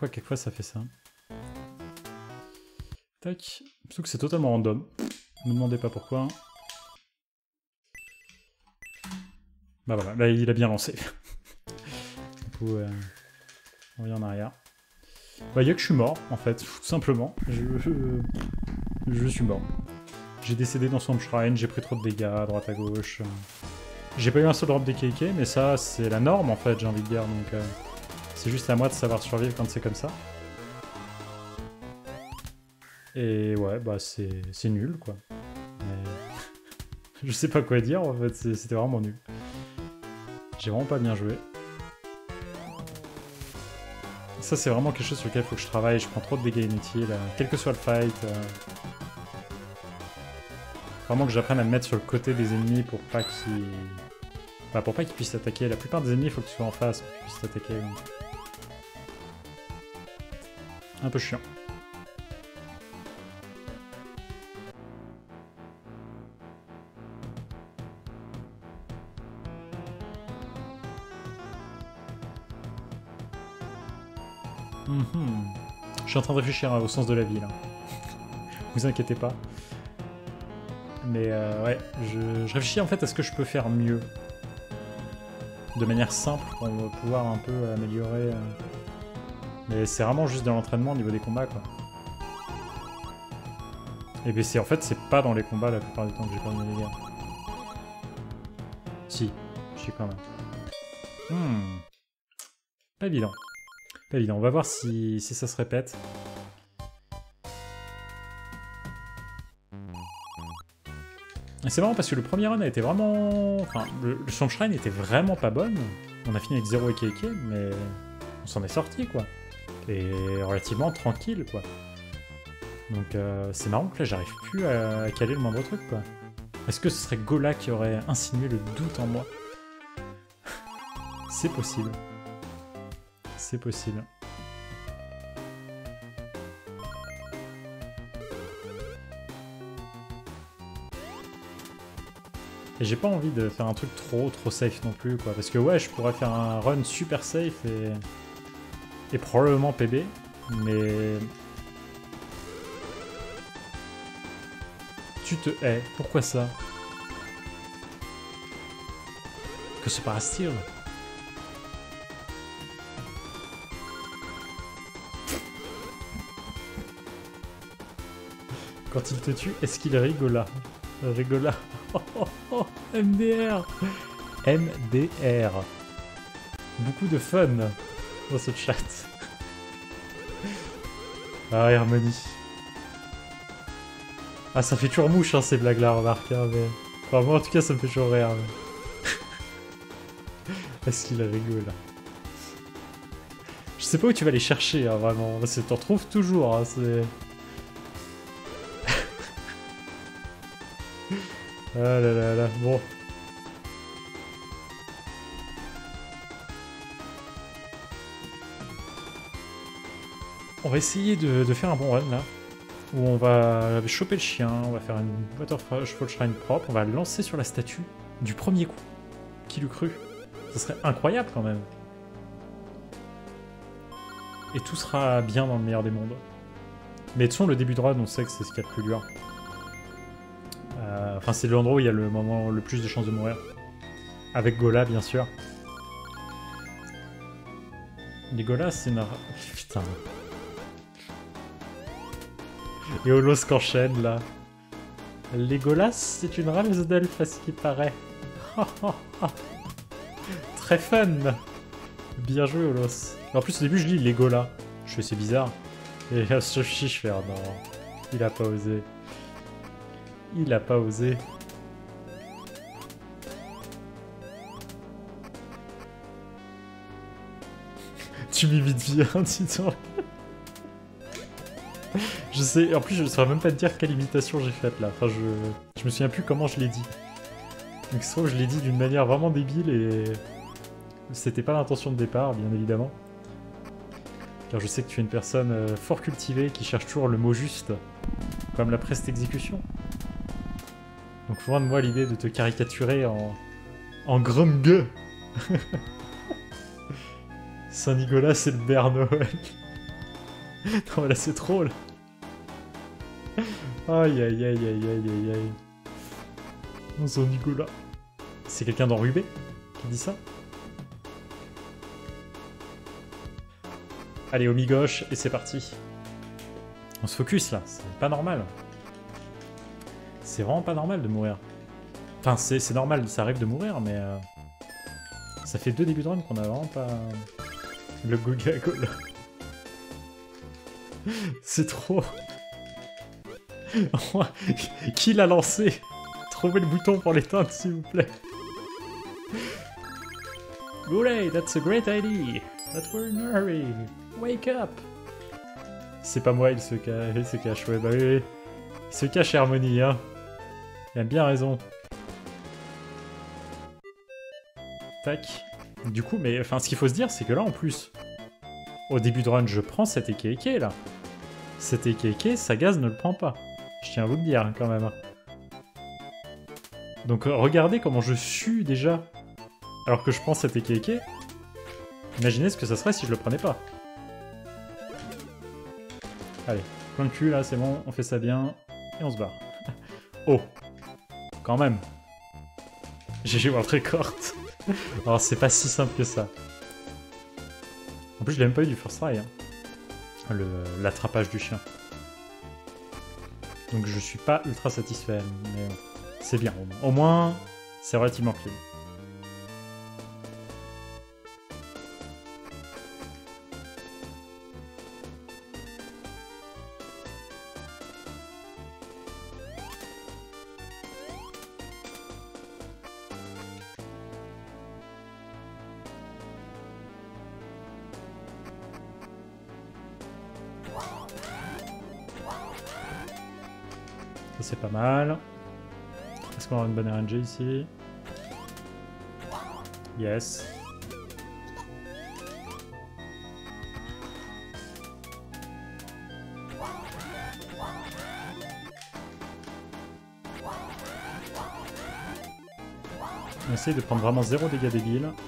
pourquoi quelquefois ça fait ça. Tac. Surtout que c'est totalement random. Ne me demandez pas pourquoi. Bah voilà, là il a bien lancé. Du coup, on revient en arrière. Bah, il y a que je suis mort, en fait, tout simplement. Je suis mort. J'ai décédé dans son shrine, j'ai pris trop de dégâts à droite à gauche. J'ai pas eu un seul drop des KK, mais ça, c'est la norme, en fait, j'ai envie de dire. Donc, c'est juste à moi de savoir survivre quand c'est comme ça. Et ouais, bah, c'est nul, quoi. Mais... je sais pas quoi dire, en fait, c'était vraiment nul. J'ai vraiment pas bien joué. Ça, c'est vraiment quelque chose sur lequel il faut que je travaille. Je prends trop de dégâts inutiles, quel que soit le fight. Vraiment que j'apprenne à me mettre sur le côté des ennemis pour pas qu'ils... Bah, pour pas qu'ils puissent attaquer. La plupart des ennemis, il faut que tu sois en face pour qu'ils puissent t'attaquer. Donc... un peu chiant. Je suis en train de réfléchir au sens de la vie, là. Vous inquiétez pas. Mais ouais, je réfléchis en fait à ce que je peux faire mieux. De manière simple pour pouvoir un peu améliorer. Mais c'est vraiment juste de l'entraînement au niveau des combats, quoi. Et bien en fait, c'est pas dans les combats la plupart du temps que j'ai perdu mes dégâts. Si, quand même. Pas évident. Pas évident. On va voir si ça se répète. Et c'est marrant parce que le premier run a été vraiment... Enfin, le Swamp Shrine était vraiment pas bonne. On a fini avec 0 EKK, mais on s'en est sorti, quoi. Et relativement tranquille, quoi. Donc c'est marrant que là, j'arrive plus à caler le moindre truc, quoi. Est-ce que ce serait Gola qui aurait insinué le doute en moi? C'est possible. C'est possible. Et j'ai pas envie de faire un truc trop safe non plus, quoi. Parce que ouais, je pourrais faire un run super safe et probablement PB, mais... Tu te hais. Pourquoi ça? Que se passe-t-il? Quand il te tue, est-ce qu'il rigola? Rigola. Oh, MDR. MDR. Beaucoup de fun dans ce chat. Ah, Harmonie. Ah, ça fait toujours mouche, hein, ces blagues-là, remarque. Hein, mais... Enfin, moi, en tout cas, ça me fait toujours rire. Mais... Est-ce qu'il rigole? Je sais pas où tu vas les chercher, hein, vraiment. T'en trouves toujours, hein, c'est... Ah là là là, bon. On va essayer de faire un bon run, là. Où on va choper le chien, on va faire une Waterfall Shrine propre, on va le lancer sur la statue du premier coup. Qui l'eût cru? Ce serait incroyable, quand même. Et tout sera bien dans le meilleur des mondes. Mais de toute façon, le début de run, on sait que c'est ce qu'il y a de plus dur. Enfin, c'est l'endroit où il y a le moment le plus de chances de mourir. Avec Gola, bien sûr. Les Golas, c'est une... Putain. Et Olos qu'enchaîne, là. Les Golas, c'est une rame d'elfe, à ce qui paraît. Très fun. Bien joué, Olos. En plus, au début, je lis les Golas. Je fais, c'est bizarre. Et à ce je fais, oh non. Il a pas osé. Il a pas osé. Tu m'imites bien, dis donc. Je sais, en plus je ne saurais même pas te dire quelle imitation j'ai faite là. Enfin, je me souviens plus comment je l'ai dit. Donc ça, je l'ai dit d'une manière vraiment débile et... C'était pas l'intention de départ, bien évidemment. Car je sais que tu es une personne fort cultivée qui cherche toujours le mot juste. Comme la preste exécution. Donc loin de moi l'idée de te caricaturer en grungue. Saint-Nicolas, c'est le Père Noël. Non mais là c'est trop là. Aïe aïe aïe aïe aïe aïe aïe. On s'en Nicolas. C'est quelqu'un d'enrubé qui dit ça? Allez, au mi-gauche, et c'est parti. On se focus là, c'est pas normal. C'est vraiment pas normal de mourir. Enfin, c'est normal, ça arrive de mourir, mais... ça fait 2 débuts de run qu'on a vraiment pas... Le Gogagol. C'est trop... Qui l'a lancé? Trouvez le bouton pour l'éteindre, s'il vous plaît. Hooray, that's a great idea. That we're in a hurry. Wake up. C'est pas moi, il se cache. Ouais, bah oui. Il se cache, Harmony, hein. Il a bien raison. Tac. Du coup, mais enfin, ce qu'il faut se dire, c'est que là, en plus, au début de run, je prends cet Eke là. Cet Eke, Sagaz ne le prend pas. Je tiens à vous le dire, hein, quand même. Donc, regardez comment je sue déjà, alors que je prends cet Eke. Imaginez ce que ça serait si je le prenais pas. Allez, plan de cul, là, c'est bon, on fait ça bien, et on se barre. Oh, quand même. GG World Record. Alors, c'est pas si simple que ça. En plus, je l'ai même pas eu du first try, hein. L'attrapage du chien. Donc, je suis pas ultra satisfait, mais c'est bien, au moins. Au moins, c'est relativement clean. Ça c'est pas mal. Est-ce qu'on aura une bonne RNG ici? Yes. On essaye de prendre vraiment 0 dégâts débiles. Là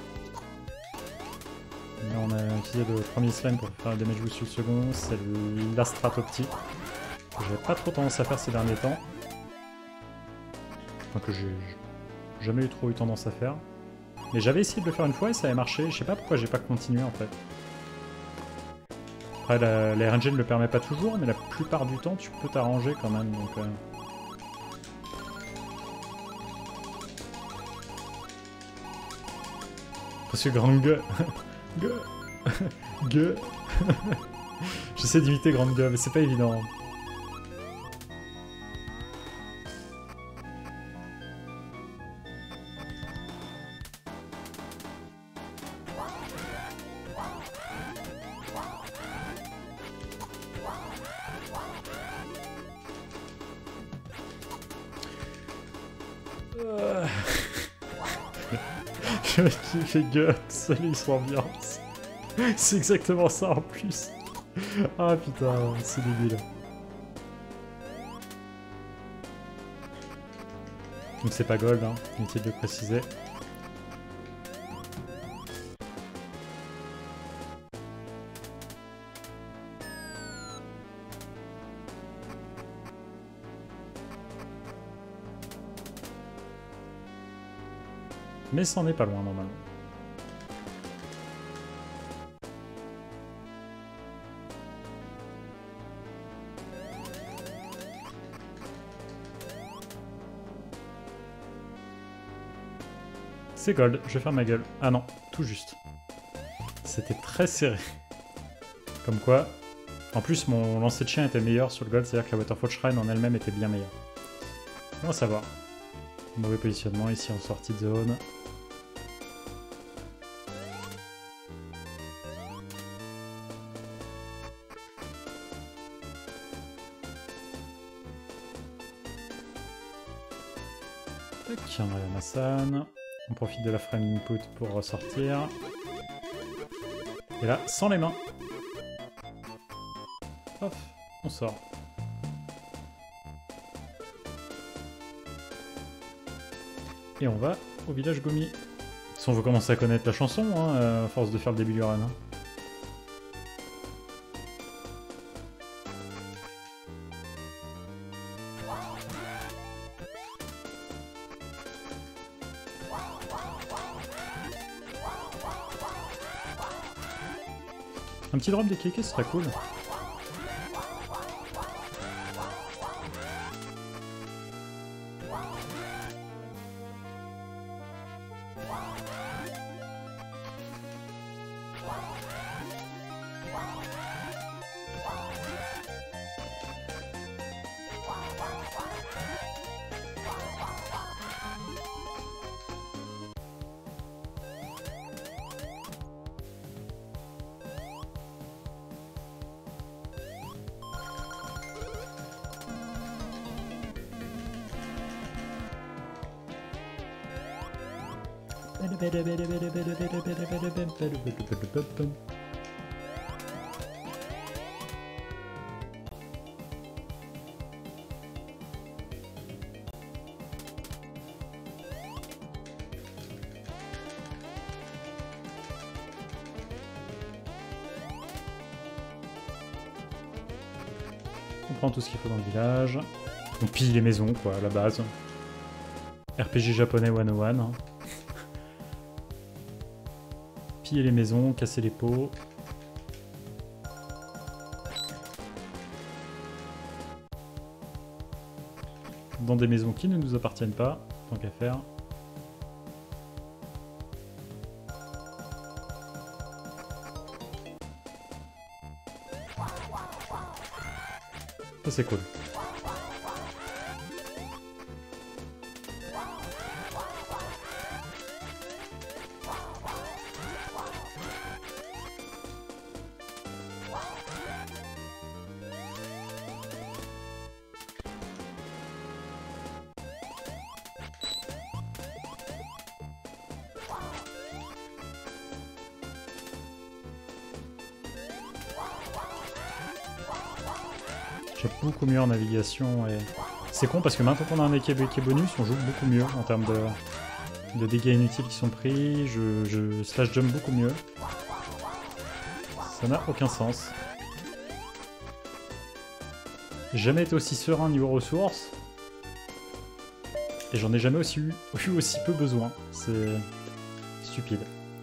on a utilisé le premier slime pour faire le damage boost sur le second, c'est la strat optique. J'ai pas trop tendance à faire ces derniers temps. Enfin que j'ai jamais trop eu tendance à faire. Mais j'avais essayé de le faire une fois et ça avait marché. Je sais pas pourquoi j'ai pas continué en fait. Après la RNG ne le permet pas toujours, mais la plupart du temps tu peux t'arranger quand même. Donc, Parce que Grande Gueule... Gueule... J'essaie d'imiter Grande Gueule, mais c'est pas évident. Le mec qui fait gueule, salut, il s'ambiance. C'est exactement ça en plus. Ah putain, c'est débile. Donc c'est pas gold, hein, inutile de le préciser. Mais c'en est pas loin normalement. C'est gold, je vais faire ma gueule. Ah non, tout juste. C'était très serré. Comme quoi. En plus, mon lancer de chien était meilleur sur le gold, c'est-à-dire que la Waterfall Shrine en elle-même était bien meilleure. On va savoir. Mauvais positionnement ici en sortie de zone. Tac, on a la Massan. On profite de la frame input pour ressortir. Et là, sans les mains. Hop, on sort. Et on va au village Gomi. Si on veut commencer à connaître la chanson, hein, à force de faire le début du run. Hein. Un petit drop des kékés, ce serait cool. On prend tout ce qu'il faut dans le village. On pille les maisons, quoi, à la base. RPG japonais 101. Hein. Piller les maisons, casser les pots. Dans des maisons qui ne nous appartiennent pas, tant qu'à faire. Ça c'est cool. J'ai beaucoup mieux en navigation et... C'est con parce que maintenant qu'on a un équilibre bonus, on joue beaucoup mieux en termes de dégâts inutiles qui sont pris, je slash jump beaucoup mieux. Ça n'a aucun sens. J'ai jamais été aussi serein niveau ressources. Et j'en ai jamais eu aussi peu besoin. C'est stupide.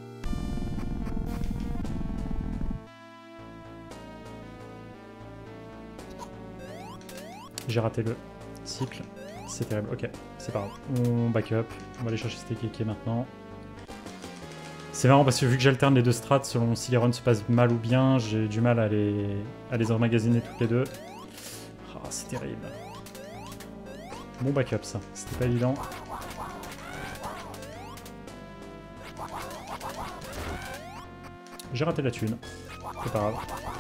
J'ai raté le cycle. C'est terrible. Ok, c'est pas grave. On back up. On va aller chercher ces kékés maintenant. C'est marrant parce que vu que j'alterne les deux strats selon si les runs se passent mal ou bien, j'ai du mal à les emmagasiner toutes les deux. Ah, c'est terrible. Bon backup ça. C'était pas évident. J'ai raté la thune. C'est pas grave.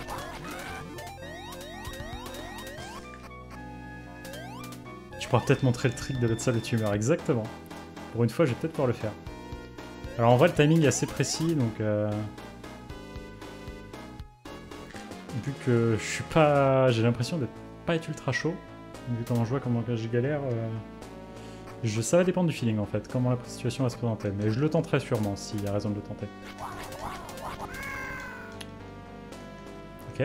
Je pourrais peut-être montrer le trick de l'autre salle de tumeur, exactement. Pour une fois, je vais peut-être pouvoir le faire. Alors en vrai, le timing est assez précis, donc... Vu que je suis pas... J'ai l'impression de pas être ultra chaud, vu comment je vois, comment je galère, ça va dépendre du feeling en fait, comment la situation va se présenter. Mais je le tenterai sûrement, s'il y a raison de le tenter. Ok.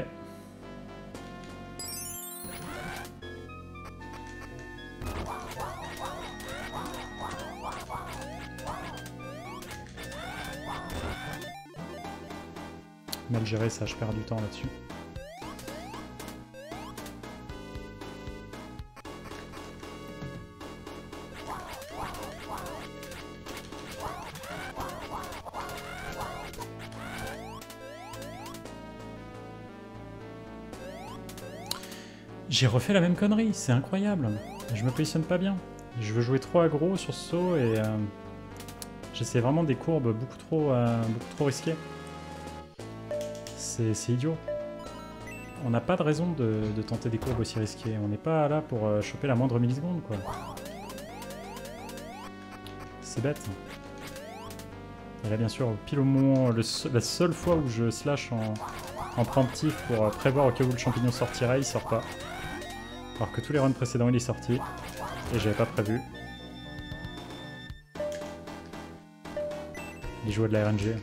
Mal géré ça, je perds du temps là-dessus. J'ai refait la même connerie, c'est incroyable. Je me positionne pas bien. Je veux jouer trop aggro sur ce saut et j'essaie vraiment des courbes beaucoup trop risquées. C'est idiot. On n'a pas de raison de tenter des courbes aussi risquées. On n'est pas là pour choper la moindre milliseconde, quoi. C'est bête. Et là, bien sûr, pile au moment, la seule fois où je slash en préemptif pour prévoir au cas où le champignon sortirait, il sort pas. Alors que tous les runs précédents, il est sorti. Et j'avais pas prévu. Les joueurs de la RNG.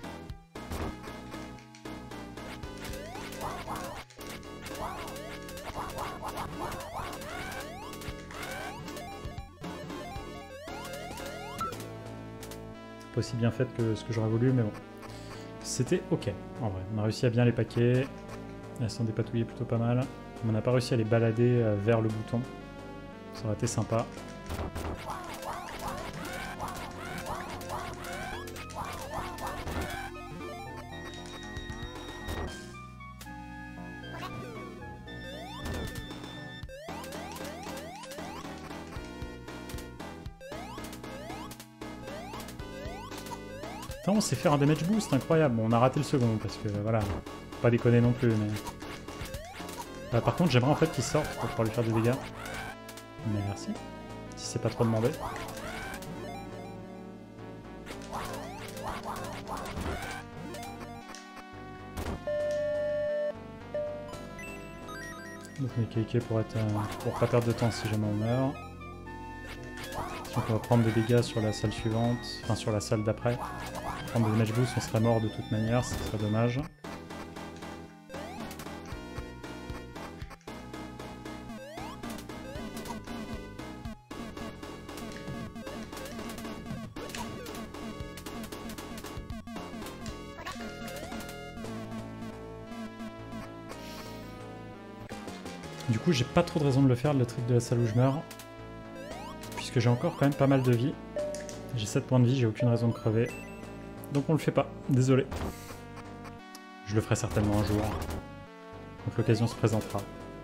Pas aussi bien faite que ce que j'aurais voulu, mais bon. C'était ok, en vrai. On a réussi à bien les paquer. Elles sont dépatouillées plutôt pas mal. On n'a pas réussi à les balader vers le bouton. Ça aurait été sympa. Putain, on sait faire un damage boost, incroyable. Bon, on a raté le second parce que voilà, faut pas déconner non plus. Mais par contre, j'aimerais en fait qu'il sorte pour pouvoir lui faire des dégâts. Merci. Si c'est pas trop demandé. Donc on est KK pour pas perdre de temps si jamais on meurt. Donc on va prendre des dégâts sur la salle suivante, enfin sur la salle d'après. Prendre des damage boost, on serait mort de toute manière, ce serait dommage. Du coup, j'ai pas trop de raison de le faire, le trick de la salle où je meurs. Puisque j'ai encore quand même pas mal de vie. J'ai 7 points de vie, j'ai aucune raison de crever. Donc on le fait pas, désolé. Je le ferai certainement un jour. Donc l'occasion se présentera.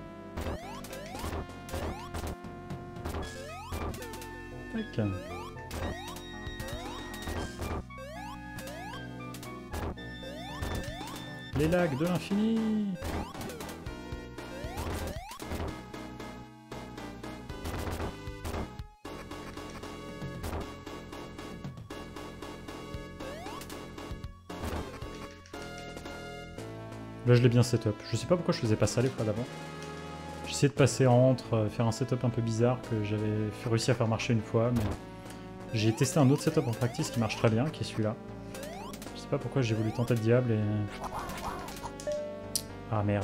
Tac. Les lacs de l'infini. Là je l'ai bien setup. Je sais pas pourquoi je faisais pas ça les fois d'avant. J'essayais de passer entre, faire un setup un peu bizarre que j'avais réussi à faire marcher une fois, mais j'ai testé un autre setup en practice qui marche très bien, qui est celui-là. Je sais pas pourquoi j'ai voulu tenter le diable et... Ah merde.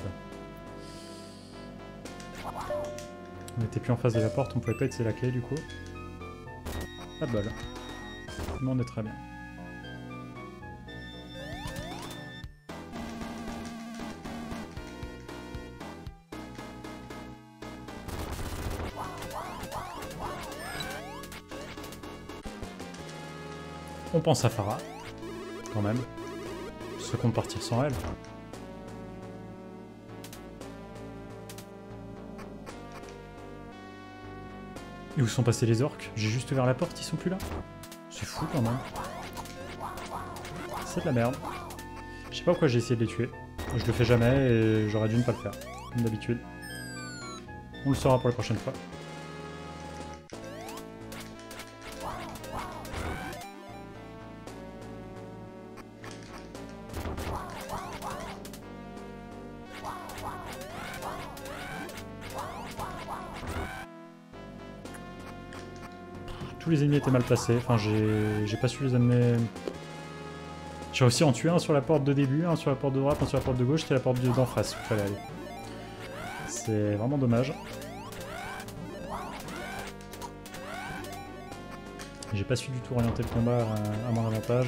On était plus en face de la porte, on pouvait pas utiliser la clé du coup. Pas de bol. Mais on est très bien. On pense à Pharah, quand même. Ce compte partir sans elle. Et où sont passés les orques? J'ai juste ouvert la porte, ils sont plus là. C'est fou quand même. C'est de la merde. Je sais pas pourquoi j'ai essayé de les tuer. Je le fais jamais et j'aurais dû ne pas le faire, comme d'habitude. On le saura pour la prochaine fois. Tous les ennemis étaient mal placés, enfin j'ai pas su les amener... J'ai réussi à en tuer un sur la porte de début, un sur la porte de droite, un sur la porte de gauche, c'était la porte d'en face où il fallait aller. C'est vraiment dommage. J'ai pas su du tout orienter le combat à mon avantage.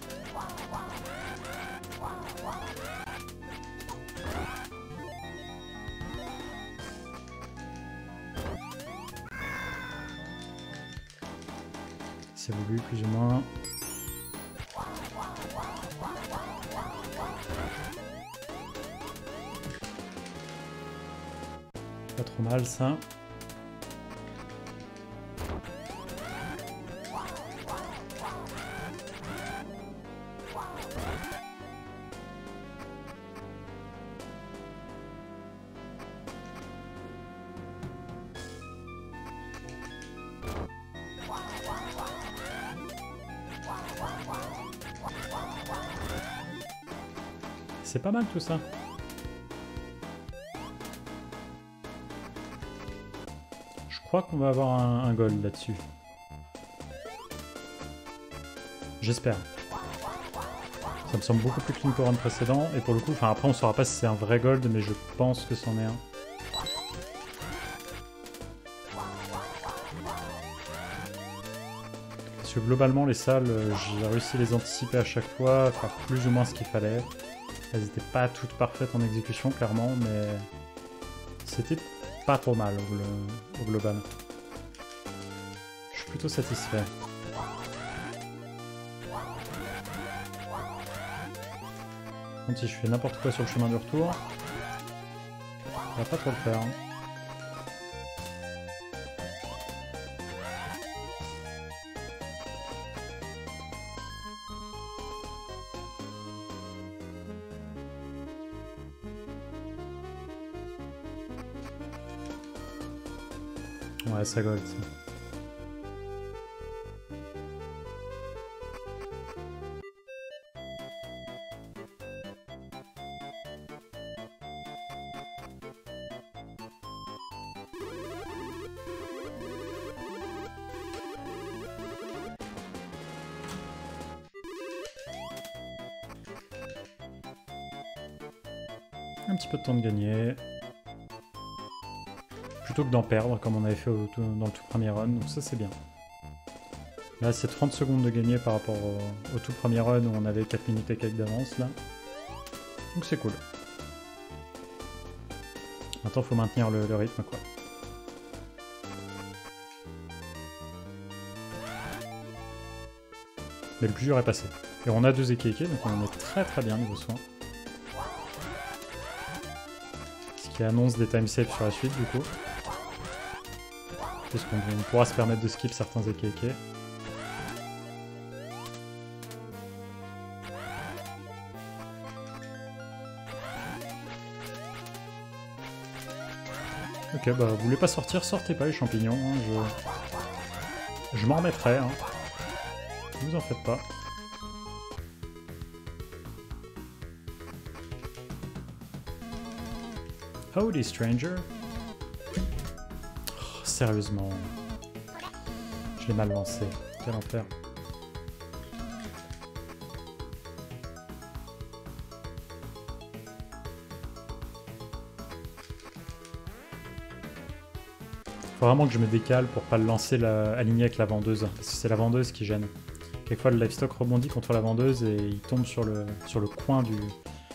C'est voulu, plus ou moins. Pas trop mal, ça. C'est pas mal tout ça. Je crois qu'on va avoir un gold là-dessus. J'espère. Ça me semble beaucoup plus clean qu'au round précédent. Et pour le coup, enfin après on saura pas si c'est un vrai gold, mais je pense que c'en est un. Parce que globalement, les salles, j'ai réussi à les anticiper à chaque fois, à faire plus ou moins ce qu'il fallait. Elles n'étaient pas toutes parfaites en exécution, clairement, mais c'était pas trop mal au global. Je suis plutôt satisfait. Donc si je fais n'importe quoi sur le chemin du retour, ça va pas trop le faire. Hein. Ouais, ça gold ça. Un petit peu de temps de gagner. Plutôt que d'en perdre, comme on avait fait dans le tout premier run, donc ça c'est bien. Là c'est 30 secondes de gagner par rapport au tout premier run où on avait 4 minutes et quelques d'avance là. Donc c'est cool. Maintenant faut maintenir le rythme quoi. Mais le plus dur est passé. Et on a 2 Ekeke, donc on est très bien niveau soin. Ce qui annonce des time saves sur la suite du coup. Puisqu'on pourra se permettre de skip certains Ekeke. Ok, bah vous voulez pas sortir, sortez pas les champignons. Hein, je m'en remettrai. Hein. Ne vous en faites pas. Howdy stranger. Oh, sérieusement. Je l'ai mal lancé. Quel enfer. Faut vraiment que je me décale pour pas le lancer aligné avec la vendeuse. Parce que c'est la vendeuse qui gêne. Quelquefois le livestock rebondit contre la vendeuse et il tombe sur le coin du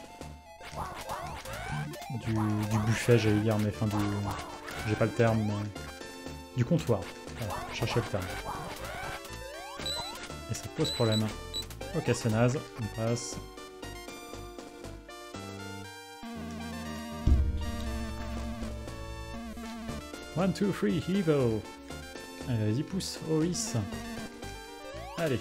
buffet, j'allais dire, mais enfin j'ai pas le terme, mais du comptoir. Voilà, cherchez le terme. Et ça pose problème. Ok, c'est naze, on passe. One, two, three, Evo. Allez, vas-y, pousse, Oris. Allez.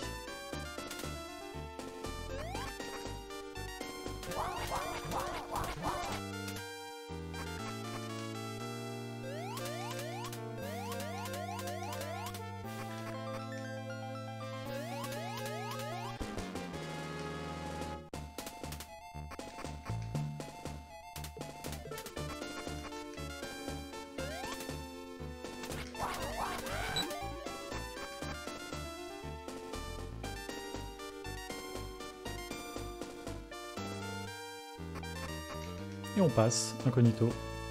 Et on passe, incognito.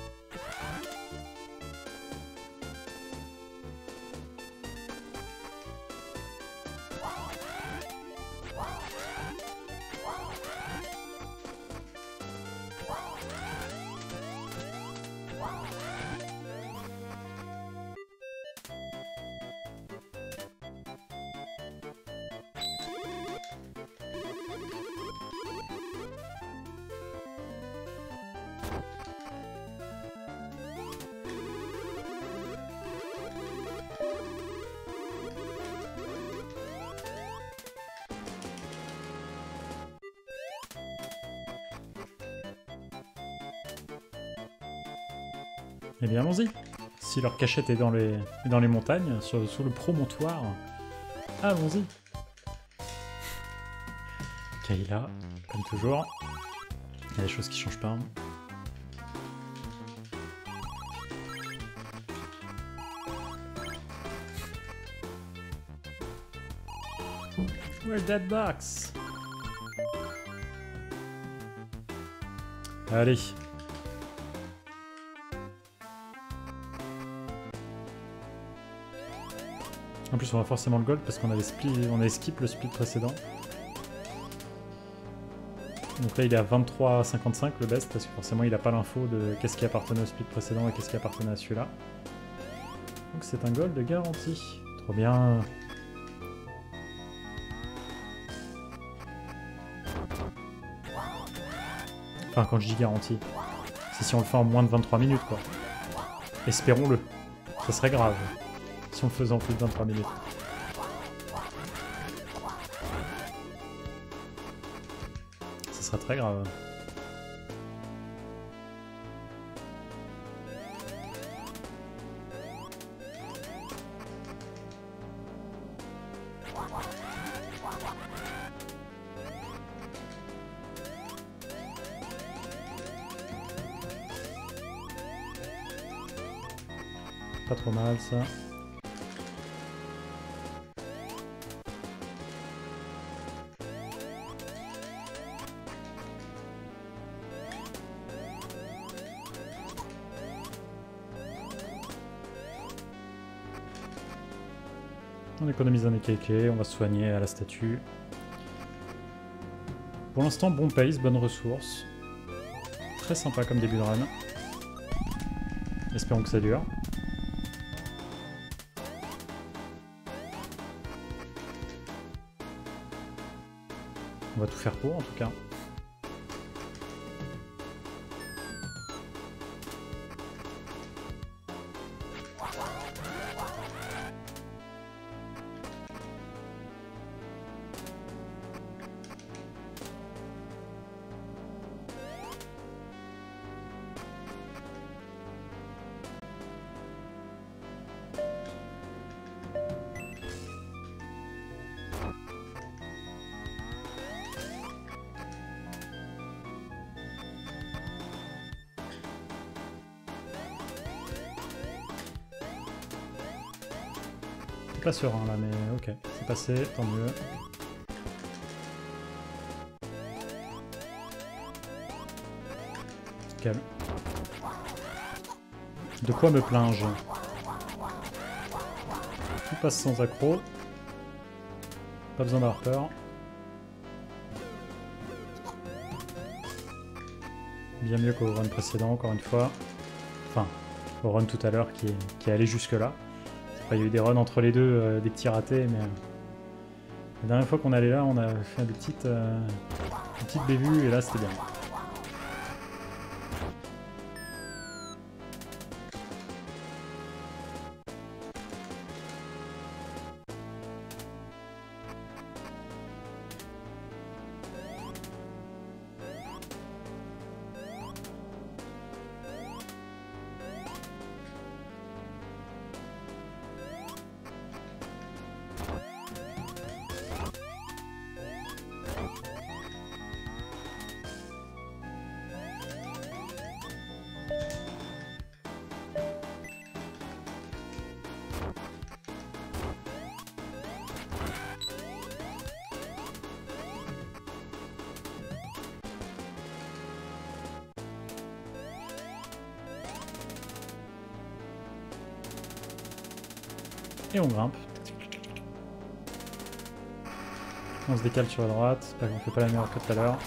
Eh bien, allons-y. Si leur cachette est dans les montagnes, sous le promontoire, allons-y. Kayla, comme toujours. Il y a des choses qui changent pas. Where's that box? Allez. En plus, on va forcément le gold parce qu'on avait skip le split précédent. Donc là, il est à 23,55 le best parce que forcément, il n'a pas l'info de qu'est-ce qui appartenait au split précédent et qu'est-ce qui appartenait à celui-là. Donc c'est un gold garanti. Trop bien. Enfin, quand je dis garanti, c'est si on le fait en moins de 23 minutes, quoi. Espérons-le. Ça serait grave si on le faisait en plus de 23 minutes. Ça serait très grave. Pas trop mal ça. On économise un EKK, on va se soigner à la statue. Pour l'instant, bon pace, bonne ressource. Très sympa comme début de run. Espérons que ça dure. On va tout faire pour en tout cas. Pas serein là, mais ok, c'est passé, tant mieux. Calme. De quoi me plains-je? Tout passe sans accro. Pas besoin d'avoir peur. Bien mieux qu'au run précédent, encore une fois. Enfin, au run tout à l'heure qui est allé jusque là. Après, il y a eu des runs entre les deux, des petits ratés, mais la dernière fois qu'on allait là, on a fait des petites bévues, et là c'était bien. Et on grimpe. On se décale sur la droite, on fait pas la même erreur que tout à l'heure.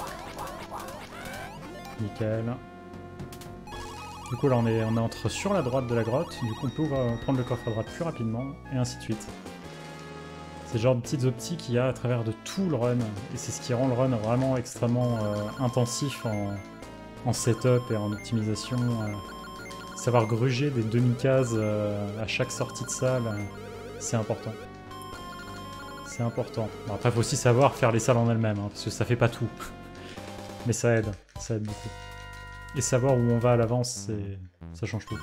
Nickel. Du coup là on entre sur la droite de la grotte, du coup on peut prendre le coffre à droite plus rapidement, et ainsi de suite. C'est le genre de petites optiques qu'il y a à travers de tout le run, et c'est ce qui rend le run vraiment extrêmement intensif en setup et en optimisation. Savoir gruger des demi-cases à chaque sortie de salle, c'est important. C'est important. Bon, après, il faut aussi savoir faire les salles en elles-mêmes, hein, parce que ça fait pas tout. Mais ça aide beaucoup. Et savoir où on va à l'avance, ça change tout.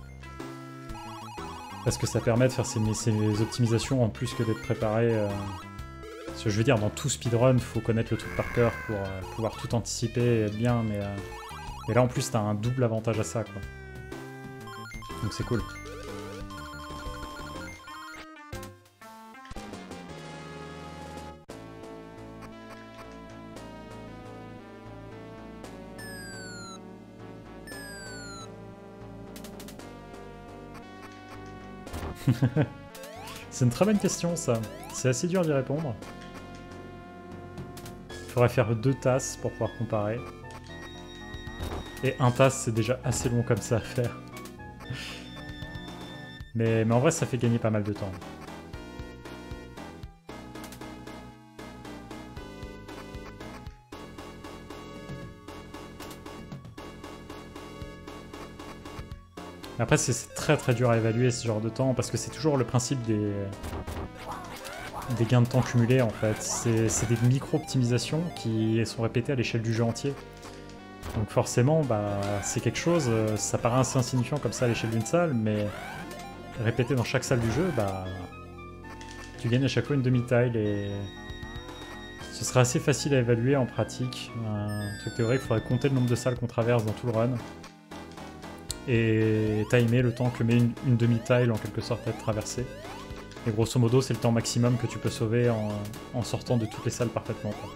Parce que ça permet de faire ces optimisations en plus que d'être préparé. Parce que je veux dire, dans tout speedrun, il faut connaître le truc par cœur pour pouvoir tout anticiper et être bien, mais là en plus, t'as un double avantage à ça, quoi. Donc c'est cool. C'est une très bonne question, ça. C'est assez dur d'y répondre. Il faudrait faire 2 tasses pour pouvoir comparer. Et un tasse, c'est déjà assez long comme ça à faire. Mais en vrai, ça fait gagner pas mal de temps. Après, c'est très très dur à évaluer ce genre de temps, parce que c'est toujours le principe des gains de temps cumulés, en fait. C'est des micro-optimisations qui sont répétées à l'échelle du jeu entier. Donc forcément, bah, c'est quelque chose, ça paraît assez insignifiant comme ça à l'échelle d'une salle, mais répété dans chaque salle du jeu, bah, tu gagnes à chaque fois une demi-taille, et ce serait assez facile à évaluer en pratique. Un truc théorique, il faudrait compter le nombre de salles qu'on traverse dans tout le run, et timer le temps que met une demi-tile en quelque sorte à être traversée. Et grosso modo, c'est le temps maximum que tu peux sauver en sortant de toutes les salles parfaitement, quoi.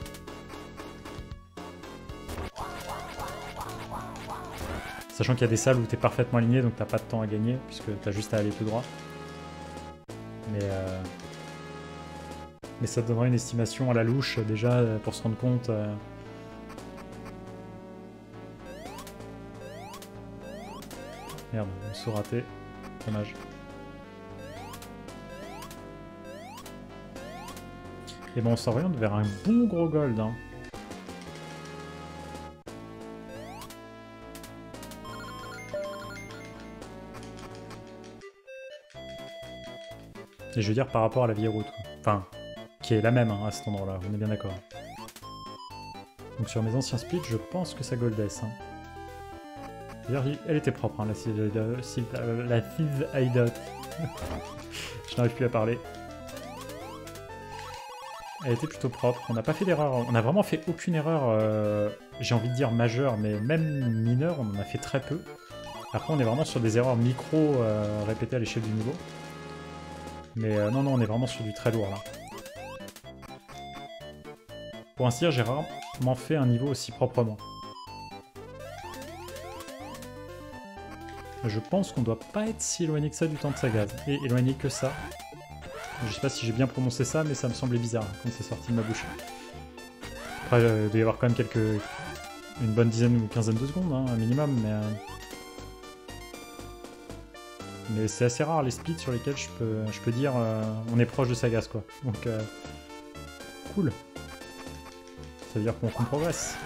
Sachant qu'il y a des salles où tu es parfaitement aligné, donc t'as pas de temps à gagner, puisque t'as juste à aller tout droit. Mais ça te donnera une estimation à la louche, déjà, pour se rendre compte. Merde, un saut raté. Dommage. Et bon, on s'oriente vers un bon gros gold, hein. Et je veux dire par rapport à la vieille route, quoi. Enfin, qui est la même, hein, à cet endroit-là, on est bien d'accord. Donc sur mes anciens splits, je pense que ça goldesse, hein. D'ailleurs, elle était propre, hein, la Thieves Hideout. Je n'arrive plus à parler. Elle était plutôt propre, on n'a pas fait d'erreur, on n'a vraiment fait aucune erreur, j'ai envie de dire majeure, mais même mineure, on en a fait très peu. Après, on est vraiment sur des erreurs micro répétées à l'échelle du niveau. Mais non, on est vraiment sur du très lourd, là. Pour ainsi dire, j'ai rarement fait un niveau aussi proprement. Je pense qu'on doit pas être si éloigné que ça du temps de Sagaz, et éloigné que ça. Je sais pas si j'ai bien prononcé ça, mais ça me semblait bizarre quand c'est sorti de ma bouche. Après, il doit y avoir quand même une bonne dizaine ou quinzaine de secondes, hein, un minimum, mais c'est assez rare les splits sur lesquels je peux dire on est proche de Sagaz, quoi. Donc, cool. Ça veut dire qu'on progresse.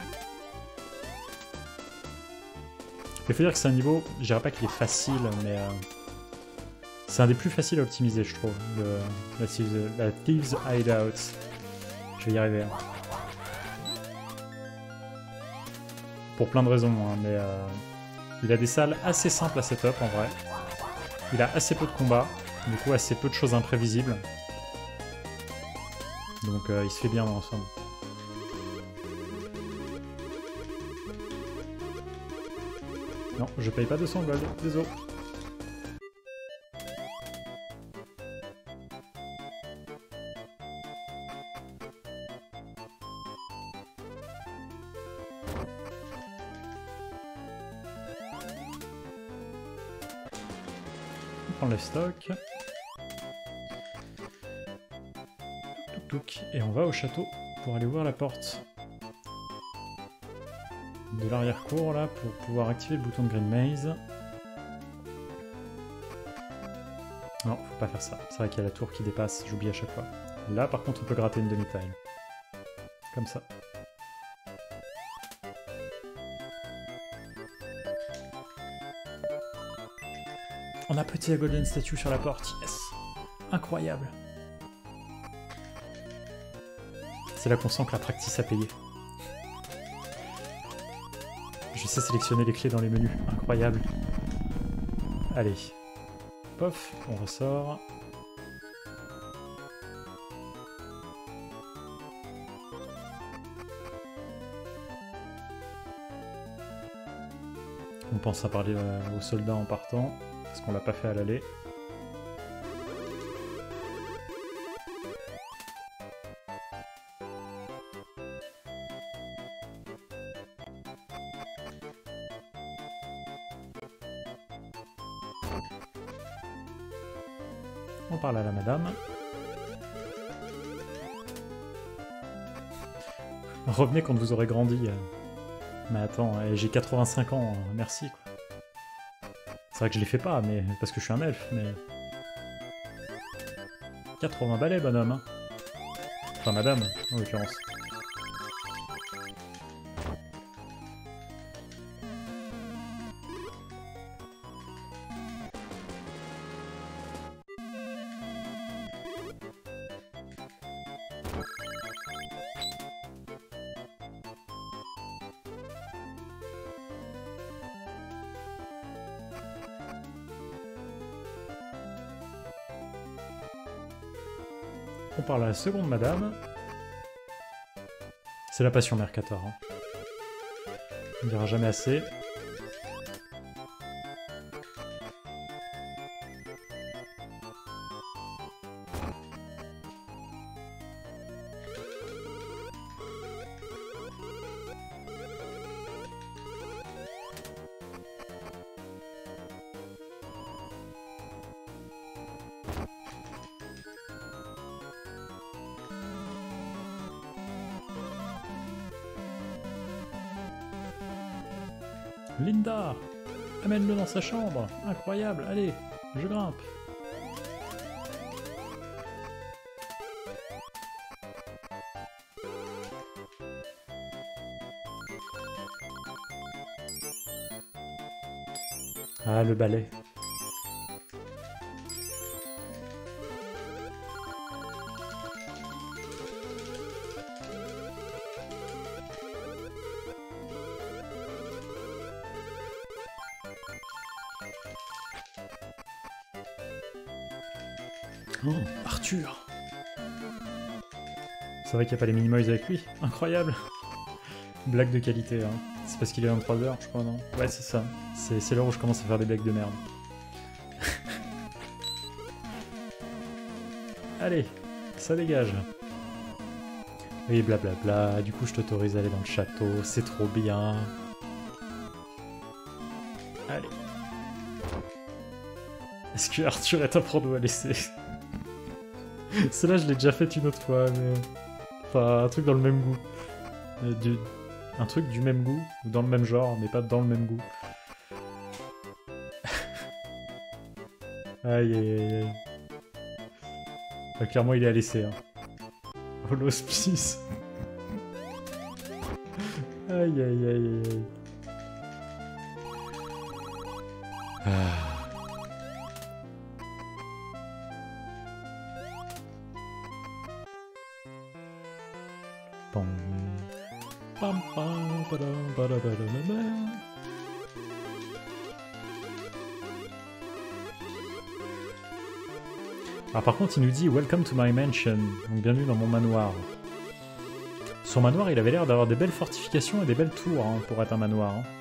Il faut dire que c'est un niveau, je dirais pas qu'il est facile, mais c'est un des plus faciles à optimiser, je trouve, la Thieves Hideout. Je vais y arriver. Hein. Pour plein de raisons, hein, mais il a des salles assez simples à setup en vrai. Il a assez peu de combats, du coup assez peu de choses imprévisibles. Donc il se fait bien dans l'ensemble. Non, je paye pas 200 gold, désolé. On prend le stock. Et on va au château pour aller ouvrir la porte de l'arrière-cour là pour pouvoir activer le bouton de Green Maze. Non, faut pas faire ça. C'est vrai qu'il y a la tour qui dépasse, j'oublie à chaque fois. Là par contre on peut gratter une demi-taille. Comme ça. On a petit la Golden Statue sur la porte, yes! Incroyable! C'est là qu'on sent que la practice a payé. Je sais sélectionner les clés dans les menus, incroyable. Allez. Pof, on ressort. On pense à parler aux soldats en partant, parce qu'on l'a pas fait à l'aller. On parle à la madame. Revenez quand vous aurez grandi. Mais attends, j'ai 85 ans, merci quoi. C'est vrai que je les fais pas, mais parce que je suis un elfe, mais... 80 balais, bonhomme. Hein. Enfin, madame, en l'occurrence. On parle à la seconde madame. C'est la passion Mercator. Hein. On ne dira jamais assez. Linda! Amène-le dans sa chambre! Incroyable! Allez, je grimpe! Ah, le balai. Oh, Arthur! C'est vrai qu'il n'y a pas les Minimoys avec lui? Incroyable! Blague de qualité, hein. C'est parce qu'il est 23h, je crois, non? Ouais, c'est ça. C'est l'heure où je commence à faire des blagues de merde. Allez, ça dégage. Oui, blablabla, du coup je t'autorise à aller dans le château, c'est trop bien. Allez. Est-ce que Arthur est un porno à laisser? Celle-là, je l'ai déjà faite une autre fois, mais... Enfin, un truc dans le même goût. Un truc du même goût, ou dans le même genre, mais pas dans le même goût. Aïe aïe aïe aïe. Enfin, clairement, il est à laisser. Hein. Oh, l'hospice. Aïe aïe aïe aïe aïe. Ah. Pam pam pam padam padam. Alors par contre il nous dit Welcome to my mansion, donc bienvenue dans mon manoir. Son manoir il avait l'air d'avoir des belles fortifications et des belles tours hein, pour être un manoir. Hein.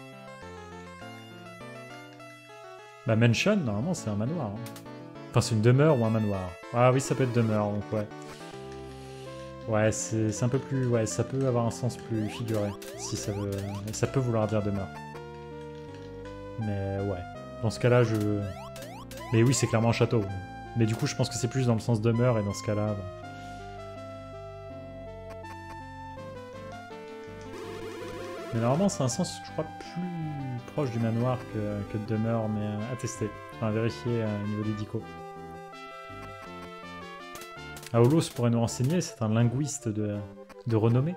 Bah mansion normalement c'est un manoir. Hein. Enfin c'est une demeure ou un manoir. Ah oui ça peut être demeure donc ouais. Ouais, c'est un peu plus... Ouais, ça peut avoir un sens plus figuré, si ça veut... Ça peut vouloir dire demeure. Mais ouais. Dans ce cas-là, je... Mais oui, c'est clairement un château. Mais du coup, je pense que c'est plus dans le sens demeure, et dans ce cas-là... Bah... Mais normalement, c'est un sens, je crois, plus proche du manoir que de demeure, mais à tester. Enfin, à vérifier au niveau des dicos. Aolos pourrait nous renseigner, c'est un linguiste de renommée.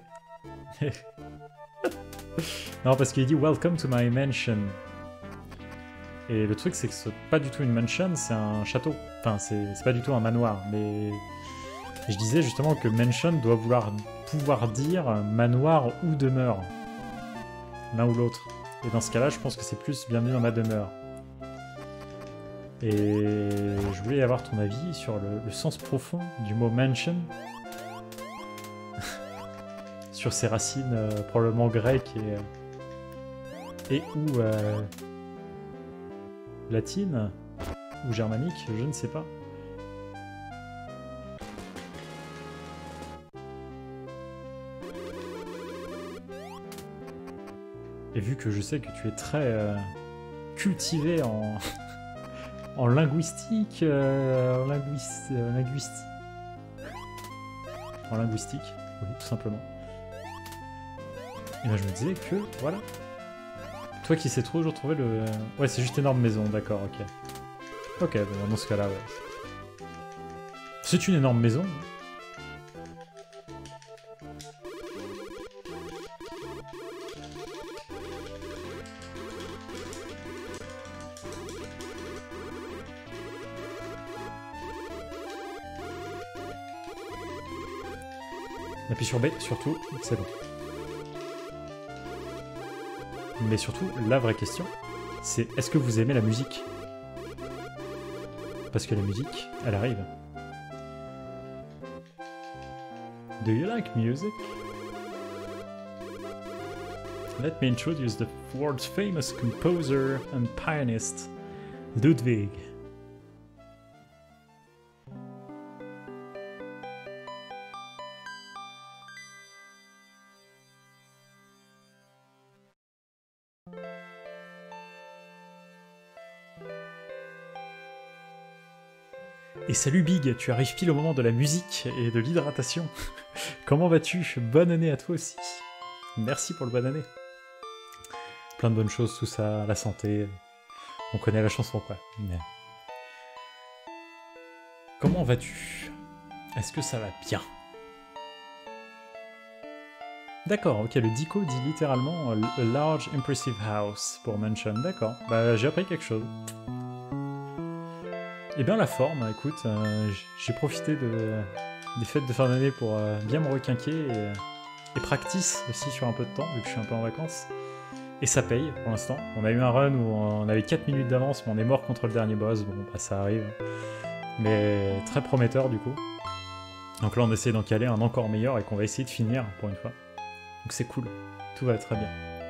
Non, parce qu'il dit « Welcome to my mansion ». Et le truc, c'est que c'est pas du tout une mansion, c'est un château. Enfin, c'est pas du tout un manoir, mais... Je disais justement que mansion doit pouvoir dire manoir ou demeure. L'un ou l'autre. Et dans ce cas-là, je pense que c'est plus bienvenue dans ma demeure. Et je voulais avoir ton avis sur le sens profond du mot mansion. Sur ses racines probablement grecques et ou latines ou germaniques, je ne sais pas. Et vu que je sais que tu es très cultivé En linguistique, en linguistique, oui, tout simplement. Et ben je me disais que, voilà. Toi qui sais toujours trouver le... Ouais, c'est juste énorme maison, d'accord, ok. Ok, bon, dans ce cas-là, ouais. C'est une énorme maison. Appuie sur B, surtout, c'est bon. Mais surtout, la vraie question, c'est est-ce que vous aimez la musique? Parce que la musique, elle arrive. Do you like music? Let me introduce the world's famous composer and pianist, Ludwig. Et salut Big, tu arrives pile au moment de la musique et de l'hydratation. Comment vas-tu? Bonne année à toi aussi. Merci pour le bonne année. Plein de bonnes choses, tout ça, la santé. On connaît la chanson quoi. Mais... Comment vas-tu? Est-ce que ça va bien? D'accord, ok, le Dico dit littéralement a large impressive house pour mention. D'accord, bah j'ai appris quelque chose. Eh bien la forme, écoute, j'ai profité des fêtes de fin d'année pour bien me requinquer et practice aussi sur un peu de temps, vu que je suis un peu en vacances. Et ça paye pour l'instant. On a eu un run où on avait 4 minutes d'avance, mais on est mort contre le dernier boss, bon bah ça arrive. Mais très prometteur du coup. Donc là on essaie d'en caler un encore meilleur et qu'on va essayer de finir pour une fois. Donc c'est cool, tout va très bien.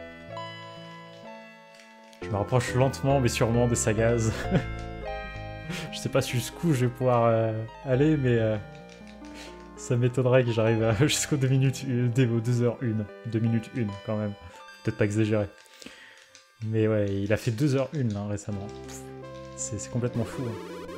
Je me rapproche lentement mais sûrement de Sagaz. Je sais pas jusqu'où je vais pouvoir aller, mais ça m'étonnerait que j'arrive jusqu'aux 2 minutes, 2h01. 2 minutes 1 quand même. Peut-être pas exagéré. Mais ouais, il a fait 2h01 hein, récemment. C'est complètement fou. Hein.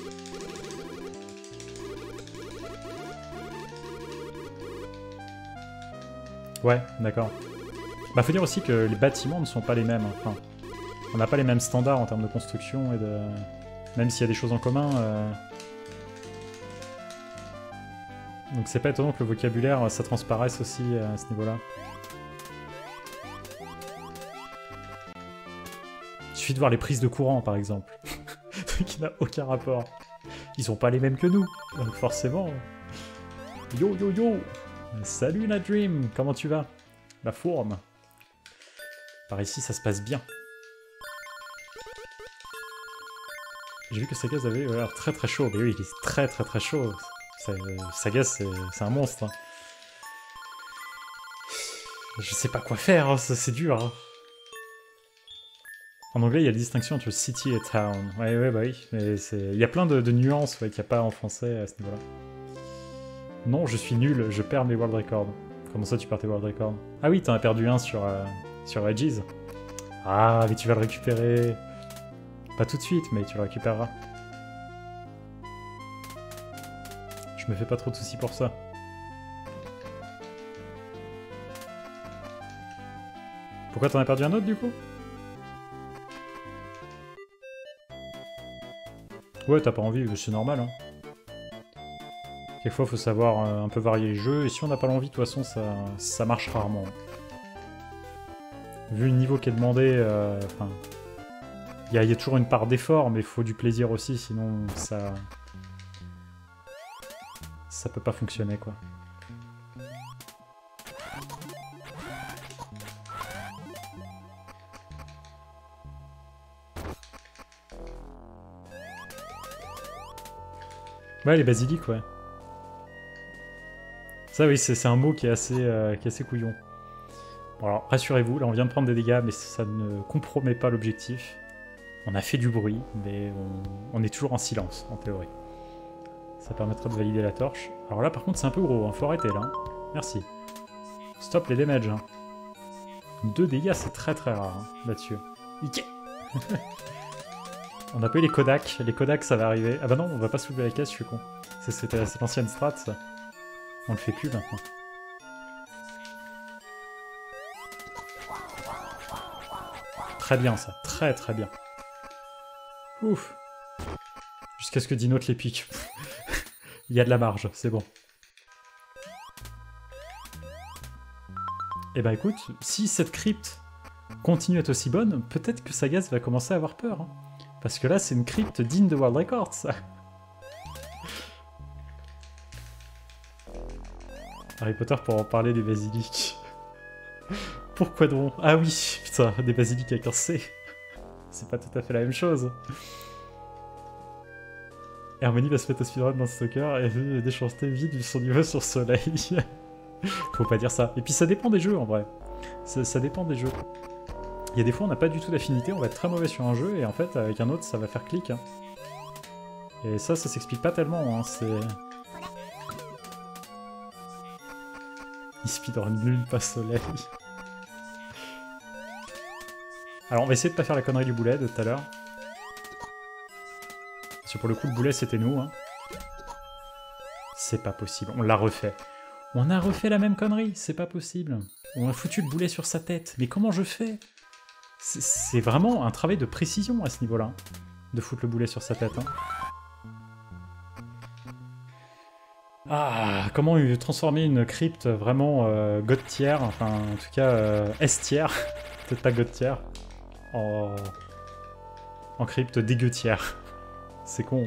Ouais, d'accord. Bah faut dire aussi que les bâtiments ne sont pas les mêmes. Enfin, on n'a pas les mêmes standards en termes de construction et de... Même s'il y a des choses en commun. Donc c'est pas étonnant que le vocabulaire, ça transparaisse aussi à ce niveau-là. Il suffit de voir les prises de courant par exemple. Qui n'a aucun rapport. Ils sont pas les mêmes que nous. Donc forcément... Yo yo yo! Salut la Dream, comment tu vas? La forme. Par ici ça se passe bien. J'ai vu que Sagaz avait l'air très très chaud. Mais oui, il est très très très chaud. Sagaz, c'est un monstre. Hein. Je sais pas quoi faire, hein, c'est dur. Hein. En anglais, il y a la distinction entre city et town. Ouais, bah oui. Mais il y a plein de nuances ouais, qu'il n'y a pas en français à ce niveau-là. Non, je suis nul, je perds mes world records. Comment ça, tu perds tes world records? Ah oui, t'en as perdu un sur Edges. Ah, mais tu vas le récupérer. Pas tout de suite, mais tu le récupéreras. Je me fais pas trop de soucis pour ça. Pourquoi t'en as perdu un autre, du coup? Ouais, t'as pas envie, c'est normal, hein. Quelquefois, faut savoir un peu varier les jeux, et si on n'a pas l'envie, de toute façon, ça marche rarement. Vu le niveau qui est demandé, enfin... Il y a toujours une part d'effort, mais il faut du plaisir aussi, sinon ça peut pas fonctionner, quoi. Ouais, les basiliques, ouais. Ça, oui, c'est un mot qui est assez couillon. Bon, alors, rassurez-vous, là, on vient de prendre des dégâts, mais ça ne compromet pas l'objectif. On a fait du bruit, mais on est toujours en silence, en théorie. Ça permettra de valider la torche. Alors là, par contre, c'est un peu gros, hein. Faut arrêter, là. Hein. Merci. Stop les damages. Hein. 2 dégâts, c'est très très rare, hein, là-dessus. Ike. On n'a pas eu les Kodak. Les Kodak, ça va arriver. Ah bah non, on va pas soulever la caisse, je suis con. C'est l'ancienne strat, ça. On le fait plus maintenant. Très bien, ça. Très très bien. Ouf. Jusqu'à ce que Dino te les pique. Il y a de la marge, c'est bon. Eh ben écoute, si cette crypte continue à être aussi bonne, peut-être que Sagas va commencer à avoir peur. Hein. Parce que là, c'est une crypte digne de World Records, ça. Harry Potter pour en parler des basiliques. Pourquoi donc? Ah oui, putain, des basiliques avec un C. C'est pas tout à fait la même chose. Hermione va se mettre au speedrun dans Stalker et veut déchanter vite vu son niveau sur Soleil. Faut pas dire ça. Et puis ça dépend des jeux en vrai. Ça dépend des jeux. Il y a des fois on n'a pas du tout d'affinité, on va être très mauvais sur un jeu et en fait avec un autre ça va faire clic. Hein. Et ça s'explique pas tellement. Hein. C'est... Il speedrun lune, pas Soleil. Alors on va essayer de pas faire la connerie du boulet de tout à l'heure. Parce que pour le coup le boulet c'était nous. Hein. C'est pas possible, on l'a refait. On a refait la même connerie, c'est pas possible. On a foutu le boulet sur sa tête. Mais comment je fais? C'est vraiment un travail de précision à ce niveau-là. De foutre le boulet sur sa tête. Hein. Ah, comment transformer une crypte vraiment god tier, enfin en tout cas S tier, peut-être pas god tier, en crypte dégueutière. C'est con.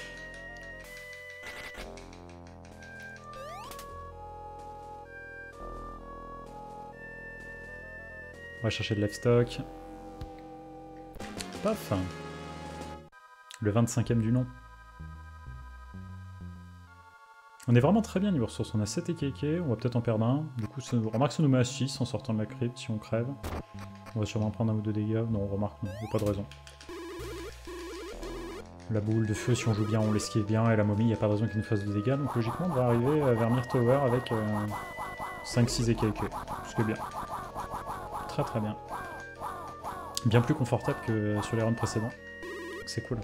On va chercher de livestock. Paf. Le 25e du nom. On est vraiment très bien niveau ressources. On a 7 EKK, on va peut-être en perdre un. Du coup, remarque, ça nous met à 6 en sortant de la crypte si on crève. On va sûrement prendre un ou deux dégâts. Non, remarque, non, il n'y a pas de raison. La boule de feu, si on joue bien, on l'esquive bien. Et la momie, il n'y a pas de raison qu'il nous fasse de dégâts. Donc logiquement, on va arriver vers Myr Tower avec 5-6 EKK. Ce qui est bien. Très très bien. Bien plus confortable que sur les rounds précédents. C'est cool.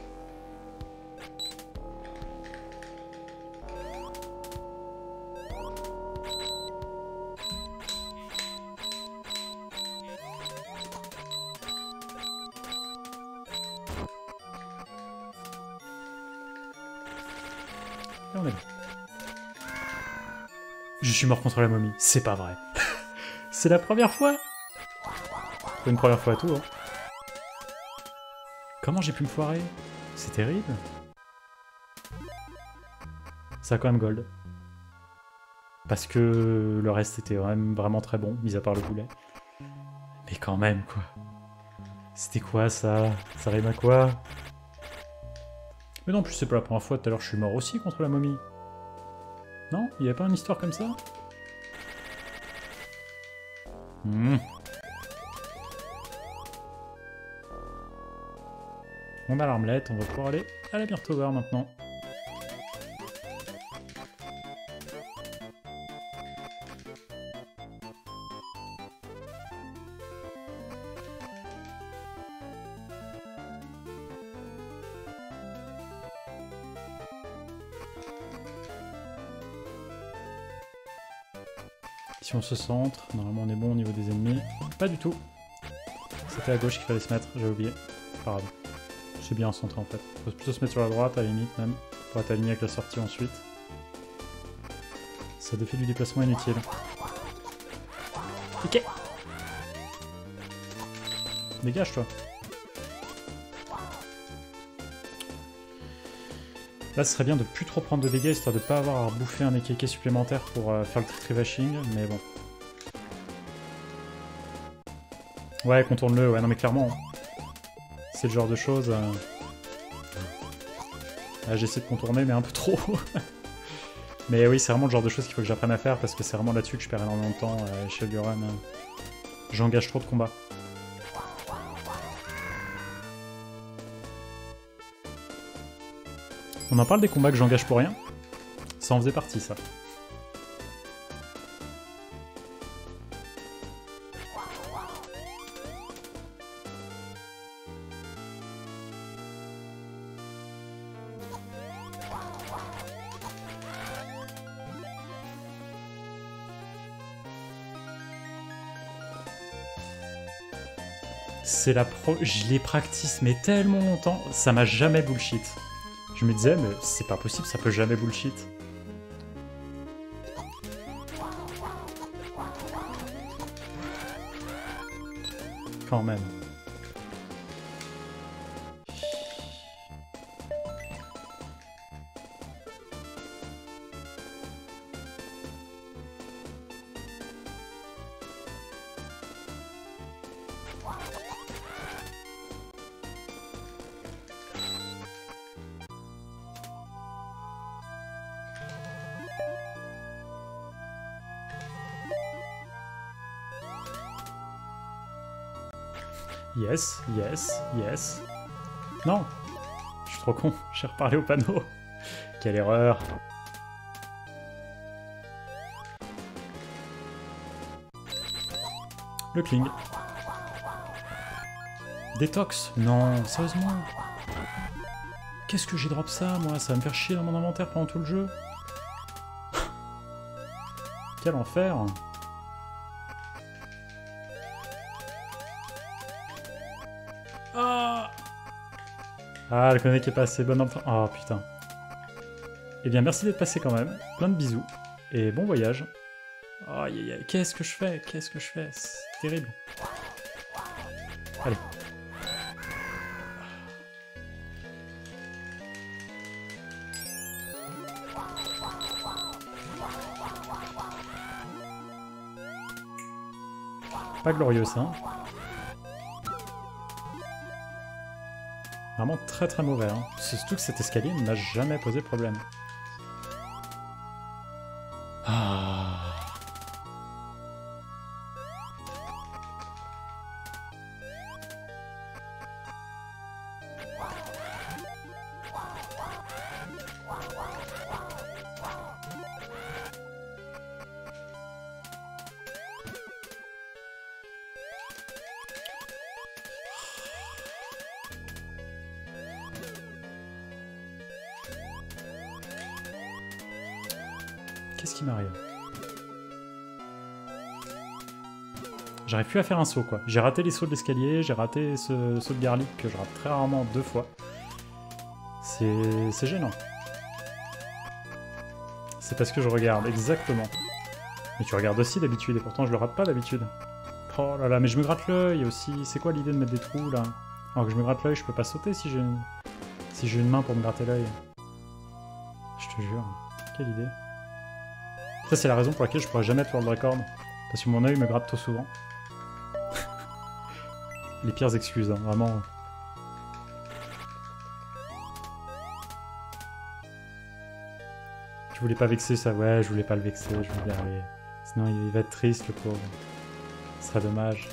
Et on est bon. Je suis mort contre la momie. C'est pas vrai. C'est la première fois. C'est une première fois à tout, hein. Comment j'ai pu me foirer? C'est terrible. Ça a quand même gold. Parce que le reste était vraiment très bon, mis à part le boulet. Mais quand même, quoi. C'était quoi, ça? Ça rime à quoi? Mais non, en plus, c'est pas la première fois. Tout à l'heure, je suis mort aussi contre la momie. Non? Il y avait pas une histoire comme ça? On a l'armelette, on va pouvoir aller à la Myr Tower maintenant. Si on se centre, normalement on est bon au niveau des ennemis. Pas du tout. C'était à gauche qu'il fallait se mettre, j'ai oublié. Pas grave. C'est bien centré en fait. Faut plutôt se mettre sur la droite à la limite même, pour être aligné avec la sortie ensuite. Ça défait du déplacement inutile. Ok. Dégage toi. Là ce serait bien de plus trop prendre de dégâts histoire de pas avoir à bouffer un EKK supplémentaire pour faire le trivashing, mais bon. Ouais, contourne-le, ouais non mais clairement. C'est le genre de choses... Là j'essaie de contourner mais un peu trop. Mais oui, c'est vraiment le genre de choses qu'il faut que j'apprenne à faire parce que c'est vraiment là-dessus que je perds énormément de temps à l'échelle du run. J'engage trop de combats. On en parle des combats que j'engage pour rien? Ça en faisait partie, ça. C'est la pro... Je l'ai practice mais tellement longtemps, ça m'a jamais bullshit. Je me disais, mais c'est pas possible, ça peut jamais bullshit. Quand même. Yes, yes, yes. Non, je suis trop con, j'ai reparlé au panneau. Quelle erreur. Le cling. Détox. Non, sérieusement. Qu'est-ce que j'ai drop ça, moi? Ça va me faire chier dans mon inventaire pendant tout le jeu. Quel enfer. Ah, le connect est pas assez bon enfant. Oh putain. Eh bien, merci d'être passé quand même. Plein de bisous. Et bon voyage. Aïe aïe aïe. Qu'est-ce que je fais? Qu'est-ce que je fais? C'est terrible. Allez. Pas glorieux ça. Vraiment très très mauvais. Hein. C'est surtout que cet escalier ne m'a jamais posé problème. Ah. Qu'est-ce qui m'arrive? J'arrive plus à faire un saut, quoi. J'ai raté les sauts de l'escalier, j'ai raté ce saut de garlic que je rate très rarement 2 fois. C'est gênant. C'est parce que je regarde, exactement. Mais tu regardes aussi d'habitude, et pourtant je le rate pas d'habitude. Oh là là, mais je me gratte l'œil aussi. C'est quoi l'idée de mettre des trous, là? Alors que je me gratte l'œil, je peux pas sauter si j'ai une main pour me gratter l'œil. Je te jure. Quelle idée. Ça, c'est la raison pour laquelle je pourrais jamais être world record. Parce que mon œil me gratte trop souvent. Les pires excuses, hein, vraiment. Je voulais pas vexer ça, ouais, je voulais pas le vexer, je voulais aller. Sinon, il va être triste, le pauvre. Ce serait dommage.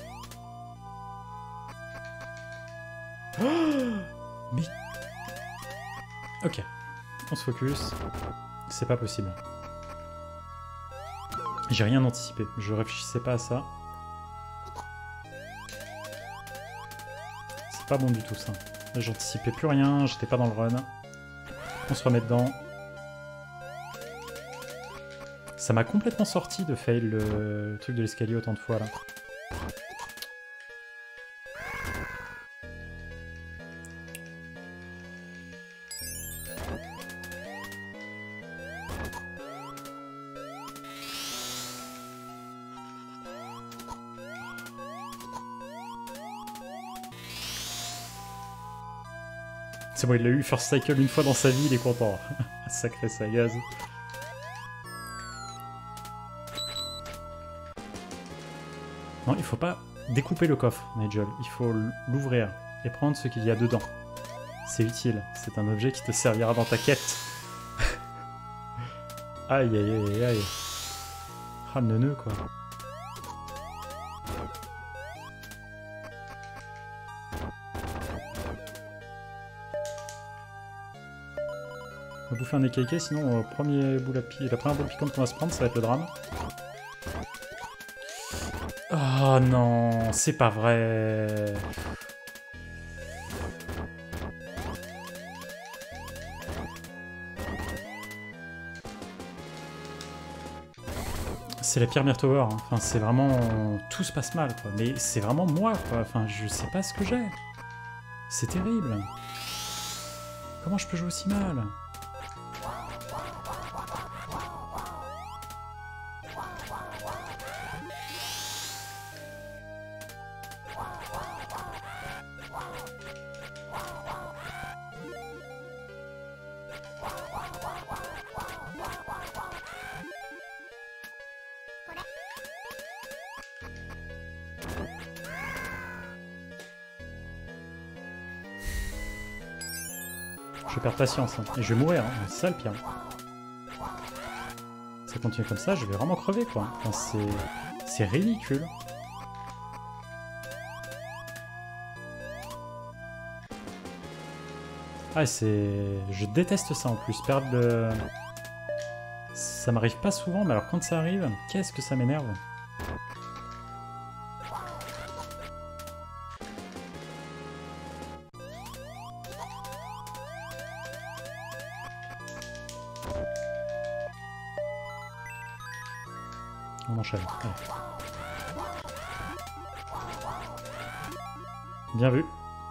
Oh mais... Ok. On se focus. C'est pas possible. J'ai rien anticipé, je réfléchissais pas à ça. C'est pas bon du tout ça. Là j'anticipais plus rien, j'étais pas dans le run. On se remet dedans. Ça m'a complètement sorti de fail le truc de l'escalier autant de fois là. C'est bon, il a eu First Cycle une fois dans sa vie, il est content. Sacré Sagaz. Non, il faut pas découper le coffre, Nigel. Il faut l'ouvrir et prendre ce qu'il y a dedans. C'est utile. C'est un objet qui te servira dans ta quête. Aïe, aïe, aïe, aïe. Ah, le neuneu, quoi. On va bouffer un écaillé, sinon la première boule piquante qu'on va se prendre, ça va être le drame. Oh non, c'est pas vrai. c'est la pire Mir Tower, hein. Enfin, c'est vraiment... Tout se passe mal, quoi. Mais c'est vraiment moi, quoi. Enfin, je sais pas ce que j'ai. C'est terrible. Comment je peux jouer aussi mal? Je perds patience, hein. Et je vais mourir, hein. C'est ça le pire. Ça continue comme ça, je vais vraiment crever, quoi. Enfin, c'est ridicule. Ah, c'est... Je déteste ça en plus, perdre le... Ça m'arrive pas souvent, mais alors quand ça arrive, qu'est-ce que ça m'énerve. On enchaîne. Allez. Bien vu.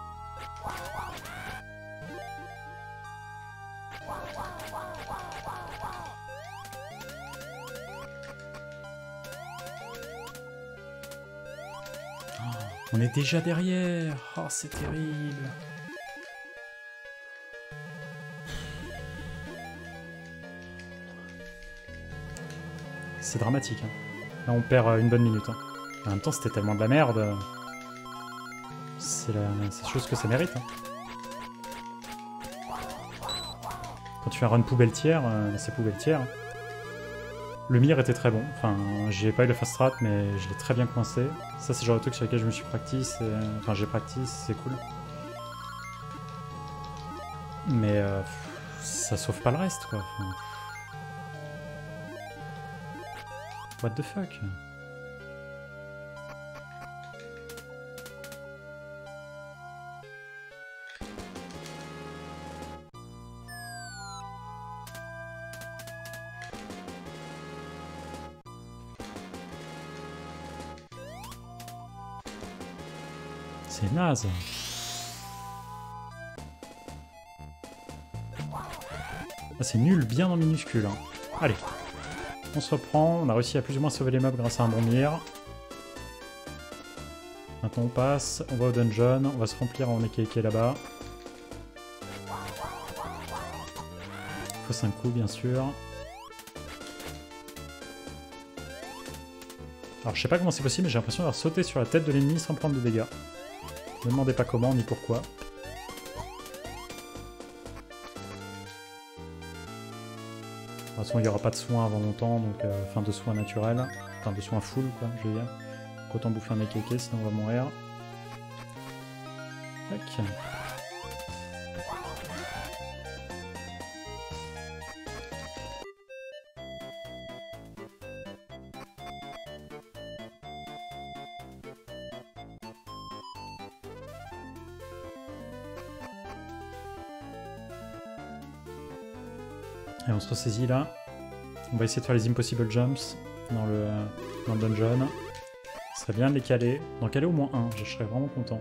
On est déjà derrière. Oh, c'est terrible. C'est dramatique, hein. Là, on perd une bonne minute, hein. En même temps, c'était tellement de la merde. C'est chose que ça mérite, hein. Quand tu fais un run poubelle tiers, c'est poubelle tiers. Le Mir était très bon. Enfin, j'ai pas eu le fast strat, mais je l'ai très bien coincé. Ça, c'est le genre de truc sur lequel je me suis practice. Enfin, j'ai practice, c'est cool. Mais ça sauve pas le reste, quoi. Enfin... What the fuck? C'est naze. Ah, c'est nul, bien en minuscule, hein. Allez. On se reprend, on a réussi à plus ou moins sauver les mobs grâce à un bon Mir. Maintenant on passe, on va au dungeon, on va se remplir en Ekeke là-bas. Il faut 5 coups bien sûr. Alors je sais pas comment c'est possible, mais j'ai l'impression d'avoir sauté sur la tête de l'ennemi sans prendre de dégâts. Ne me demandez pas comment ni pourquoi. De toute façon, il n'y aura pas de soins avant longtemps, donc enfin de soins naturels, enfin de soins full, quoi, je veux dire. Donc autant bouffer un Ekeke, sinon on va mourir. Tac. Et on se ressaisit là. On va essayer de faire les impossible jumps dans le dungeon. Ce serait bien de les caler. D'en caler au moins un, je serais vraiment content.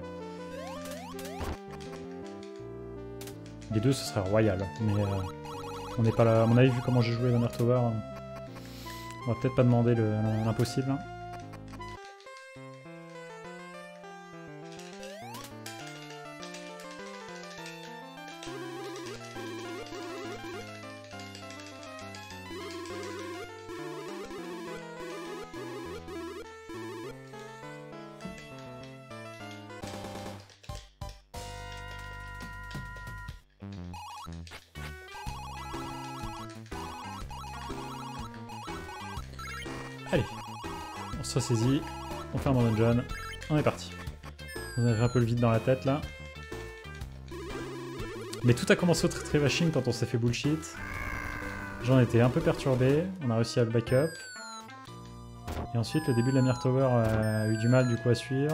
Les deux, ce serait royal. Mais on n'est pas là. À mon avis, vu comment j'ai joué dans Mir Tower, on va peut-être pas demander l'impossible. Allez, on se ressaisit, on ferme mon dungeon, on est parti. On a fait un peu le vide dans la tête là. Mais tout a commencé au très machine quand on s'est fait bullshit. J'en étais un peu perturbé, on a réussi à le backup. Et ensuite le début de la Mir Tower a eu du mal du coup à suivre.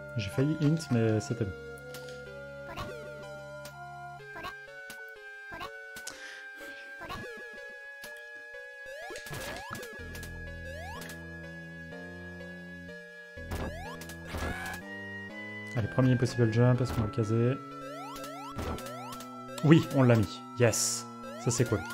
J'ai failli int, mais c'était bon. Allez, premier possible jump, est-ce qu'on va le caser? Oui, on l'a mis. Yes. Ça c'est cool.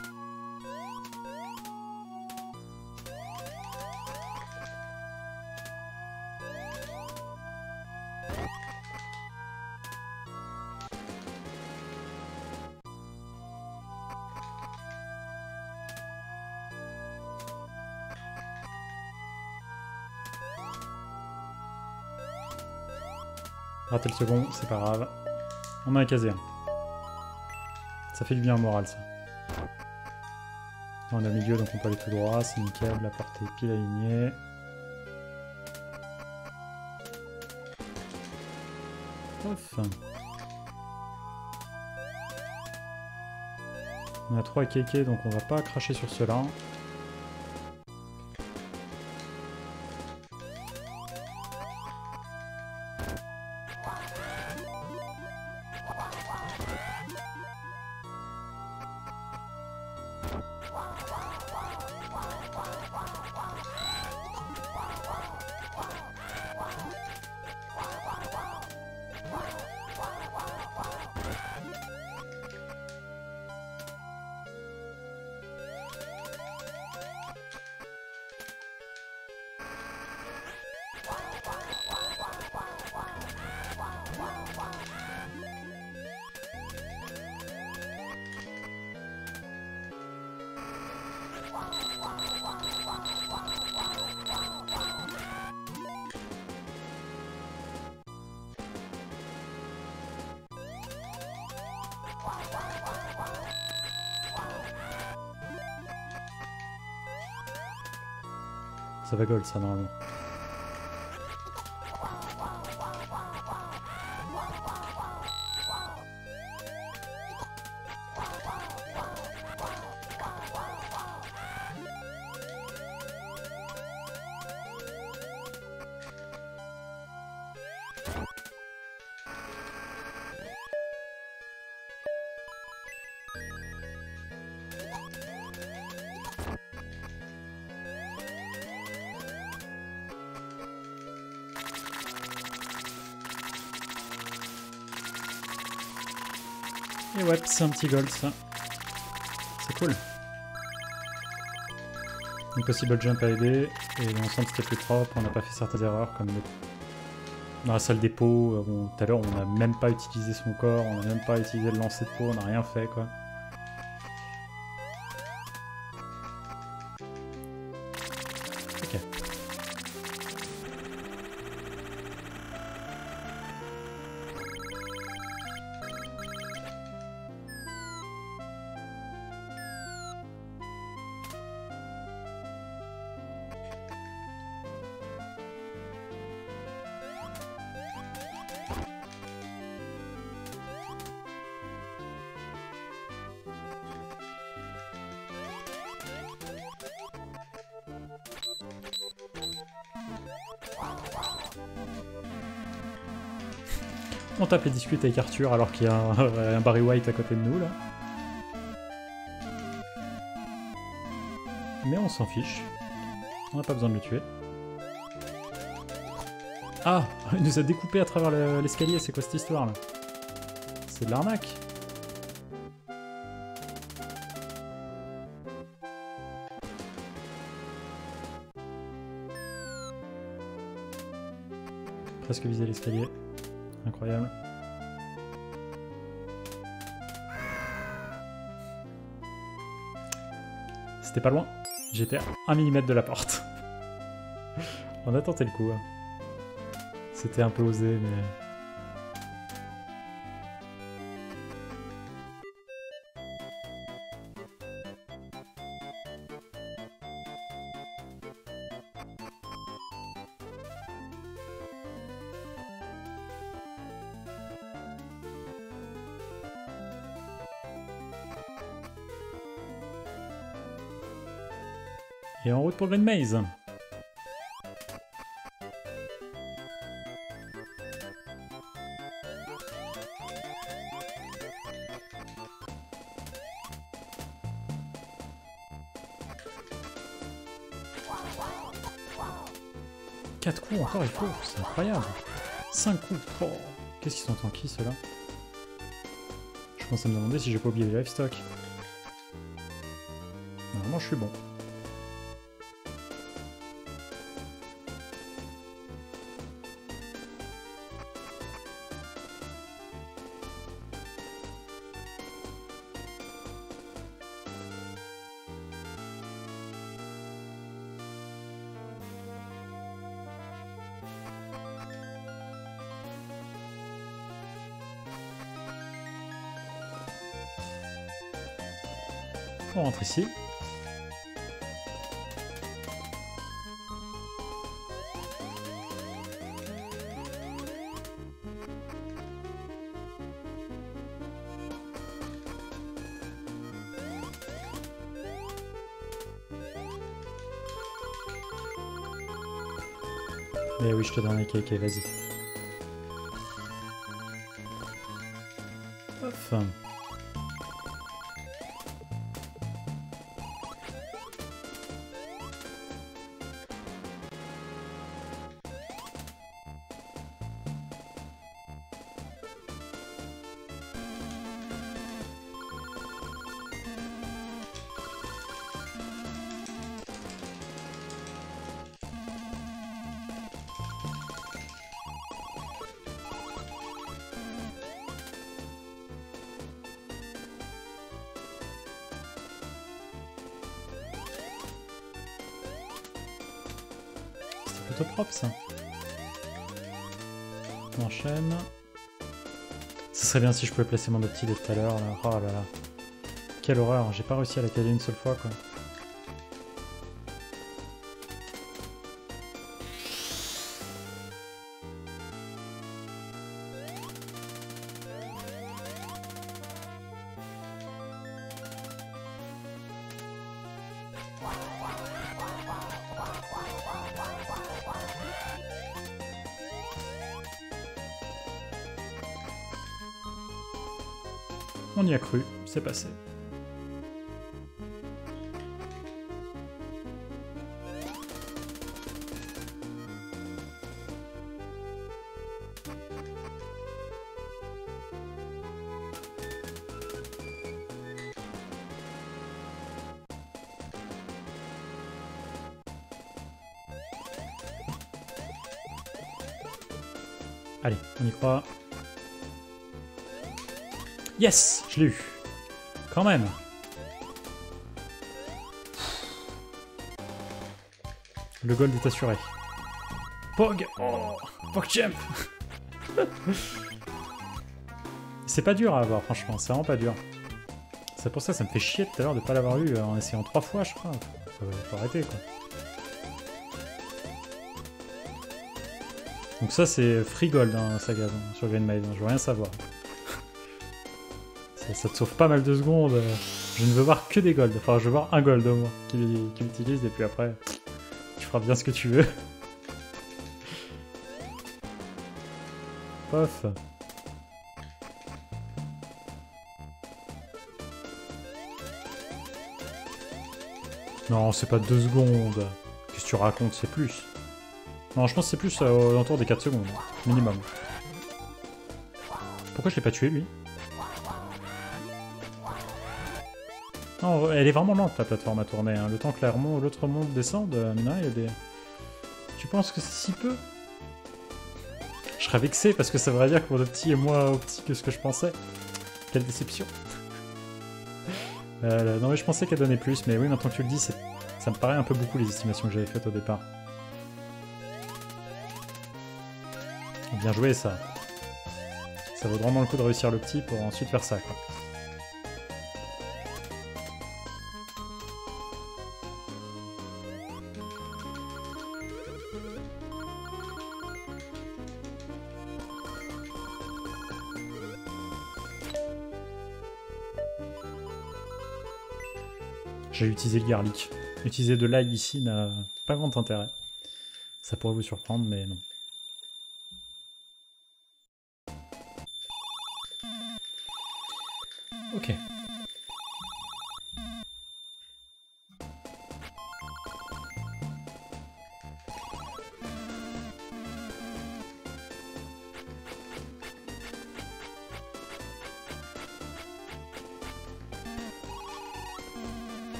Rater le second, c'est pas grave. On a un casé. Ça fait du bien au moral, ça. On est au milieu, donc on peut aller tout droit. C'est nickel, la porte est pile alignée. Ouf. On a 3 kékés, donc on va pas cracher sur cela. Ça va gold, ça, normalement. Et ouais, c'est un petit gold, ça. C'est cool. Impossible jump à aider, et l'ensemble c'était plus propre, on n'a pas fait certaines erreurs, comme dans la salle dépôt, tout à l'heure on n'a même pas utilisé son corps, on n'a même pas utilisé le lancer de peau, on n'a rien fait, quoi. Ok. On tape les disputes avec Arthur alors qu'il y a un Barry White à côté de nous, là. Mais on s'en fiche. On n'a pas besoin de le tuer. Ah, il nous a découpé à travers l'escalier, c'est quoi cette histoire, là? C'est de l'arnaque. Presque visé l'escalier. Incroyable. C'était pas loin. J'étais à 1 mm de la porte. On a tenté le coup. Hein. C'était un peu osé, mais... Et en route pour Green Maze. 4 coups encore, il faut. C'est incroyable. 5 coups. Oh. Qu'est-ce qu'ils sont tanky, ceux-là? Je commence à me demander si j'ai pas oublié les livestock. Normalement, je suis bon. On rentre ici. Eh oui, je te donne un cake, vas-y. Ouf. Plutôt propre ça. On enchaîne. Ce serait bien si je pouvais placer mon opti de tout à l'heure. Oh là là. Quelle horreur, j'ai pas réussi à la caler une seule fois quoi. On y a cru, c'est passé. Allez, on y croit. Yes, je l'ai eu. Quand même. Le gold est assuré. Pog. Oh, PogChamp. C'est pas dur à avoir, franchement. C'est vraiment pas dur. C'est pour ça que ça me fait chier tout à l'heure de pas l'avoir eu en essayant 3 fois, je crois. Faut arrêter, quoi. Donc ça, c'est free gold, hein, Saga, sur Green Maid. Je veux rien savoir. Ça te sauve pas mal de secondes. Je ne veux voir que des golds. Enfin, je veux voir un gold au moins qui l'utilise et puis après, tu feras bien ce que tu veux. Pof. Non, c'est pas 2 secondes. Qu'est-ce que tu racontes? C'est plus. Non, je pense que c'est plus autour des 4 secondes. Minimum. Pourquoi je l'ai pas tué, lui? Non, elle est vraiment lente, la plateforme à tourner. Hein. Le temps que l'autre monde descende, il y a des... Tu penses que c'est si peu? Je serais vexé parce que ça voudrait dire que mon opti est moins opti que ce que je pensais. Quelle déception. Non mais je pensais qu'elle donnait plus, mais oui, maintenant que tu le dis, ça me paraît un peu beaucoup les estimations que j'avais faites au départ. Bien joué ça. Ça vaut vraiment le coup de réussir l'opti pour ensuite faire ça, quoi. J'ai utilisé le garlic. Utiliser de l'ail ici n'a pas grand intérêt. Ça pourrait vous surprendre, mais non. Ok.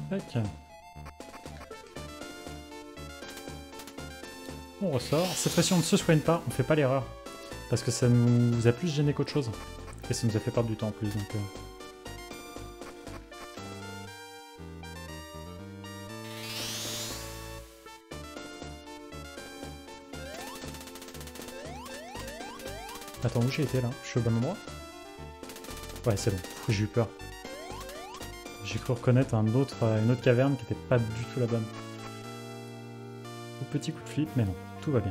Tac. On ressort. Cette fois-ci, on ne se soigne pas, on fait pas l'erreur. Parce que ça nous a plus gêné qu'autre chose. Et ça nous a fait perdre du temps en plus. Donc, Attends, où j'ai été là? Je suis au bon endroit? Ouais, c'est bon. J'ai eu peur. J'ai cru reconnaître une autre caverne qui n'était pas du tout la bonne. Au petit coup de flip, mais non, tout va bien.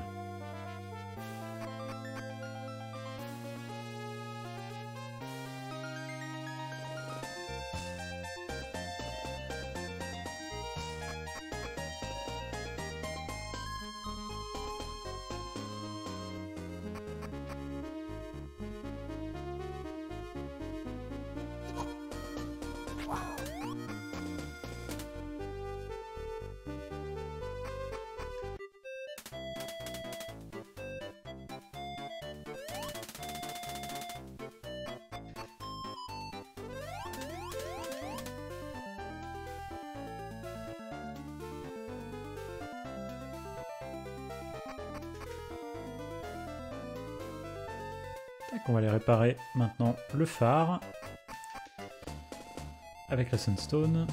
On va aller réparer maintenant le phare avec la Sunstone.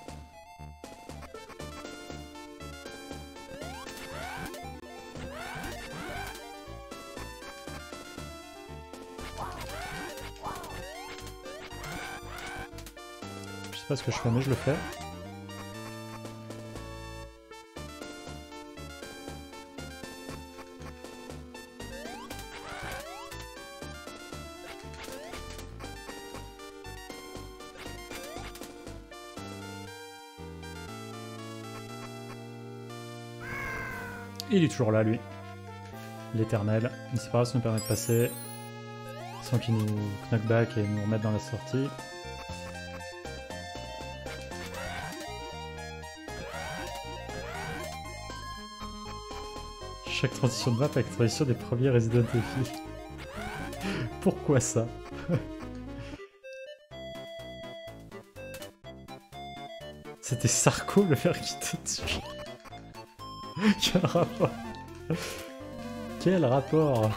Je sais pas ce que je fais, mais je le fais. Il est toujours là, lui. L'éternel. Mais c'est pas grave, ça nous permet de passer sans qu'il nous knockback et nous remette dans la sortie. Chaque transition de map avec transition des premiers Resident Evil. Pourquoi ça? C'était Sarko le faire quitter dessus. Quel rapport? Quel rapport?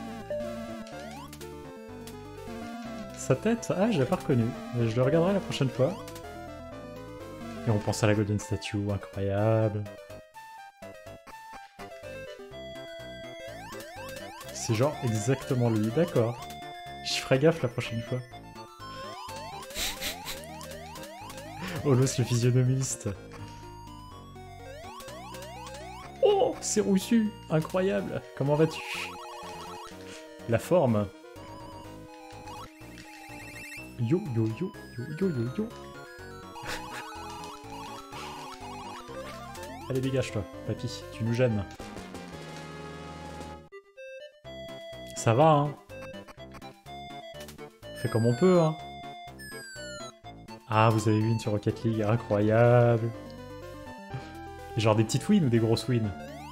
Sa tête? Ah, je l'ai pas reconnu. Je le regarderai la prochaine fois. Et on pense à la Golden Statue, incroyable. C'est genre exactement lui, d'accord. Je ferai gaffe la prochaine fois. Olos le physionomiste. Oh, c'est Roussu, incroyable. Comment vas-tu? La forme. Yo yo yo yo yo yo yo. Allez, dégage-toi, papy, tu nous gênes. Ça va, hein. On fait comme on peut, hein. Ah, vous avez win sur Rocket League, incroyable. Genre des petites wins ou des grosses wins?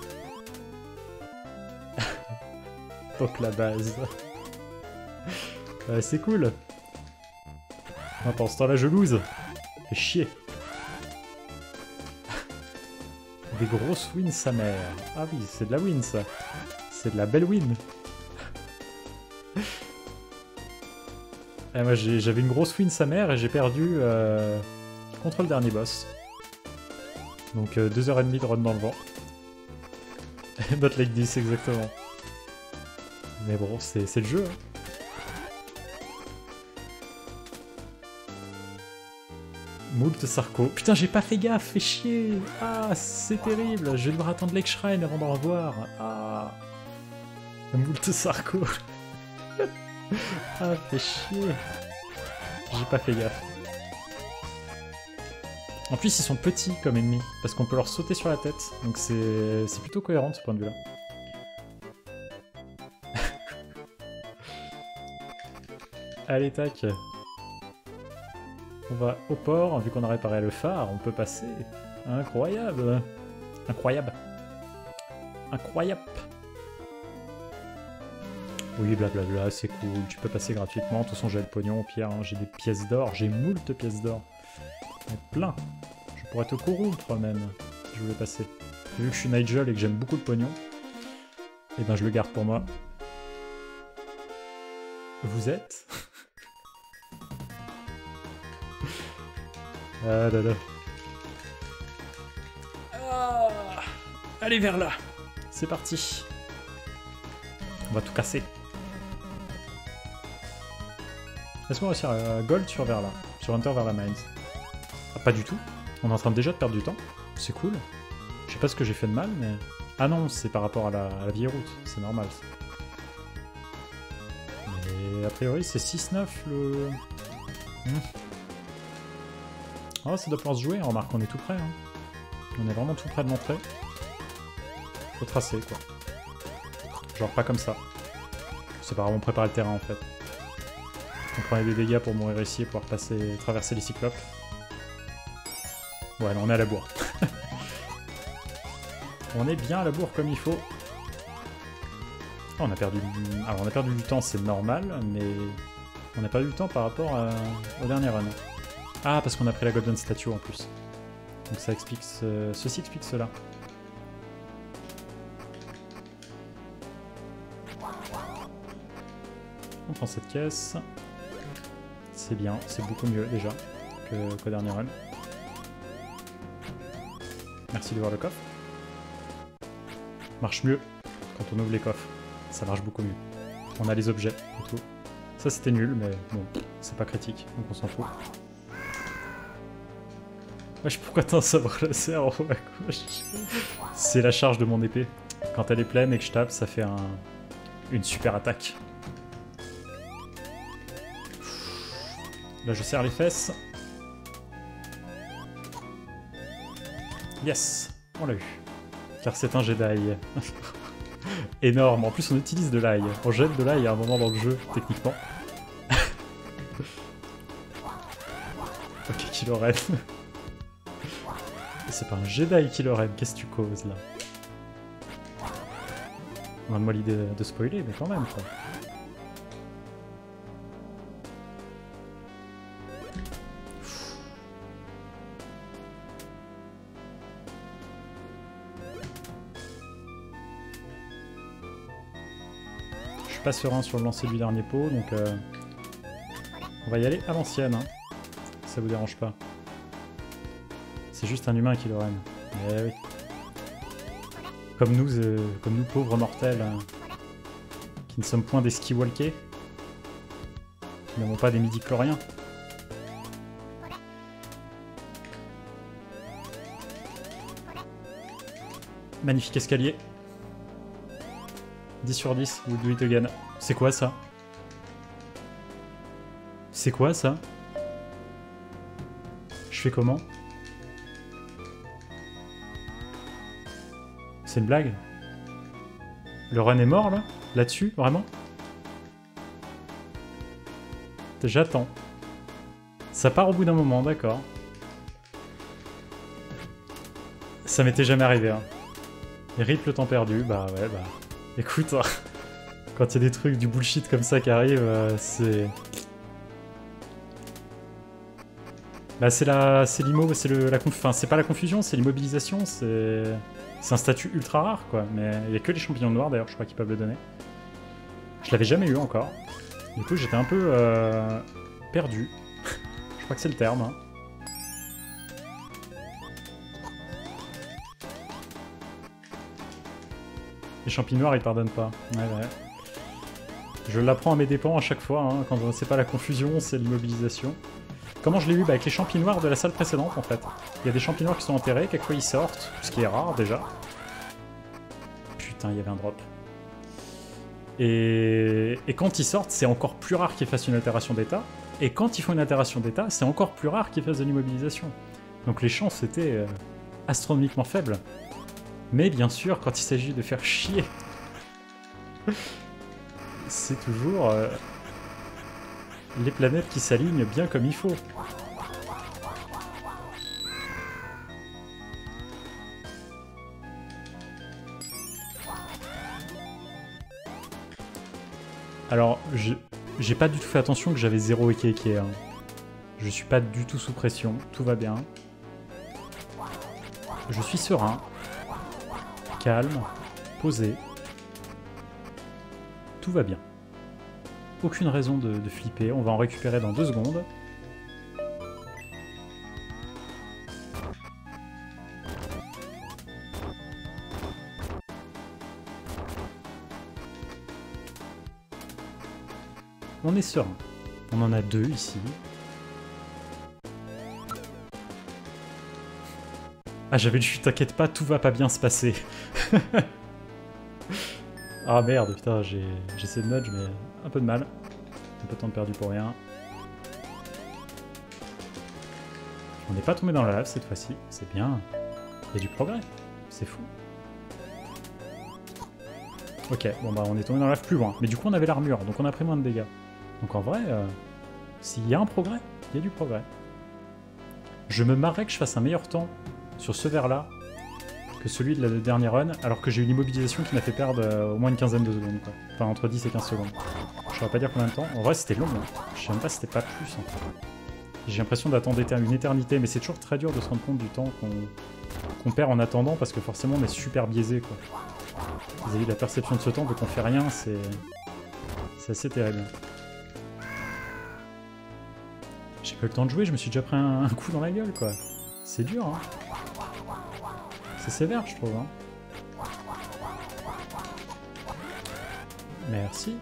Fuck la base. C'est cool. Pendant ce temps-là, je lose. Fais chier. Des grosses wins, sa mère. Ah oui, c'est de la win, ça. C'est de la belle win. Moi, j'avais une grosse win, sa mère, et j'ai perdu contre le dernier boss. Donc 2h30 de run dans le vent. Not like this, exactement. Mais bon, c'est le jeu. Hein. Moult Sarko. Putain, j'ai pas fait gaffe, fais chier. Ah, c'est terrible. Je vais devoir attendre Lake Shrine avant d'en revoir. Ah. Moult Sarko. Ah, fais chier. J'ai pas fait gaffe. En plus, ils sont petits comme ennemis, parce qu'on peut leur sauter sur la tête. Donc c'est plutôt cohérent de ce point de vue-là. Allez, tac. On va au port, vu qu'on a réparé le phare, on peut passer. Incroyable. Incroyable. Incroyable. Oui, blablabla, c'est cool, tu peux passer gratuitement. De toute façon, j'ai le pognon au pire, hein. J'ai des pièces d'or, j'ai moult pièces d'or. Plein. Je pourrais te corrompre même. Je voulais passer. Vu que je suis Nigel et que j'aime beaucoup le pognon, eh ben je le garde pour moi. Vous êtes Ah là là. Ah, allez vers là. C'est parti. On va tout casser. Laisse-moi réussir à gold sur vers là. Sur Hunter vers la mines. Ah, pas du tout. On est en train déjà de perdre du temps. C'est cool. Je sais pas ce que j'ai fait de mal, mais... Ah non, c'est par rapport à la vieille route. C'est normal, ça. Mais a priori, c'est 6-9 le... Oh, ça doit pouvoir se jouer. Remarque, on est tout près. Hein. On est vraiment tout près de l'entrée. Faut tracer, quoi. Genre pas comme ça. C'est pas vraiment préparer le terrain, en fait. On prenait des dégâts pour mourir ici et pouvoir passer, traverser les cyclopes. Ouais, non, on est à la bourre. On est bien à la bourre comme il faut. Oh, on a perdu... Alors, on a perdu du temps, c'est normal, mais... On a perdu du temps par rapport au dernier run. Ah, parce qu'on a pris la Golden Statue en plus. Donc ça explique... Ceci explique cela. On prend cette caisse. C'est bien, c'est beaucoup mieux déjà qu'au dernier run. Merci de voir le coffre. Marche mieux quand on ouvre les coffres. Ça marche beaucoup mieux. On a les objets et tout. Ça c'était nul, mais bon, c'est pas critique, donc on s'en fout. Wesh, pourquoi t'as un sabre laser en haut à gauche? C'est la charge de mon épée. Quand elle est pleine et que je tape, ça fait une super attaque. Là, je serre les fesses. Yes, on l'a eu. Car c'est un Jedi. Énorme. En plus, on utilise de l'ail. On jette de l'ail à un moment dans le jeu, techniquement. Ok, Kylo Ren. C'est pas un Jedi Kylo Ren, qu'est-ce que tu causes là? Donne-moi l'idée de spoiler, mais quand même, quoi. Je suis pas serein sur le lancer du dernier pot, donc on va y aller à l'ancienne, hein. Ça vous dérange pas. C'est juste un humain qui le règne. Eh oui. Comme nous pauvres mortels, qui ne sommes point des ski-walkers, qui n'avons pas des midi-chloriens. Magnifique escalier. 10 sur 10, we'll do it again. C'est quoi ça? C'est quoi ça? Je fais comment? C'est une blague? Le run est mort là? Là-dessus? Vraiment? J'attends. Ça part au bout d'un moment, d'accord. Ça m'était jamais arrivé, hein. Et rip le temps perdu, bah ouais, bah... Écoute, hein, quand il y a des trucs, du bullshit comme ça qui arrivent, c'est... Bah c'est l'immo, c'est enfin c'est pas la confusion, c'est l'immobilisation, c'est un statut ultra rare quoi, mais il y a que les champignons noirs d'ailleurs, je crois qu'ils peuvent le donner. Je l'avais jamais eu encore. Du coup j'étais un peu perdu. Je crois que c'est le terme. Hein. Les champignons noirs ils pardonnent pas. Ouais. Je l'apprends à mes dépens à chaque fois, hein, quand c'est pas la confusion, c'est l'immobilisation. Comment je l'ai eu? Bah avec les champignons noirs de la salle précédente en fait. Il y a des champignons noirs qui sont enterrés, quelquefois ils sortent, ce qui est rare déjà. Putain, il y avait un drop. Et quand ils sortent, c'est encore plus rare qu'ils fassent une altération d'état. Et quand ils font une altération d'état, c'est encore plus rare qu'ils fassent de l'immobilisation. Donc les chances étaient astronomiquement faibles. Mais bien sûr, quand il s'agit de faire chier, c'est toujours... les planètes qui s'alignent bien comme il faut. Alors, j'ai pas du tout fait attention que j'avais 0 Eke. Hein. Je suis pas du tout sous pression, tout va bien. Je suis serein, calme, posé. Tout va bien. Aucune raison de flipper. On va en récupérer dans 2 secondes. On est serein. On en a 2 ici. Ah, j'avais lu, t'inquiète pas, tout va pas bien se passer. Ah merde, putain, j'ai essayé de nudge, mais un peu de mal. Un peu de temps perdu pour rien. On n'est pas tombé dans la lave cette fois-ci, c'est bien. Il y a du progrès, c'est fou. Ok, bon bah on est tombé dans la lave plus loin. Mais du coup on avait l'armure, donc on a pris moins de dégâts. Donc en vrai, s'il y a un progrès, il y a du progrès. Je me marrais que je fasse un meilleur temps sur ce verre-là que celui de la dernière run, alors que j'ai une immobilisation qui m'a fait perdre au moins une quinzaine de secondes, quoi. Enfin, entre 10 et 15 secondes. Je saurais pas dire combien de temps. En vrai, c'était long, hein. Je sais même pas si c'était pas plus, en fait. J'ai l'impression d'attendre une éternité, mais c'est toujours très dur de se rendre compte du temps qu'on perd en attendant, parce que forcément, on est super biaisé, quoi. Vis-à-vis de la perception de ce temps, vu qu'on fait rien, c'est assez terrible. J'ai pas eu le temps de jouer, je me suis déjà pris un coup dans la gueule, quoi. C'est dur, hein. C'est sévère, je trouve, hein. Merci.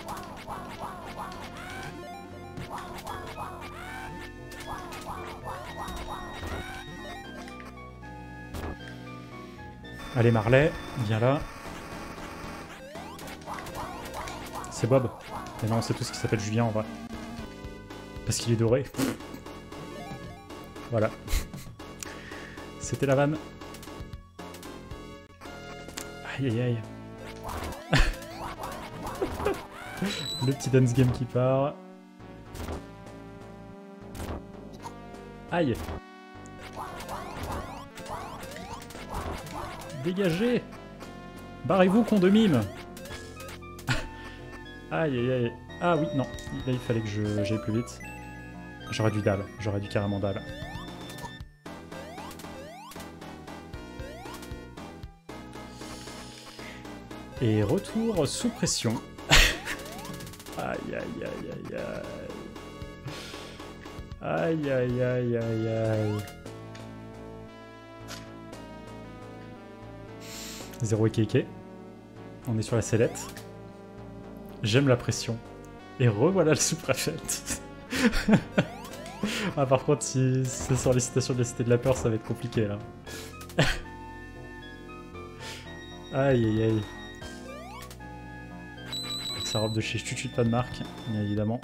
Allez, Marley, viens là. C'est Bob. Mais non, c'est tout ce qui s'appelle Julien, en vrai. Parce qu'il est doré. Voilà. C'était la vanne. Aïe aïe aïe. Le petit dance game qui part. Aïe. Dégagez. Barrez-vous, con de mime. Aïe aïe aïe. Ah oui, non. Là, il fallait que j'aille plus vite. J'aurais dû dalle. J'aurais dû carrément dalle. Et retour sous pression. Aïe aïe aïe aïe aïe. Aïe aïe aïe aïe aïe. 0 EKK. On est sur la sellette. J'aime la pression. Et revoilà le sous-préfète. Ah par contre si c'est sur les citations de la Cité de la Peur ça va être compliqué là. Aïe aïe aïe. Avec sa robe de chez Chuchu pas de marque, bien évidemment.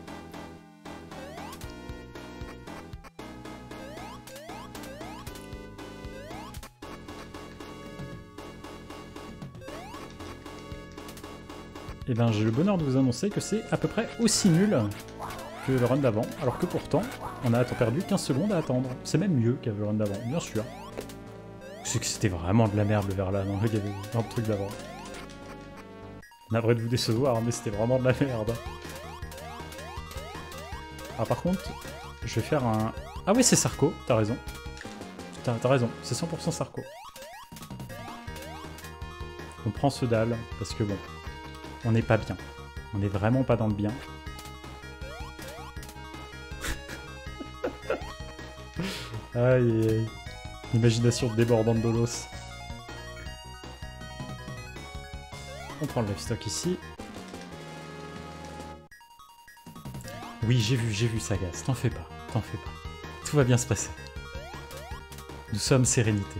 Et ben j'ai le bonheur de vous annoncer que c'est à peu près aussi nul que le run d'avant, alors que pourtant on a perdu 15 secondes à attendre. C'est même mieux qu'avec le run d'avant, bien sûr. C'est que c'était vraiment de la merde le verre là dans le truc d'avant. Navré de vous décevoir, mais c'était vraiment de la merde. Ah par contre, je vais faire un... Ah oui c'est Sarko, t'as raison. T'as raison, c'est 100% Sarko. On prend ce dalle, parce que bon, on n'est pas bien. On n'est vraiment pas dans le bien. Aïe, aïe. Imagination débordante de l'os. On prend le livestock ici. Oui, j'ai vu Sagas. T'en fais pas, t'en fais pas. Tout va bien se passer. Nous sommes sérénité.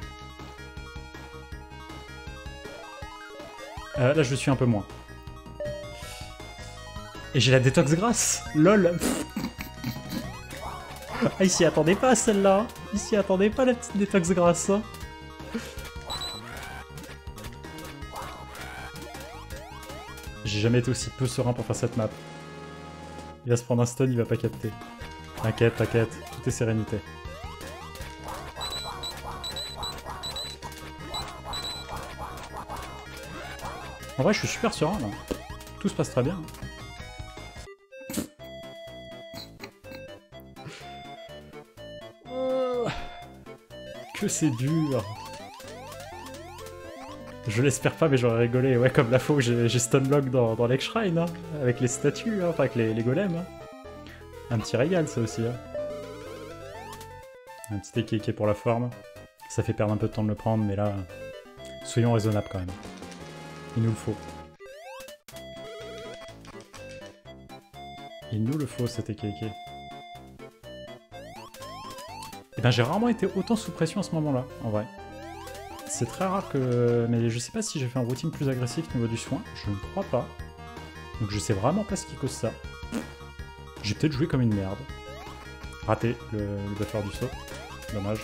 Là, je suis un peu moins. Et j'ai la détox grasse. LOL. Ah, il s'y attendait pas celle-là. Il s'y attendait pas la petite détox grasse. Hein. J'ai jamais été aussi peu serein pour faire cette map. Il va se prendre un stun, il va pas capter. T'inquiète, t'inquiète, tout est sérénité. En vrai, je suis super serein là. Tout se passe très bien. Que c'est dur. Je l'espère pas, mais j'aurais rigolé. Ouais, comme la fois où j'ai stunlock dans l'Ex-Shrine, hein, avec les statues, hein, enfin avec les golems. Hein. Un petit régal, ça aussi. Hein. Un petit équilibre pour la forme. Ça fait perdre un peu de temps de le prendre, mais là, soyons raisonnables quand même. Il nous le faut. Il nous le faut, cet équilibre. Et ben j'ai rarement été autant sous pression à ce moment-là, en vrai. C'est très rare que... Mais je sais pas si j'ai fait un routine plus agressif au niveau du soin. Je ne crois pas. Donc je sais vraiment pas ce qui cause ça. J'ai peut-être joué comme une merde. Raté le buffer du saut. Dommage.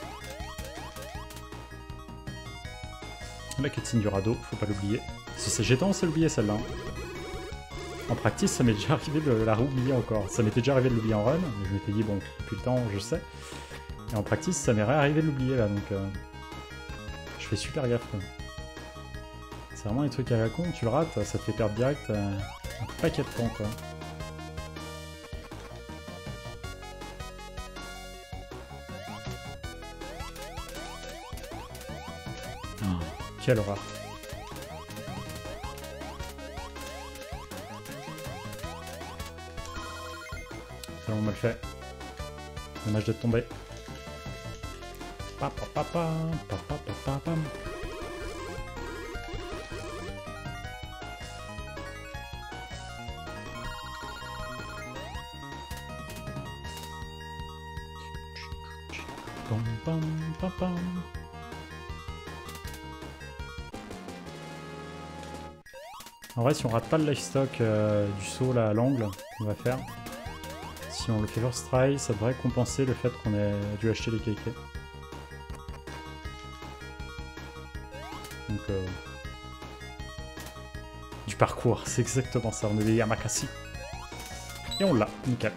La cutscene du radeau, faut pas l'oublier. J'ai tendance à l'oublier celle-là. En practice, ça m'est déjà arrivé de la réoublier encore. Ça m'était déjà arrivé de l'oublier en run, mais je m'étais dit, bon, depuis le temps, je sais. Et en practice, ça m'est réarrivé de l'oublier là, donc... Je fais super gaffe. C'est vraiment des trucs à la con, tu le rates, ça te fait perdre direct un paquet de temps, quoi. Oh, quelle horreur. C'est vraiment mal fait. Dommage d'être tombé. Pa, pa, pa, pa, pa, pa, pa, pa, pam. Pam, pam, pam, pam. En vrai, si on rate pas le lifestock du saut là à l'angle qu'on va faire, si on le fait first try, ça devrait compenser le fait qu'on ait dû acheter les KK. Donc, du parcours, c'est exactement ça, on est des Yamakasi. Et on l'a, nickel.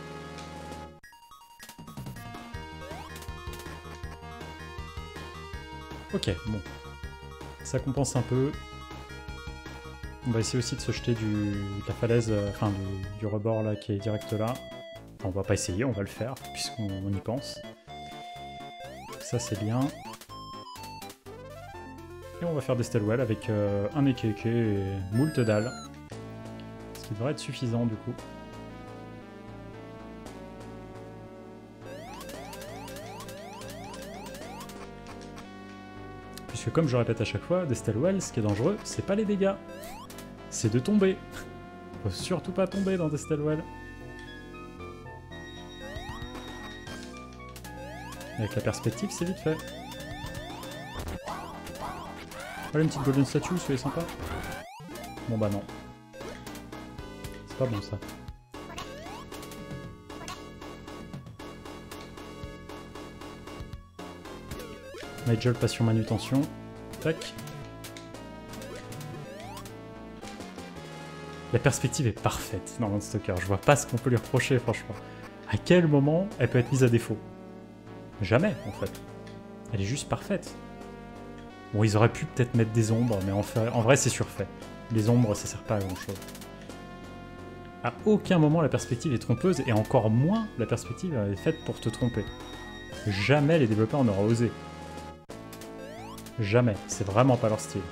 Ok, bon. Ça compense un peu. On va essayer aussi de se jeter de la falaise, enfin du rebord là qui est direct là. Enfin, on va pas essayer, on va le faire, puisqu'on y pense. Ça c'est bien. Et on va faire des Stellwell avec un Ekeke et moult dalles. Ce qui devrait être suffisant du coup. Puisque comme je répète à chaque fois, des Stellwell, ce qui est dangereux, c'est pas les dégâts. C'est de tomber. Faut surtout pas tomber dans des Stellwell. Avec la perspective, c'est vite fait. Voilà une petite golden statue, soyez sympa. Bon bah non. C'est pas bon ça. Nigel passion manutention. Tac. La perspective est parfaite dans Mondstalker. Je vois pas ce qu'on peut lui reprocher franchement. À quel moment elle peut être mise à défaut? Jamais en fait. Elle est juste parfaite. Bon, ils auraient pu peut-être mettre des ombres, mais en vrai c'est surfait. Les ombres ça sert pas à grand chose. À aucun moment la perspective est trompeuse, et encore moins la perspective est faite pour te tromper. Jamais les développeurs n'auraient osé. Jamais, c'est vraiment pas leur style.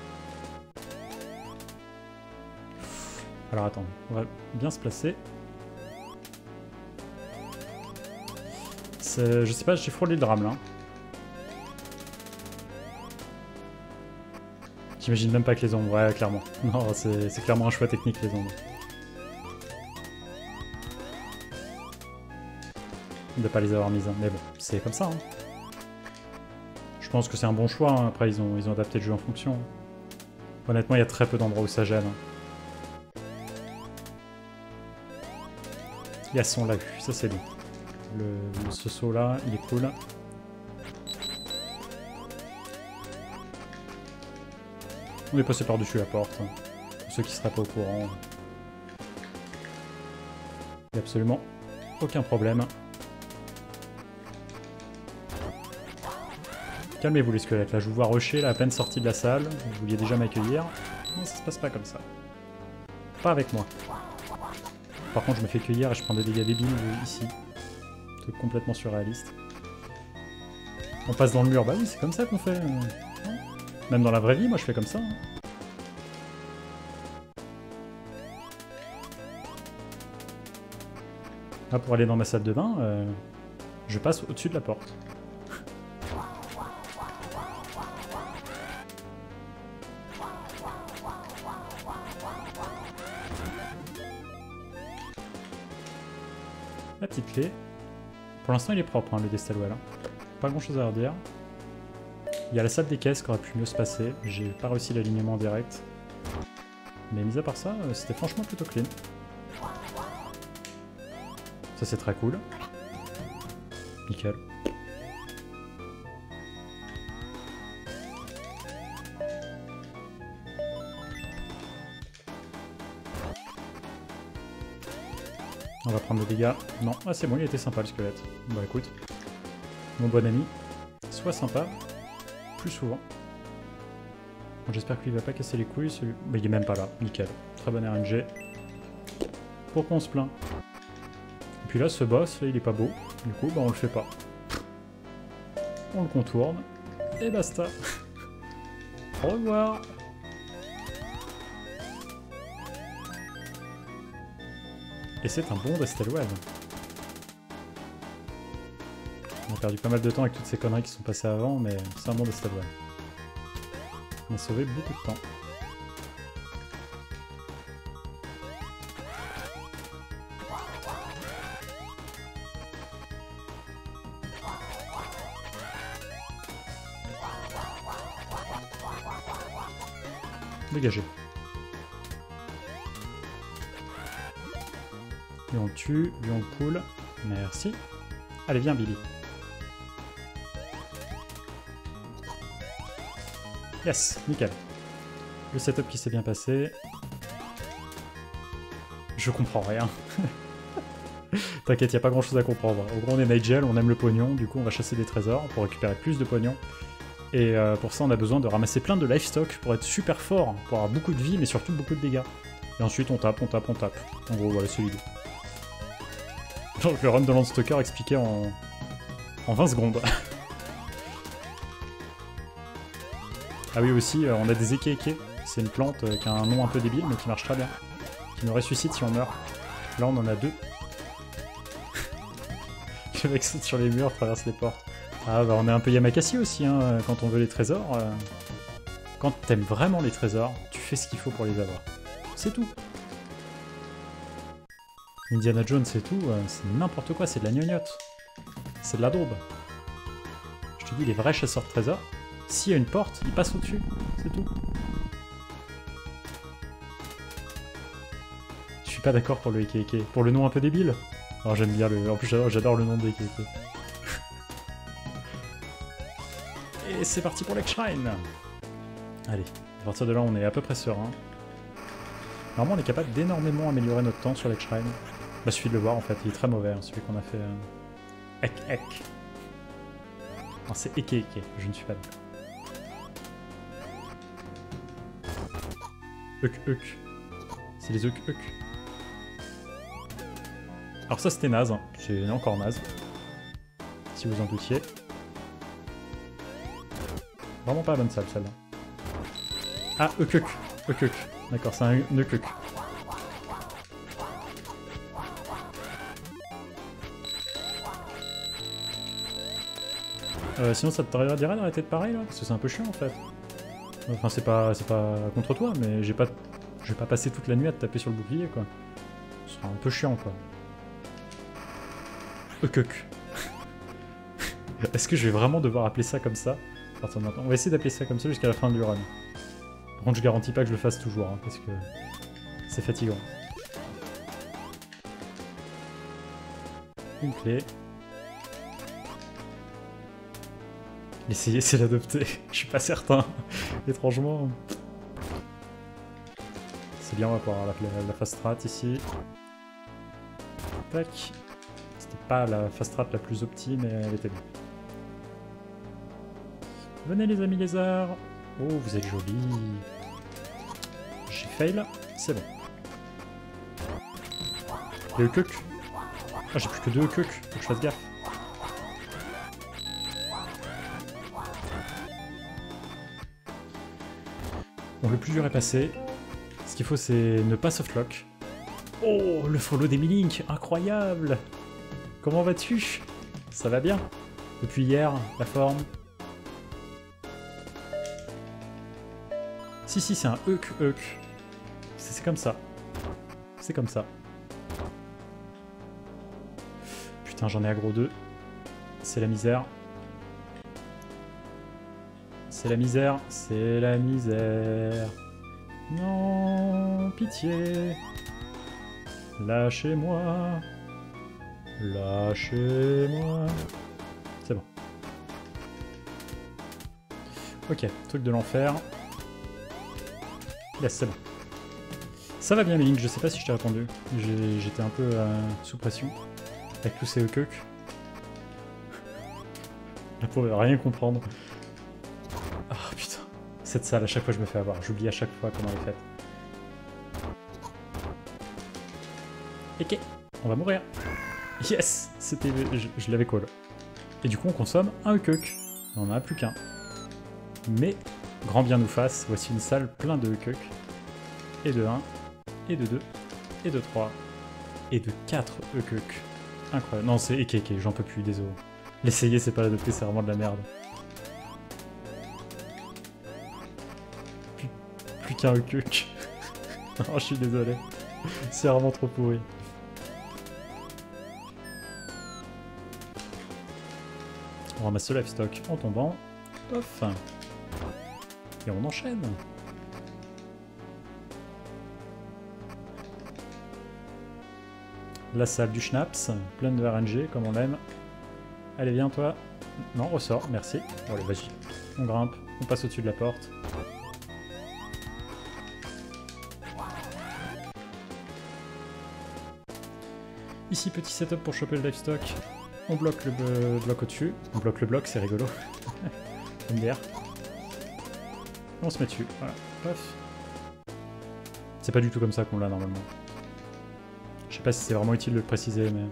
Alors attends, on va bien se placer. Je sais pas, j'ai frôlé le drame là. J'imagine même pas que les ombres, ouais clairement. Non, c'est clairement un choix technique les ombres. De pas les avoir mises, hein. Mais bon, c'est comme ça. Hein. Je pense que c'est un bon choix, hein. Après ils ont adapté le jeu en fonction. Honnêtement, il y a très peu d'endroits où ça gêne. Hein. Yes, on l'a vu, ça c'est bon. Ce saut là, il est cool. On est passé par-dessus la porte. Hein. Pour ceux qui seraient pas au courant. Il n'y a absolument aucun problème. Calmez-vous les squelettes, là je vous vois rusher, là, à peine sorti de la salle, vous vouliez déjà m'accueillir. Non, ça se passe pas comme ça. Pas avec moi. Par contre je me fais cueillir et je prends des dégâts débiles ici. Un truc complètement surréaliste. On passe dans le mur. Bah oui, c'est comme ça qu'on fait. Même dans la vraie vie, moi je fais comme ça. Hein. Là, pour aller dans ma salle de bain, je passe au-dessus de la porte. La petite clé. Pour l'instant, il est propre, hein, le Destalwell. Hein. Pas grand chose à redire. Il y a la salle des caisses qui aurait pu mieux se passer. J'ai pas réussi l'alignement en direct. Mais mis à part ça, c'était franchement plutôt clean. Ça, c'est très cool. Nickel. On va prendre le dégât. Non, ah c'est bon, il était sympa le squelette. Bah écoute, mon bon ami, sois sympa, plus souvent. Bon, j'espère qu'il va pas casser les couilles, celui... Bah il est même pas là, nickel. Très bon RNG. Pourquoi on se plaint? Et puis là, ce boss, là, il est pas beau. Du coup, bah on le fait pas. On le contourne, et basta. Au revoir. Et c'est un bon Destalwell. On a perdu pas mal de temps avec toutes ces conneries qui sont passées avant, mais c'est un bon Destalwell. On a sauvé beaucoup de temps. Dégagé. Lui on le tue, lui on le coule. Merci. Allez, viens Billy. Yes, nickel. Le setup qui s'est bien passé. Je comprends rien. T'inquiète, y a pas grand chose à comprendre. En gros, on est Nigel, on aime le pognon, du coup on va chasser des trésors pour récupérer plus de pognon. Et pour ça, on a besoin de ramasser plein de livestock pour être super fort, pour avoir beaucoup de vie, mais surtout beaucoup de dégâts. Et ensuite, on tape, on tape, on tape. En gros, voilà, c'est l'idée. Le run de Landstalker expliqué en 20 secondes. Ah oui, aussi, on a des Eke. C'est une plante qui a un nom un peu débile, mais qui marche très bien. Qui nous ressuscite si on meurt. Là, on en a 2. Le mec saute sur les murs, traverse les portes. Ah bah on est un peu Yamakasi aussi, hein, quand on veut les trésors. Quand t'aimes vraiment les trésors, tu fais ce qu'il faut pour les avoir. C'est tout. Indiana Jones c'est tout, c'est n'importe quoi, c'est de la gnognotte. C'est de la daube. Je te dis, les vrais chasseurs de trésors, s'il y a une porte, ils passent au-dessus. C'est tout. Je suis pas d'accord pour le Eke. Pour le nom un peu débile. Alors j'aime bien le... En plus j'adore le nom de Eke. Et c'est parti pour l'X-Shrine. Allez, à partir de là on est à peu près serein. Normalement on est capable d'énormément améliorer notre temps sur l'X-Shrine. Bah suffit de le voir en fait, il est très mauvais, hein, celui qu'on a fait... Ek. Non c'est Eke, je ne suis pas d'accord. Euk. C'est les Euk. Alors ça c'était naze, hein. C'est encore naze. Si vous en doutiez. Vraiment pas la bonne salle celle-là. Ah, Euk. D'accord, c'est un Euk. Sinon ça te dirait d'arrêter de pareil là? Parce que c'est un peu chiant en fait. Enfin c'est pas contre toi, mais je vais pas passer toute la nuit à te taper sur le bouclier quoi. Ce sera un peu chiant quoi. Euk. Est-ce que je vais vraiment devoir appeler ça comme ça? À partir de maintenant. On va essayer d'appeler ça comme ça jusqu'à la fin du run. Par contre je garantis pas que je le fasse toujours, hein, parce que c'est fatigant. Une clé. Essayer c'est l'adopter, je suis pas certain. Étrangement. C'est bien, on va pouvoir la fast strat ici. Tac. C'était pas la fast strat la plus optime, mais elle était bien. Venez les amis lézards. Oh, vous êtes jolis. J'ai fail, c'est bon. Les Euk. Ah, j'ai plus que 2 Euk, faut que je fasse gaffe. Donc le plus dur est passé. Ce qu'il faut, c'est ne pas softlock. Oh, le follow d'Emmy Link, incroyable! Comment vas-tu? Ça va bien? Depuis hier, la forme? Si, c'est un Euk. C'est comme ça. C'est comme ça. Putain, j'en ai aggro 2. C'est la misère. C'est la misère. C'est la misère. Non, pitié. Lâchez-moi. Lâchez-moi. C'est bon. Ok, truc de l'enfer. Yes, c'est bon. Ça va bien, Link, je sais pas si je t'ai répondu. J'étais un peu sous pression. Avec tous ces Euk. La pauvre va rien comprendre. Ah putain. Cette salle, à chaque fois je me fais avoir. J'oublie à chaque fois comment elle est faite. Ok, on va mourir. Yes, c'était, je l'avais call. Et du coup on consomme un Euk. On en a plus qu'un. Mais, grand bien nous fasse, voici une salle plein de Euk. Et de 1, et de 2, et de 3, et de 4 Euk. Incroyable. Non, c'est Ekeke, j'en peux plus, désolé. L'essayer, c'est pas l'adopter, c'est vraiment de la merde. Plus qu'un Euk. Oh, je suis désolé. C'est vraiment trop pourri. On ramasse le livestock en tombant. Pof. Et on enchaîne. La salle du Schnaps, pleine de RNG comme on l'aime. Allez, viens toi. Non, ressort, merci. Bon, allez, vas-y. On grimpe, on passe au-dessus de la porte. Ici, petit setup pour choper le livestock. On bloque le bloc au-dessus. On bloque le bloc, c'est rigolo. MDR. On se met dessus, voilà. Paf. C'est pas du tout comme ça qu'on l'a normalement. Je sais pas si c'est vraiment utile de le préciser, mais...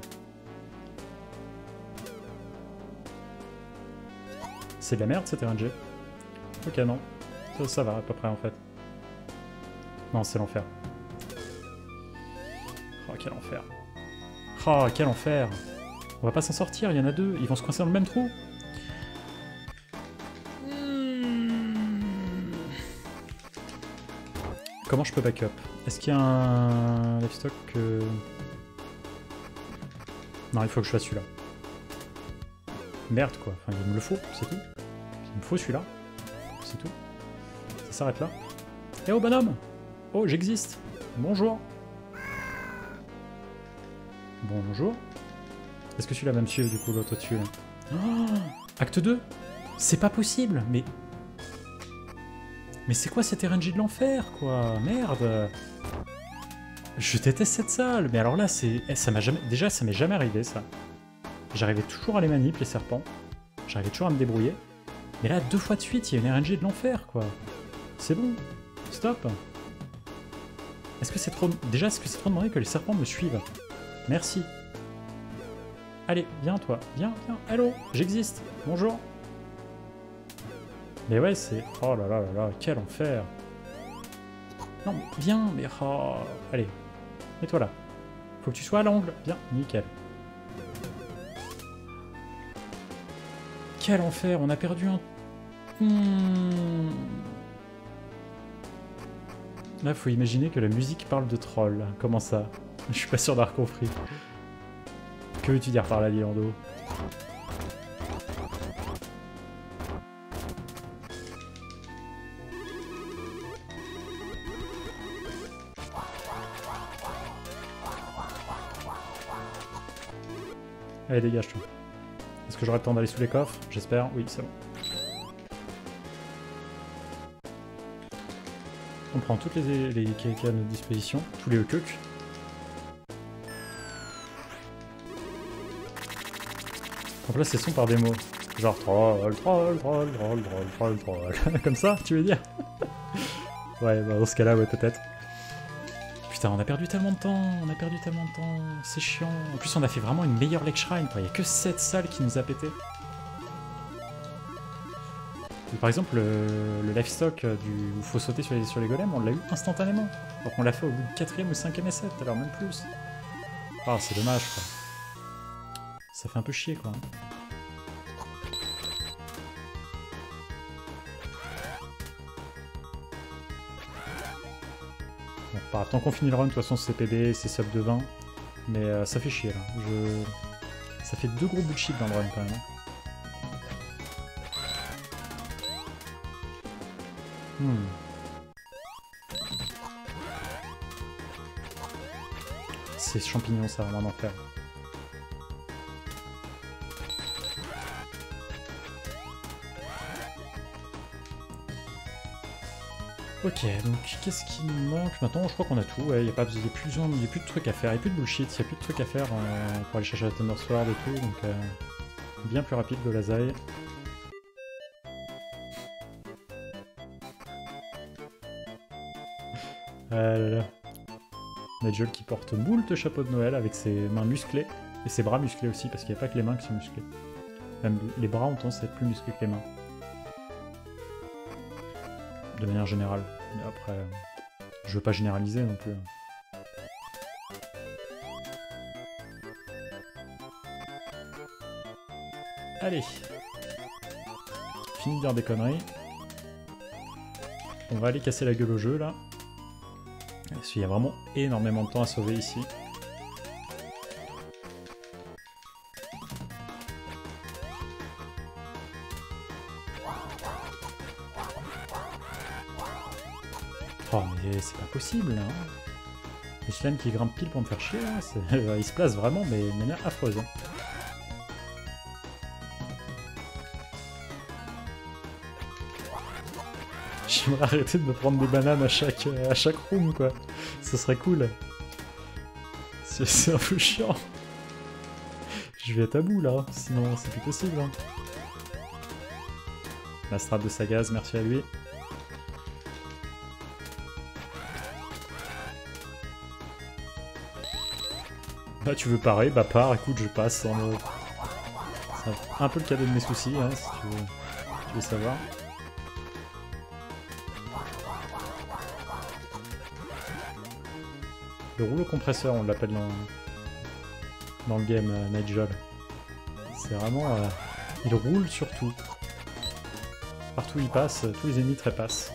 C'est de la merde cet RNG. Ok, non. Ça va à peu près en fait. Non, c'est l'enfer. Oh, quel enfer. Oh, quel enfer. On va pas s'en sortir, il y en a deux. Ils vont se coincer dans le même trou. Comment je peux backup? Est-ce qu'il y a un livestock que... Non, il faut que je fasse celui-là. Merde quoi, enfin il me le faut, c'est tout. Il me faut celui-là, c'est tout. Ça s'arrête là. Eh oh bonhomme! Oh, j'existe! Bonjour! Bonjour. Est-ce que celui-là va me suivre du coup, l'autre au-dessus là? Oh, acte 2? C'est pas possible, mais... Mais c'est quoi cette RNG de l'enfer, quoi? Merde! Je déteste cette salle, mais alors là, c'est... ça m'a jamais... Déjà, ça m'est jamais arrivé, ça. J'arrivais toujours à les manip, les serpents. J'arrivais toujours à me débrouiller. Mais là, 2 fois de suite, il y a une RNG de l'enfer, quoi. C'est bon. Stop. Est-ce que c'est trop... Déjà, est-ce que c'est trop demandé que les serpents me suivent? Merci. Allez, viens, toi. Viens, viens. Hello, j'existe. Bonjour. Mais ouais, c'est... Oh là là là là, quel enfer. Non, mais viens, mais... Oh... Allez, mets-toi là. Faut que tu sois à l'angle. Viens, nickel. Quel enfer, on a perdu un... Là, faut imaginer que la musique parle de troll. Comment ça? Je suis pas sûr d'avoir compris. Que veux-tu dire par là, Lilando? Allez, dégage-toi. Est-ce que j'aurai le temps d'aller sous les coffres? J'espère. Oui, c'est bon. On prend toutes les KK à notre disposition, tous les Euk. Donc là, c'est son par démo. Genre troll, troll, troll, troll, troll, troll, troll. Comme ça, tu veux dire? Ouais, bah dans ce cas-là, ouais, peut-être. Putain, on a perdu tellement de temps, c'est chiant. En plus, on a fait vraiment une meilleure Lake Shrine, quoi. Il y a que cette salle qui nous a pété. Par exemple, le livestock où il faut sauter sur les golems, on l'a eu instantanément. Donc on l'a fait au bout du 4ème ou 5ème essai, alors même plus. Ah, c'est dommage, quoi. Ça fait un peu chier, quoi. Bon, tant qu'on finit le run, de toute façon, c'est PB, c'est sub de 20. Mais ça fait chier, là. Ça fait 2 gros bullshit dans le run, quand même. Ces champignons, ça va vraiment en enfer. Ok, donc qu'est-ce qui nous manque maintenant? Je crois qu'on a tout, ouais, il n'y a, plus de trucs à faire, il n'y a plus de bullshit, il n'y a plus de trucs à faire pour aller chercher la Thunder Sword et tout, donc bien plus rapide que Lazai. Ah là là. Nigel qui porte moult chapeau de Noël avec ses mains musclées, et ses bras musclés aussi, parce qu'il n'y a pas que les mains qui sont musclées. Même les bras ont tendance à être plus musclés que les mains. De manière générale. Mais après, je veux pas généraliser non plus. Allez. Fini de dire des conneries. On va aller casser la gueule au jeu, là. Parce qu'il y a vraiment énormément de temps à sauver ici. Oh mais c'est pas possible, hein. Les slime qui grimpent pile pour me faire chier, là, il se place vraiment, mais de manière affreuse. Hein. J'aimerais arrêter de me prendre des bananes à chaque room, quoi. Ce serait cool. C'est un peu chiant. Je vais être à bout, là, sinon c'est plus possible. Hein. La strat de Sagaz, merci à lui. Bah tu veux parer, bah pars, écoute je passe en mode... C'est un peu le cadeau de mes soucis, hein, si tu veux savoir. Le rouleau compresseur, on l'appelle dans le game, Nigel. C'est vraiment... il roule sur tout. Partout où il passe, tous les ennemis trépassent.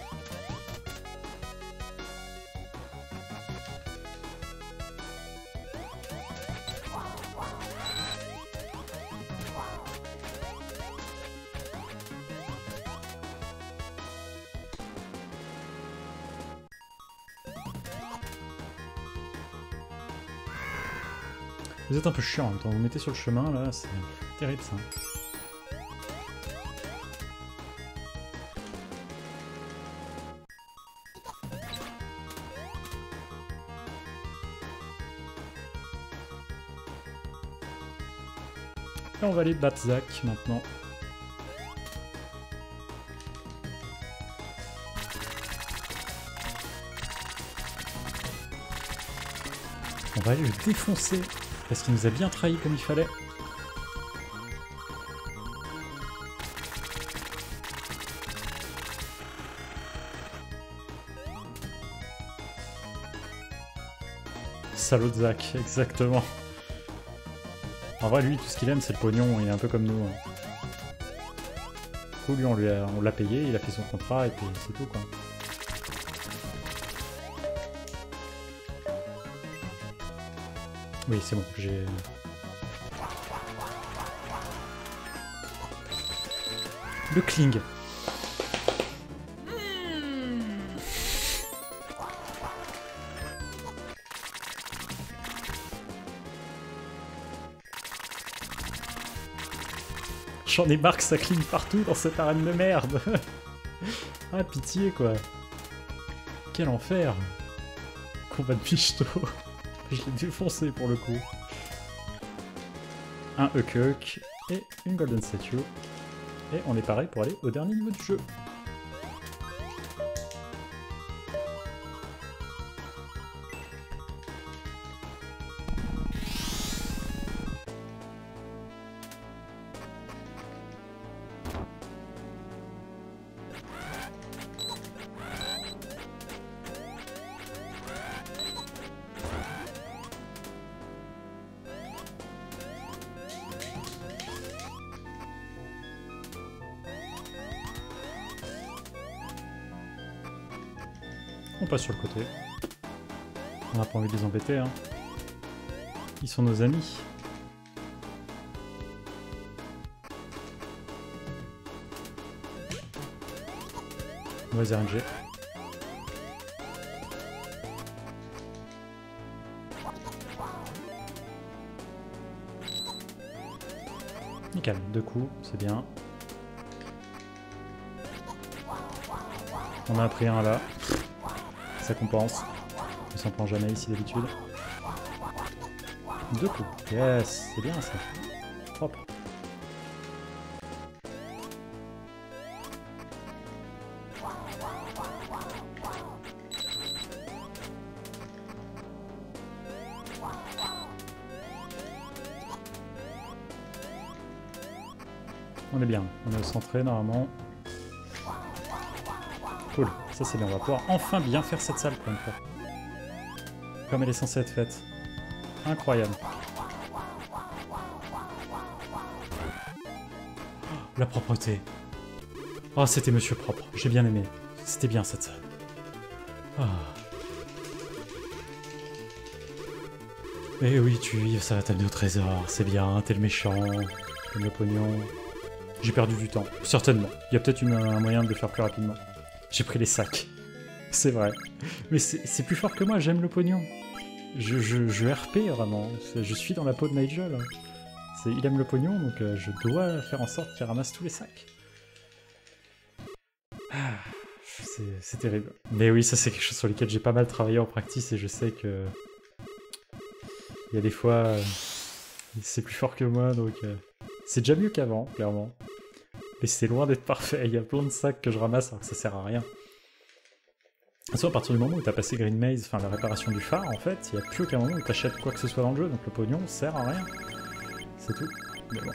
Vous êtes un peu chiant en même temps, vous mettez sur le chemin là, c'est terrible ça. Et on va aller battre Zach maintenant. On va aller le défoncer. Parce qu'il nous a bien trahi comme il fallait. Salaud de Zach, exactement. En vrai, lui, tout ce qu'il aime, c'est le pognon, il est un peu comme nous. Hein. Du coup, lui, on l'a payé, il a fait son contrat, et puis c'est tout, quoi. Oui, c'est bon, j'ai... Le Kling. J'en ai marre que ça cligne partout dans cette arène de merde. Ah, pitié, quoi. Quel enfer. Combat de Michto. Je l'ai défoncé pour le coup. Un Huck et une Golden Statue. Et on est pareil pour aller au dernier niveau du jeu. On passe sur le côté. On n'a pas envie de les embêter, hein. Ils sont nos amis. Mauvaise RNG. Nickel, 2 coups, c'est bien. On a pris un là. Ça compense. On s'en prend jamais ici d'habitude. 2 coups. Yes, c'est bien ça. Propre. On est bien, on est centré normalement. Cool, ça c'est bien, on va pouvoir enfin bien faire cette salle pour une fois. Comme elle est censée être faite. Incroyable. Oh, la propreté. Oh, c'était Monsieur Propre, j'ai bien aimé. C'était bien cette salle. Oh. Eh oui, tu vives, ça va t'amener au trésor, c'est bien, t'es le méchant, t'aimes le pognon. J'ai perdu du temps, certainement. Il y a peut-être un moyen de le faire plus rapidement. J'ai pris les sacs. C'est vrai. Mais c'est plus fort que moi, j'aime le pognon. Je RP vraiment. Je suis dans la peau de Nigel. Il aime le pognon, donc je dois faire en sorte qu'il ramasse tous les sacs. Ah, c'est terrible. Mais oui, ça c'est quelque chose sur lequel j'ai pas mal travaillé en practice et je sais que... Il y a des fois... c'est plus fort que moi, donc... C'est déjà mieux qu'avant, clairement. Mais c'est loin d'être parfait, il y a plein de sacs que je ramasse alors que ça sert à rien. Soit à partir du moment où t'as passé Green Maze, enfin la réparation du phare, en fait, il n'y a plus aucun moment où t'achètes quoi que ce soit dans le jeu, donc le pognon sert à rien. C'est tout. Mais bon.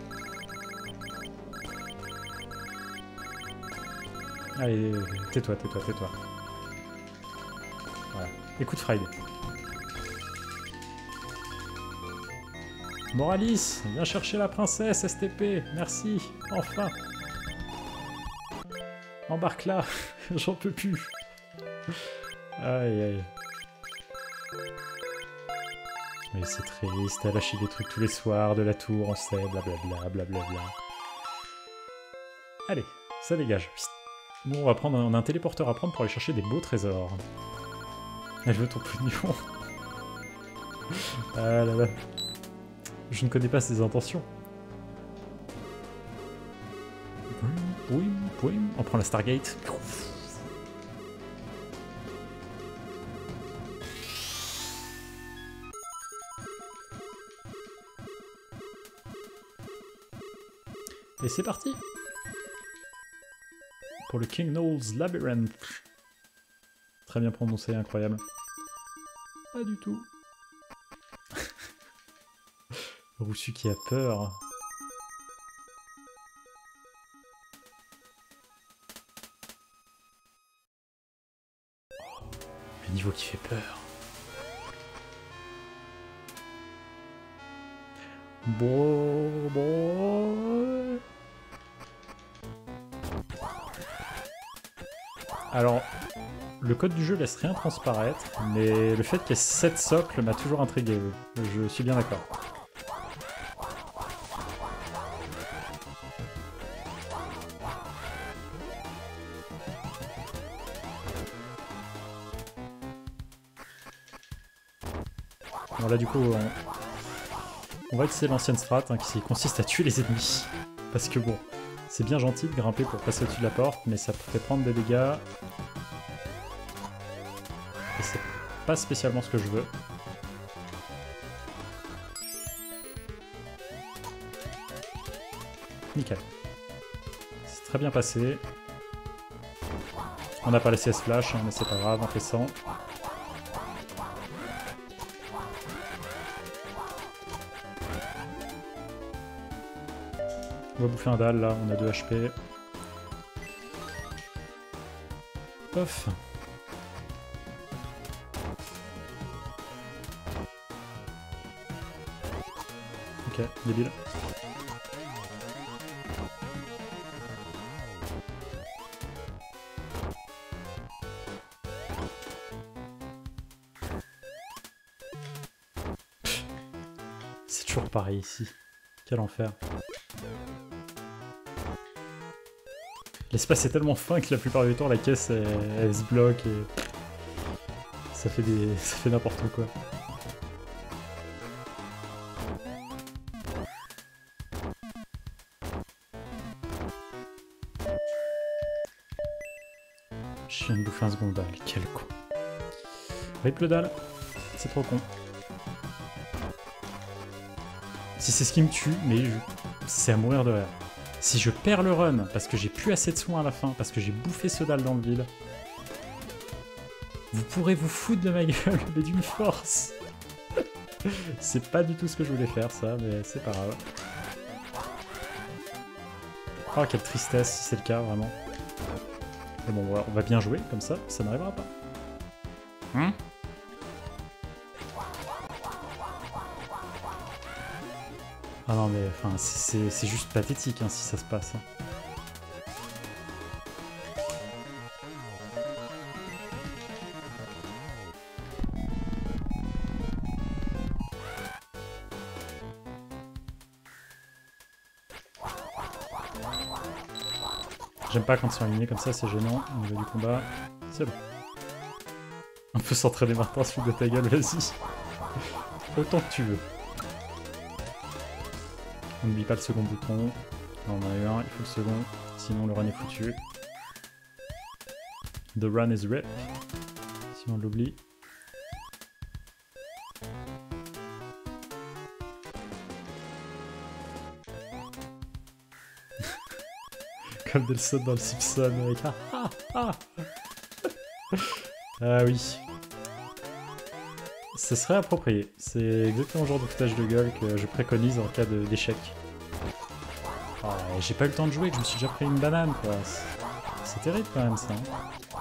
Allez, tais-toi, tais-toi, tais-toi. Voilà. Écoute Friday. Moralis, viens chercher la princesse, STP, merci, enfin. Embarque là, j'en peux plus. Aïe aïe. Mais c'est triste, elle lâche des trucs tous les soirs, de la tour, on sait, blablabla, blablabla. Allez, ça dégage. Nous on a un téléporteur à prendre pour aller chercher des beaux trésors. Elle veut ton pognon. Ah là là. Je ne connais pas ses intentions. Oui, oui, on prend la Stargate. Et c'est parti pour le King Knowles Labyrinth. Très bien prononcé, incroyable. Pas du tout. Roussu qui a peur. Oh, le niveau qui fait peur. Bon. Alors, le code du jeu laisse rien transparaître, mais le fait qu'il y ait 7 socles m'a toujours intrigué. Je suis bien d'accord. Bon là du coup on va utiliser l'ancienne strat hein, qui consiste à tuer les ennemis. Parce que bon, c'est bien gentil de grimper pour passer au-dessus de la porte, mais ça fait prendre des dégâts. Et c'est pas spécialement ce que je veux. Nickel. C'est très bien passé. On n'a pas laissé CS flash, hein, mais c'est pas grave, on fait 100. On va bouffer un dalle là, on a 2 HP. Pof. Ok, débile. toujours pareil ici. Quel enfer. L'espace est tellement fin que la plupart du temps la caisse elle se bloque et ça fait n'importe quoi. Je viens de bouffer un second dalle, quel con. Rip le dalle, c'est trop con. Si c'est ce qui me tue, mais c'est à mourir de rire. Si je perds le run parce que j'ai plus assez de soins à la fin, parce que j'ai bouffé ce dalle dans le vide, vous pourrez vous foutre de ma gueule, mais d'une force. C'est pas du tout ce que je voulais faire, ça, mais c'est pas grave. Oh, quelle tristesse si c'est le cas, vraiment. Mais bon, on va bien jouer, comme ça n'arrivera pas. Hein? Ah non mais enfin c'est juste pathétique hein, si ça se passe. Hein. J'aime pas quand ils sont alignés comme ça, c'est gênant au niveau du combat. C'est bon. On peut s'entraîner Martin, se foutre de ta gueule, vas-y. Autant que tu veux. On n'oublie pas le second bouton. Là, on en a eu un, il faut le second. Sinon le run est foutu. The run is rip. Si on l'oublie. Comme Delson dans le Simpson avec ah oui. Ce serait approprié. C'est exactement le genre de foutage de gueule que je préconise en cas d'échec. Oh, j'ai pas eu le temps de jouer, que je me suis déjà pris une banane, quoi. C'est terrible quand même, ça. Hein.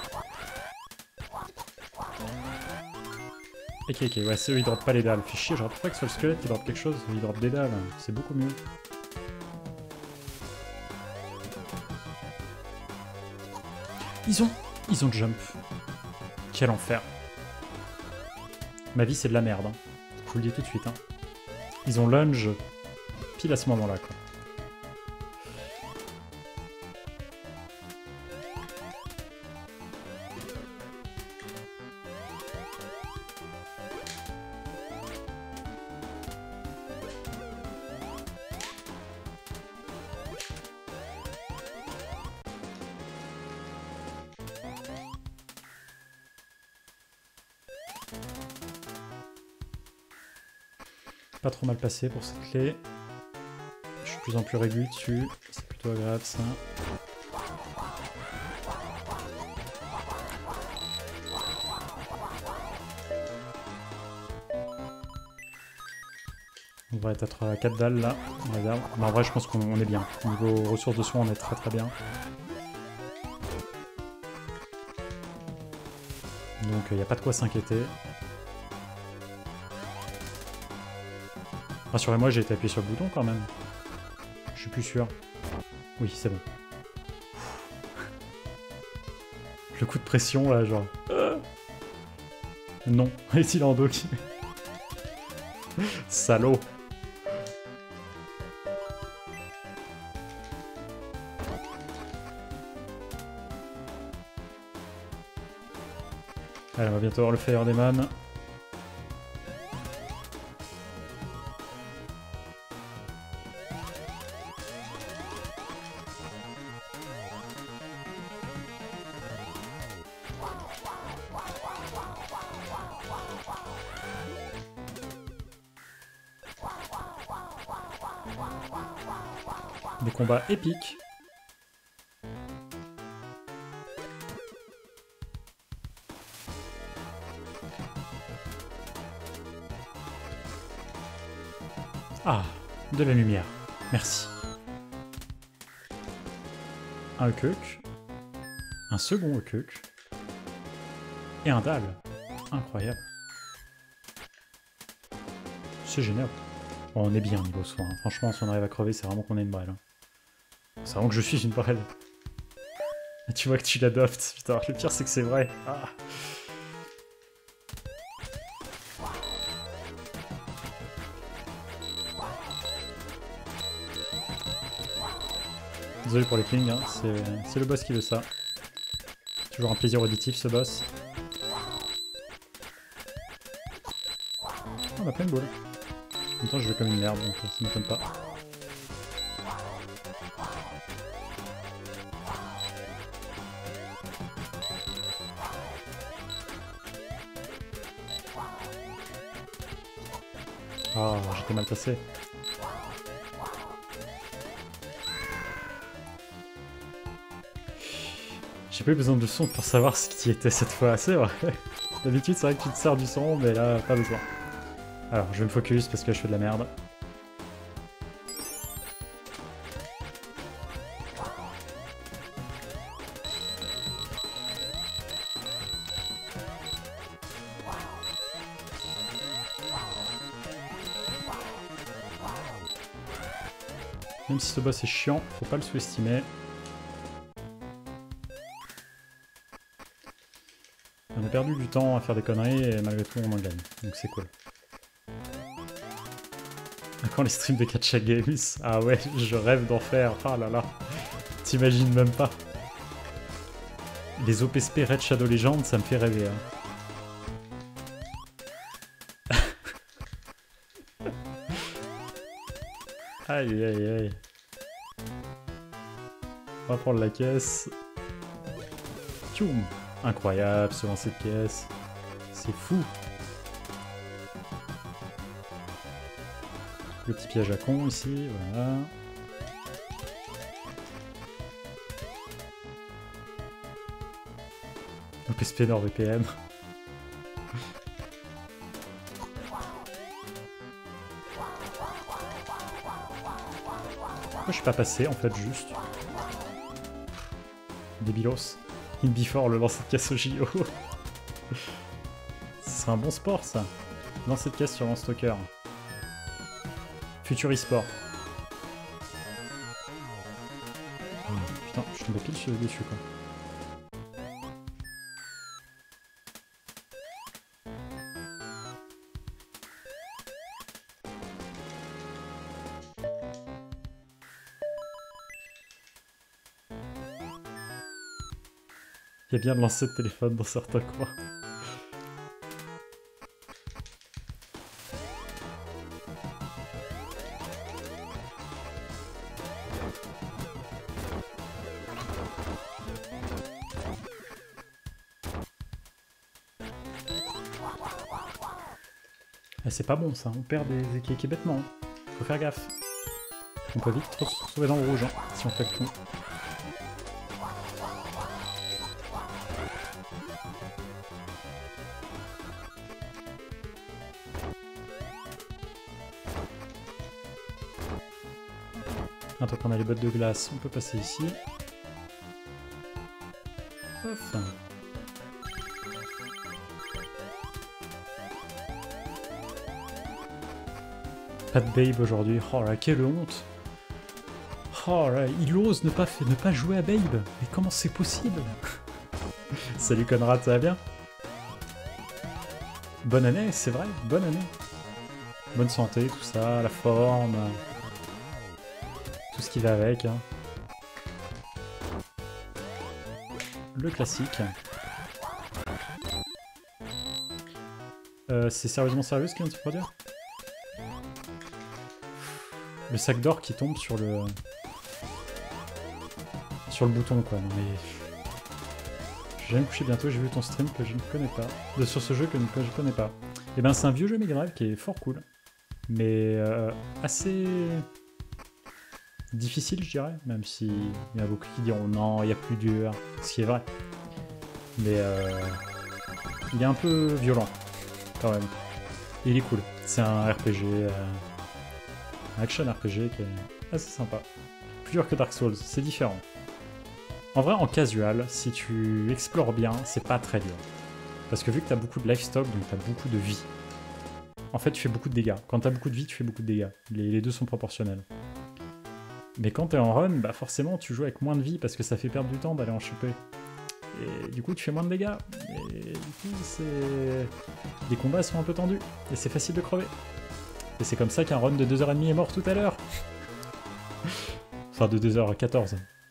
Ok, ouais, c'est eux, ils dropent pas les dalles. Fait chier, j'aurais préféré que ce soit le squelette qui drop quelque chose, il drop des dalles. C'est beaucoup mieux. Ils ont jump. Quel enfer. Ma vie, c'est de la merde. Hein. Je vous le dis tout de suite. Hein. Ils ont lunge pile à ce moment-là, quoi. Pas trop mal passé pour cette clé. Je suis de plus en plus régulier dessus. C'est plutôt agréable ça. On va être à 4 dalles là. Regarde. Mais en vrai je pense qu'on est bien. Au niveau ressources de soins on est très bien. Donc il n'y a pas de quoi s'inquiéter. Rassurez-moi, j'ai été appuyé sur le bouton quand même. Je suis plus sûr. Oui, c'est bon. Le coup de pression là, genre... Non, est-il en dos qui... Salaud. Allez, on va bientôt avoir le Fire Demon. Des combats épiques. Ah, de la lumière. Merci. Un Eukuk. Un second Eukuk. Et un dalle. Incroyable. C'est génial. Bon, on est bien niveau soin. Franchement, si on arrive à crever, c'est vraiment qu'on est une brêle. C'est vraiment que je suis une brêle. Et tu vois que tu l'adoptes. Putain, le pire, c'est que c'est vrai. Ah. Désolé pour les clings, hein. C'est le boss qui veut ça. Toujours un plaisir auditif ce boss. Oh, on a plein de balles. En même temps je vais comme une merde donc ça m'étonne pas. Ah, j'étais mal passé. J'ai pas eu besoin de son pour savoir ce qui était cette fois, c'est vrai. D'habitude c'est vrai que tu te sers du son, mais là pas besoin. Alors je vais me focus parce que je fais de la merde. Même si ce boss est chiant, faut pas le sous-estimer. On a perdu du temps à faire des conneries et malgré tout on en gagne, donc c'est cool. À quand les streams de Gacha Games? Ah ouais, je rêve d'en faire, ah là là. T'imagines même pas. Les OPSP Red Shadow Legends, ça me fait rêver. Hein. Aïe aïe aïe. On va prendre la caisse. Tchoum. Incroyable ce lancer de caisse. C'est fou. Le petit piège à con ici, voilà. OPSP NordVPN. Moi je suis pas passé en fait juste. Débilos. In before le lancer de caisse au JO. C'est un bon sport ça. Lancer de caisse sur Lance-Stalker. Futur e-sport. Putain, je suis tombé pile dessus quoi. Il y a bien de lancer de téléphone dans certains coins. Ah, c'est pas bon ça, on perd des équipes bêtement. Faut faire gaffe. On peut vite se retrouver dans le rouge hein, si on fait le con. Maintenant qu'on a les bottes de glace, on peut passer ici. Ouf. Pas de Babe aujourd'hui. Oh là, quelle honte. Oh là, il ose ne pas jouer à Babe. Mais comment c'est possible? Salut Conrad, ça va bien? Bonne année, c'est vrai, bonne année. Bonne santé, tout ça, la forme. Tout ce qui va avec. Hein. Le classique. C'est sérieusement sérieux ce qui vient de se produire? Le sac d'or qui tombe sur le bouton quoi. Non mais je vais me coucher bientôt. J'ai vu ton stream que je ne connais pas. Sur ce jeu que je connais pas. Et ben c'est un vieux jeu Mega Drive qui est fort cool, mais assez difficile je dirais. Même si il y en a beaucoup qui diront non il y a plus dur, ce qui est vrai. Mais il est un peu violent quand même. Et il est cool. C'est un RPG. Action RPG qui est assez sympa. Plus dur que Dark Souls, c'est différent. En vrai, en casual, si tu explores bien, c'est pas très dur. Parce que vu que t'as beaucoup de life stock, donc t'as beaucoup de vie, en fait tu fais beaucoup de dégâts. Quand t'as beaucoup de vie, tu fais beaucoup de dégâts. Les deux sont proportionnels. Mais quand t'es en run, bah forcément tu joues avec moins de vie parce que ça fait perdre du temps d'aller en choper. Et du coup tu fais moins de dégâts. Et du coup c'est... Les combats sont un peu tendus. Et c'est facile de crever. Et c'est comme ça qu'un run de 2h30 est mort tout à l'heure. Enfin de 2h14.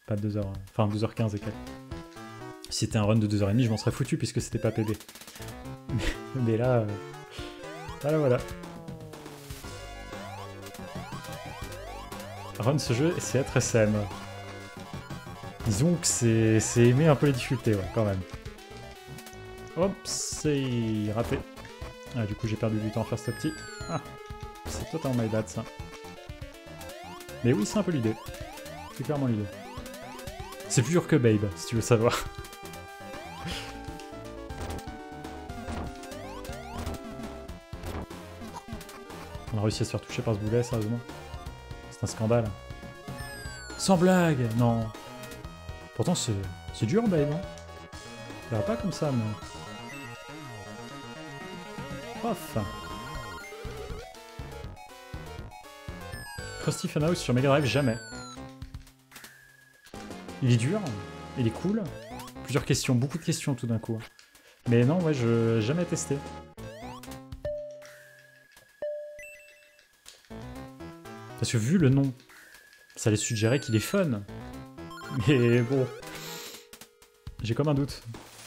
Pas 2h... Enfin 2h15 et quelques. Si c'était un run de 2h30, je m'en serais foutu puisque c'était pas PB. Mais là... Voilà. Run ce jeu, c'est être SM. Disons que c'est aimer un peu les difficultés, ouais, quand même. Hop, c'est raté. Ah, du coup, j'ai perdu du temps à faire ce petit. Ah, c'est totalement my bad, ça. Mais oui, c'est un peu l'idée. C'est clairement l'idée. C'est plus dur que Babe, si tu veux savoir. On a réussi à se faire toucher par ce boulet, sérieusement. C'est un scandale. Sans blague, non. Pourtant, c'est dur, Babe, hein. Ça va pas comme ça, mais... Paf. Krusty Funhouse sur Mega Drive, jamais. Il est dur, il est cool. Plusieurs questions, beaucoup de questions tout d'un coup. Mais non, ouais, je jamais testé. Parce que vu le nom, ça laisse suggérer qu'il est fun. Mais bon... J'ai comme un doute.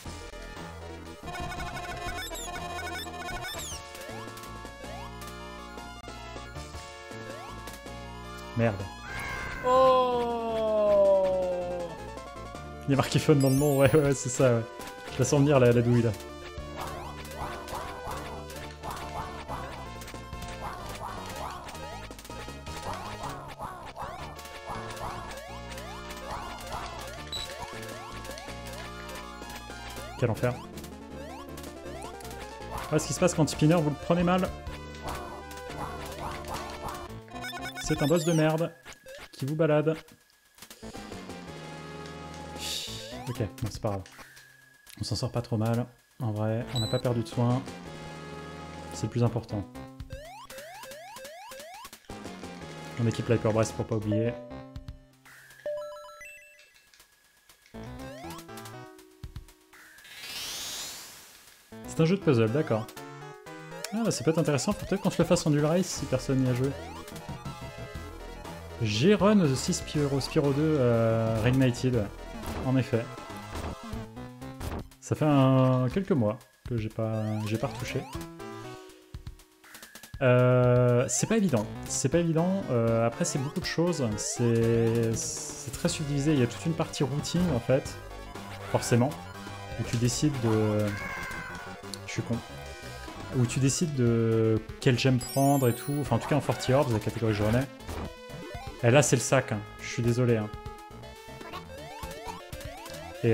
Merde. Oh! Il y a marqué fun dans le nom, ouais, c'est ça, ouais. Je la sens venir, la douille, là. Quel enfer. Voilà ce qui se passe quand Spinner, vous le prenez mal. C'est un boss de merde qui vous balade. Ok, non, c'est pas grave. On s'en sort pas trop mal. En vrai, on n'a pas perdu de soin. C'est le plus important. On équipe l'Hyper Breast pour pas oublier. C'est un jeu de puzzle, d'accord. Ah bah c'est peut-être intéressant, faut peut-être qu'on se le fasse en dual race si personne n'y a joué. J'ai run The 6 Spyro 2 Reignited, en effet. Ça fait quelques mois que j'ai pas retouché. C'est pas évident, après c'est beaucoup de choses, c'est très subdivisé, il y a toute une partie routine en fait, forcément, où tu décides de... Je suis con. Où tu décides de quel gemme prendre et tout, enfin en tout cas en 40 Orbs, la catégorie que je renais. Et là c'est le sac, hein. Je suis désolé. Hein. Et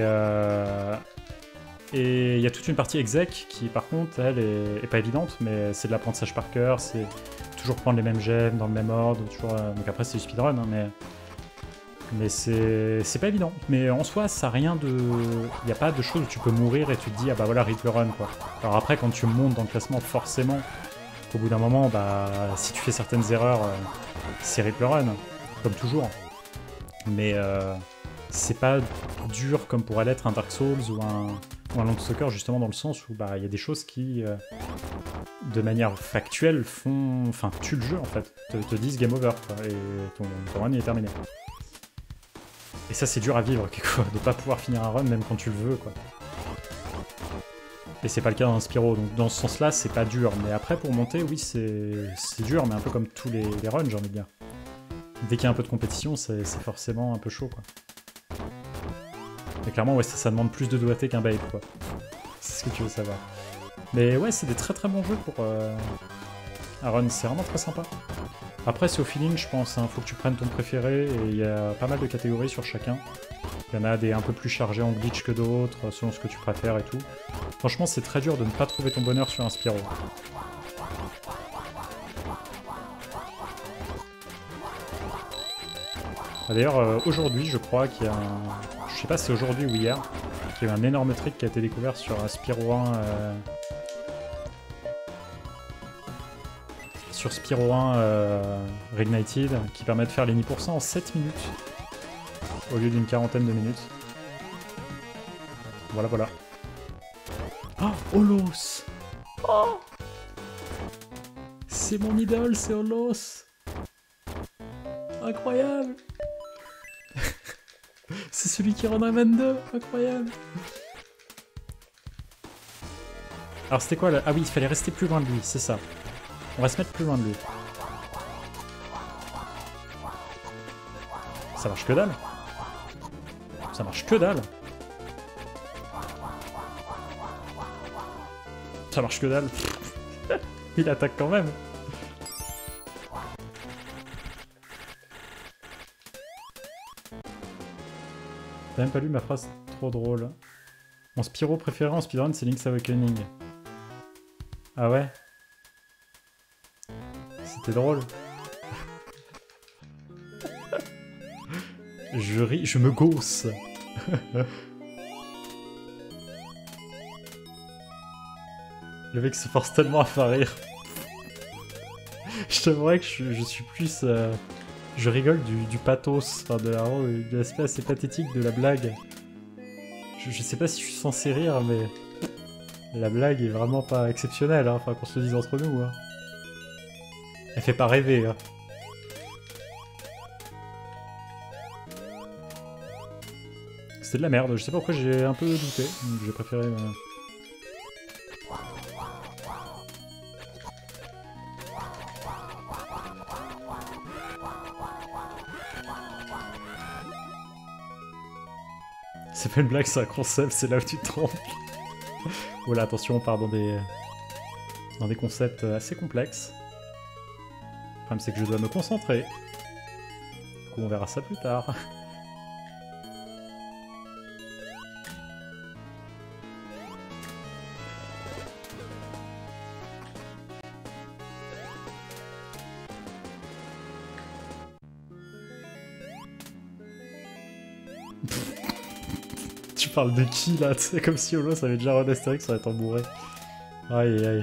il y a toute une partie exec qui par contre elle est pas évidente, mais c'est de l'apprentissage par cœur, c'est toujours prendre les mêmes gemmes dans le même ordre, toujours, donc après c'est du speedrun, hein, mais c'est pas évident. Mais en soi ça a rien de... Il n'y a pas de choses où tu peux mourir et tu te dis ah bah voilà rip le run quoi. Alors après quand tu montes dans le classement forcément, au bout d'un moment bah si tu fais certaines erreurs c'est rip le run, comme toujours. Mais c'est pas dur comme pourrait l'être un Dark Souls ou un Landstalker, justement dans le sens où bah il y a des choses qui, de manière factuelle, tuent le jeu en fait, te disent game over quoi, et ton run est terminé. Et ça c'est dur à vivre quoi, de pas pouvoir finir un run même quand tu le veux quoi. Et c'est pas le cas dans un Spyro, donc dans ce sens là c'est pas dur, mais après pour monter oui c'est dur, mais un peu comme tous les runs j'ai envie de dire. Dès qu'il y a un peu de compétition c'est forcément un peu chaud quoi. Mais clairement, ouais, ça demande plus de doigté qu'un Babe, quoi. C'est ce que tu veux savoir. Mais ouais, c'est des très très bons jeux pour un run, c'est vraiment très sympa. Après, c'est au feeling, je pense, hein. Faut que tu prennes ton préféré, et il y a pas mal de catégories sur chacun. Il y en a des un peu plus chargés en glitch que d'autres, selon ce que tu préfères et tout. Franchement, c'est très dur de ne pas trouver ton bonheur sur un Spyro. D'ailleurs, aujourd'hui, je crois qu'il y a un... Je sais pas si c'est aujourd'hui ou hier, qu'il y a eu un énorme trick qui a été découvert sur un Spyro 1... Sur Spyro 1 Reignited, qui permet de faire les 10% en 7 minutes, au lieu d'une quarantaine de minutes. Voilà, voilà. Oh, Holos! Oh! C'est mon idole, c'est Holos! Incroyable! C'est celui qui rend Rayman 2, incroyable. Alors c'était quoi là? Ah oui, il fallait rester plus loin de lui, c'est ça. On va se mettre plus loin de lui. Ça marche que dalle. Ça marche que dalle. Ça marche que dalle. Il attaque quand même. T'as même pas lu ma phrase trop drôle. Mon Spyro préféré en speedrun, c'est Link's Awakening. Ah ouais? C'était drôle. Je ris, je me gausse. Le mec se force tellement à faire rire. Je t'avouerais que je suis plus... je rigole du pathos, enfin de l'aspect assez pathétique de la blague. Je sais pas si je suis censé rire, mais... La blague est vraiment pas exceptionnelle, hein, enfin qu'on se le dise entre nous. Hein. Elle fait pas rêver. Hein. C'était de la merde, je sais pas pourquoi j'ai un peu douté, j'ai préféré... C'est pas une blague, c'est un concept, c'est là où tu te trompes. Voilà, attention, on part dans des concepts assez complexes. Le problème, c'est que je dois me concentrer. Du coup, on verra ça plus tard. Tu parles de qui là? C'est comme si Olo ça avait déjà run Astérix sur être bourré. Aïe aïe.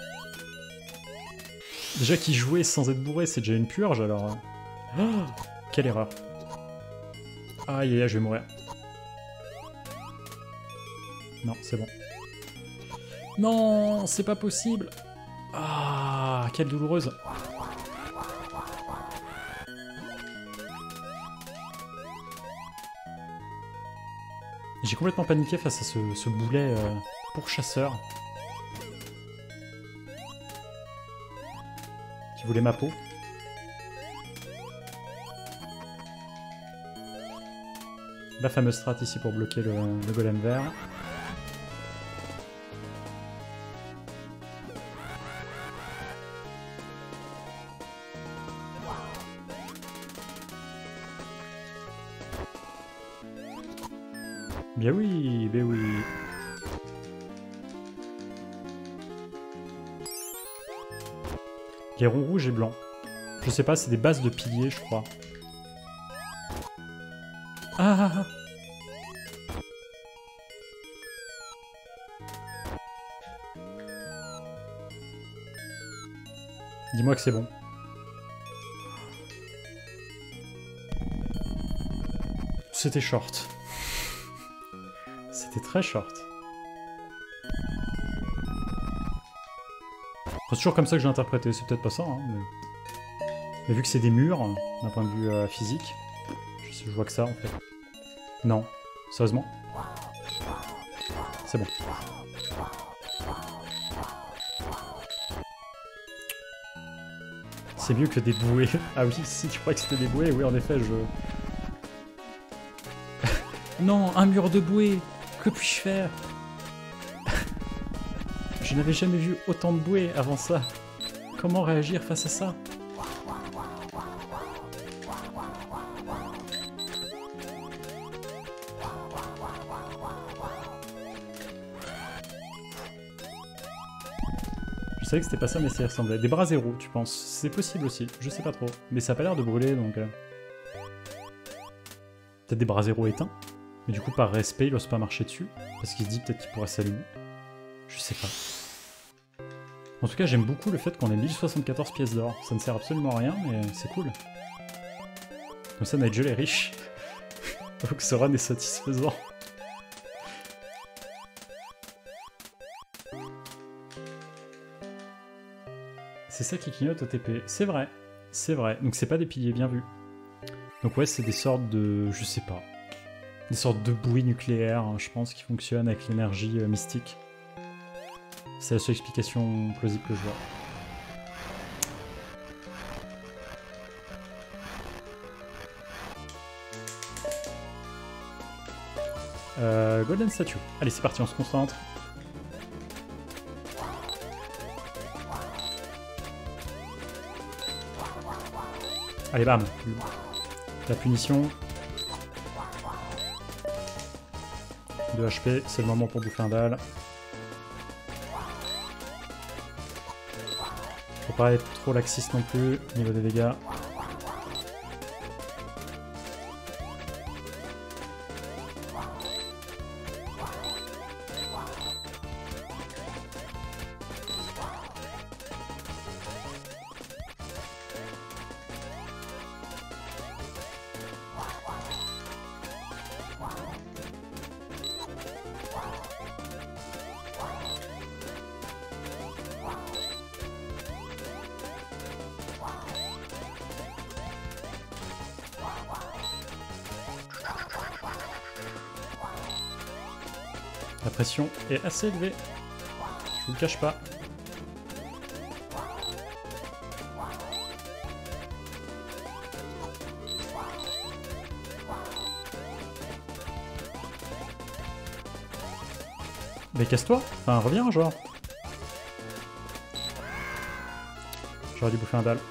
Déjà qu'il jouait sans être bourré, c'est déjà une purge alors. Oh, quelle erreur. Aïe aïe aïe, je vais mourir. Non, c'est bon. Non, c'est pas possible. Ah, quelle douloureuse. J'ai complètement paniqué face à ce boulet pourchasseur. Qui voulait ma peau. La fameuse strat ici pour bloquer le golem vert. Bien oui, ben oui. Les ronds rouges et blancs. Je sais pas, c'est des bases de piliers, je crois. Ah, ah, ah. Dis-moi que c'est bon. C'était short. C'était très short. C'est toujours comme ça que j'ai interprété, c'est peut-être pas ça, hein, mais vu que c'est des murs, d'un point de vue physique, je vois que ça en fait. Non, sérieusement. C'est bon. C'est mieux que des bouées. Ah oui, si tu crois que c'était des bouées, oui en effet, je... Non, un mur de bouées. Que puis-je faire? Je n'avais jamais vu autant de bouées avant ça. Comment réagir face à ça? Je savais que c'était pas ça, mais ça y ressemblait. Des bras zéro, tu penses? C'est possible aussi, je sais pas trop. Mais ça a pas l'air de brûler, donc... Peut-être des bras zéro éteints? Mais du coup, par respect, il ose pas marcher dessus. Parce qu'il se dit peut-être qu'il pourrait s'allumer. Je sais pas. En tout cas, j'aime beaucoup le fait qu'on ait 1074 pièces d'or. Ça ne sert absolument à rien, mais c'est cool. Comme ça, Nigel est riche. Donc ce run est satisfaisant. C'est ça qui clignote au TP. C'est vrai. C'est vrai. Donc c'est pas des piliers, bien vu. Donc ouais, c'est des sortes de... je sais pas. Des sortes de bouées nucléaires, hein, je pense, qui fonctionnent avec l'énergie mystique. C'est la seule explication plausible que je vois. Golden Statue. Allez, c'est parti, on se concentre. Allez, bam. La punition. 2 HP, c'est le moment pour bouffer un dalle. Faut pas être trop laxiste non plus, au niveau des dégâts. La pression est assez élevée, je vous le cache pas. Mais casse-toi, enfin reviens genre. J'aurais dû bouffer un dalle.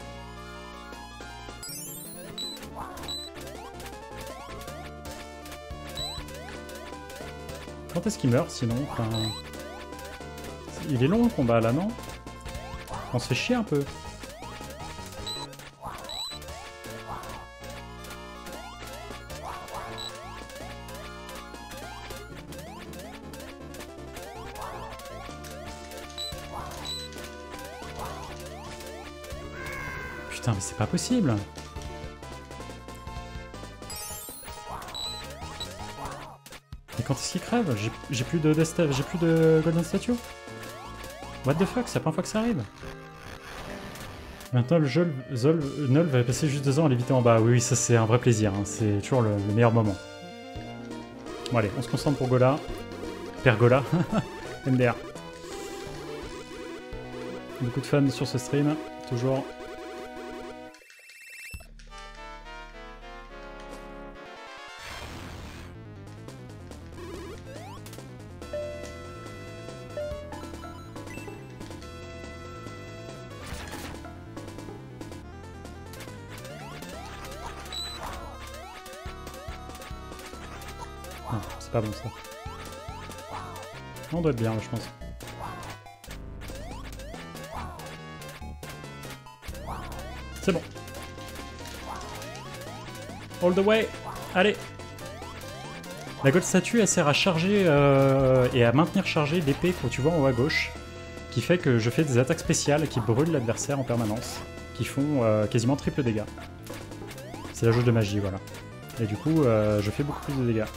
Quand est-ce qu'il meurt sinon? Enfin... Il est long le combat là, non? On se fait chier un peu. Putain, mais c'est pas possible. Mais quand est-ce qu'il crève? J'ai plus de j'ai plus de Golden Statue. What the fuck, c'est la première fois que ça arrive. Maintenant, le Nol va passer juste 2 ans à l'éviter en bas. Oui, oui, ça c'est un vrai plaisir. Hein. C'est toujours le meilleur moment. Bon, allez, on se concentre pour Gola. Pergola. MDR. Beaucoup de fans sur ce stream. Toujours. Non, c'est pas bon ça. On doit être bien, je pense. C'est bon. All the way. Allez. La Gold Statue, elle sert à charger et à maintenir chargée l'épée que tu vois en haut à gauche, qui fait que je fais des attaques spéciales qui brûlent l'adversaire en permanence, qui font quasiment triple dégâts. C'est la jauge de magie, voilà. Et du coup, je fais beaucoup plus de dégâts.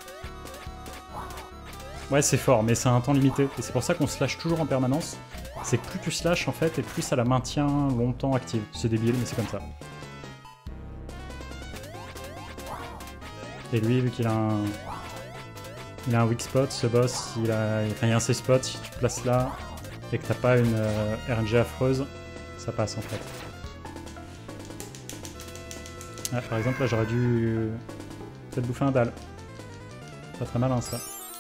Ouais, c'est fort, mais c'est un temps limité. Et c'est pour ça qu'on slash toujours en permanence. C'est que plus tu slashes, en fait, et plus ça la maintient longtemps active. C'est débile, mais c'est comme ça. Et lui, vu qu'il a un... Il a un weak spot, ce boss, il a un safe spot, si tu te places là, et que t'as pas une RNG affreuse, ça passe, en fait. Ah, par exemple, là, j'aurais dû... peut-être bouffer un dalle. Pas très malin, ça.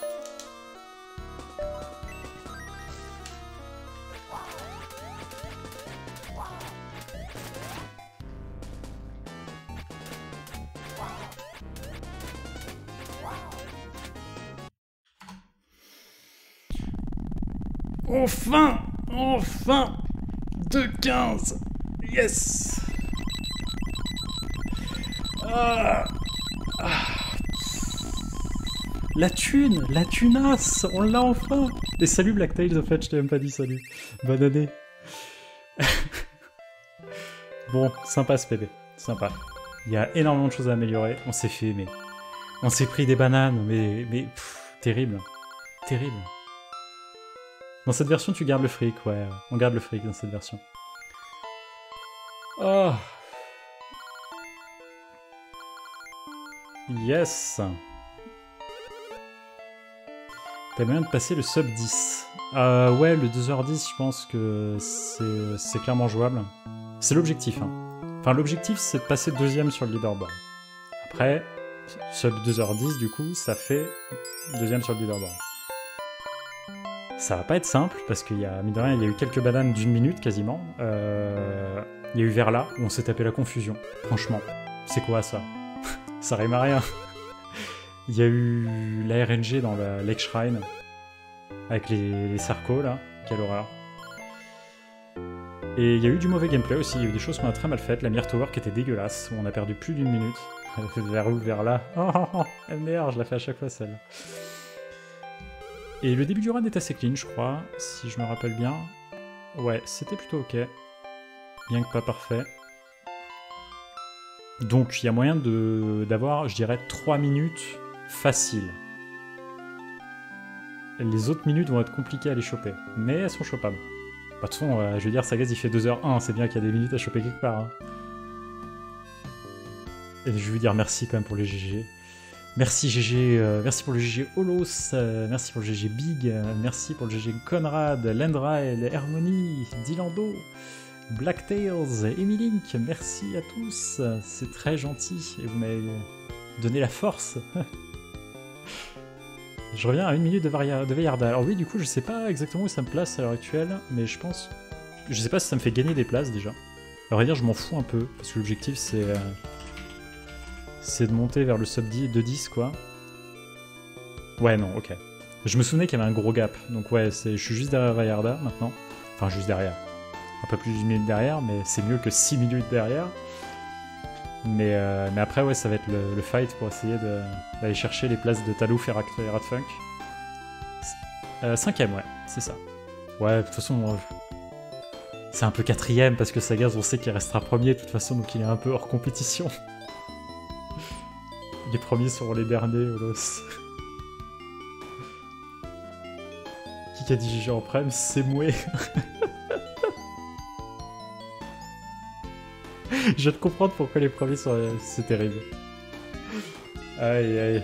Enfin! Enfin! 2-15! Yes! Ah. Ah. La thune! La tunasse! On l'a enfin! Et salut Blacktails, en fait, je t'ai même pas dit salut. Bonne année. Bon, sympa ce PB. Sympa. Il y a énormément de choses à améliorer. On s'est fait, mais... On s'est pris des bananes, mais pff, terrible. Terrible. Dans cette version, tu gardes le fric, ouais. On garde le fric dans cette version. Oh. Yes. T'as moyen de passer le sub 10. Ouais, le 2h10, je pense que c'est clairement jouable. C'est l'objectif, hein. Enfin, l'objectif, c'est de passer deuxième sur le leaderboard. Après, sub 2h10, du coup, ça fait deuxième sur le leaderboard. Ça va pas être simple, parce qu'il y a, mine de rien, il y a eu quelques bananes d'1 minute, quasiment. Il y a eu Verla, où on s'est tapé la confusion. Franchement, c'est quoi, ça? Ça rime à rien. Il y a eu la RNG dans la Lake Shrine, avec les Sarcos, là. Quelle horreur. Et il y a eu du mauvais gameplay aussi, il y a eu des choses qu'on a très mal faites. La Mir Tower qui était dégueulasse, où on a perdu plus d'1 minute. Vers où, vers là. Oh, merde, je la fais à chaque fois, celle. Et le début du run est assez clean, je crois, si je me rappelle bien. Ouais, c'était plutôt ok. Bien que pas parfait. Donc il y a moyen d'avoir, je dirais, 3 minutes faciles. Les autres minutes vont être compliquées à les choper, mais elles sont chopables. De toute façon, je veux dire, Sagaz il fait 2h01, c'est bien qu'il y a des minutes à choper quelque part. Hein. Et je veux dire merci quand même pour les GG. Merci GG, merci pour le GG Holos, merci pour le GG Big, merci pour le GG Conrad, Lendrael, Harmony, Dilando, Blacktails, Emilink, merci à tous, c'est très gentil et vous m'avez donné la force. Je reviens à 1 minute de Veillarda. Alors oui, du coup, je sais pas exactement où ça me place à l'heure actuelle, mais je pense... Je sais pas si ça me fait gagner des places, déjà. À vrai dire, je m'en fous un peu, parce que l'objectif, c'est de monter vers le sub 10, de 10, quoi. Ouais, non, ok. Je me souvenais qu'il y avait un gros gap, donc ouais, je suis juste derrière Veillarda, maintenant. Enfin, juste derrière. Un peu plus d'1 minute derrière, mais c'est mieux que 6 minutes derrière. Mais après, ouais, ça va être le fight pour essayer d'aller chercher les places de Talouf et Radfunk. 5ème, ouais, c'est ça. Ouais, de toute façon, c'est un peu 4ème parce que Sagaz, on sait qu'il restera premier de toute façon, donc il est un peu hors compétition. Les premiers seront les derniers, Olos. Qui a dit GG en prime? C'est Moué. Je viens de comprendre pourquoi les premiers sont... C'est terrible. Aïe aïe.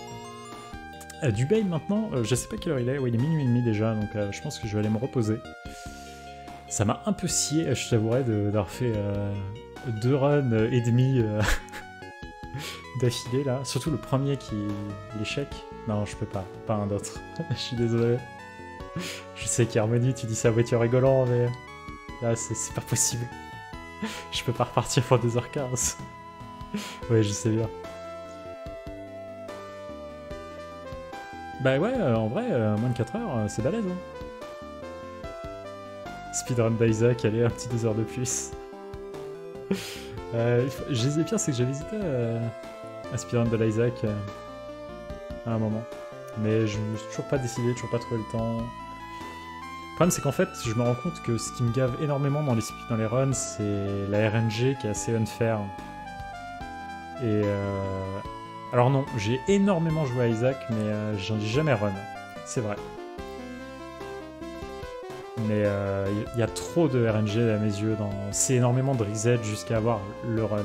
Dubaï maintenant, je sais pas quelle heure il est, ouais, il est minuit et demi déjà, donc je pense que je vais aller me reposer. Ça m'a un peu scié, je t'avouerais, d'avoir fait 2 runs et demi d'affilée là. Surtout le premier qui est l'échec. Non, je peux pas un autre. Je suis désolé. Je sais qu'Harmony, tu dis ça à voiture rigolant, mais là c'est pas possible. Je peux pas repartir pour 2h15. Ouais, je sais bien. Bah ouais, en vrai, moins de 4 heures, c'est balèze. Hein. Speedrun d'Isaac, allez, un petit 2 heures de plus. Les pires, c'est que j'avais hésité à speedrun de l'Isaac à un moment. Mais je me suis toujours pas décidé, toujours pas trouvé le temps. Le problème, c'est qu'en fait, je me rends compte que ce qui me gave énormément dans les runs, c'est la RNG qui est assez unfair. Et alors non, j'ai énormément joué à Isaac, mais j'en ai jamais run. C'est vrai. Mais il y a trop de RNG à mes yeux. C'est énormément de reset jusqu'à avoir le run.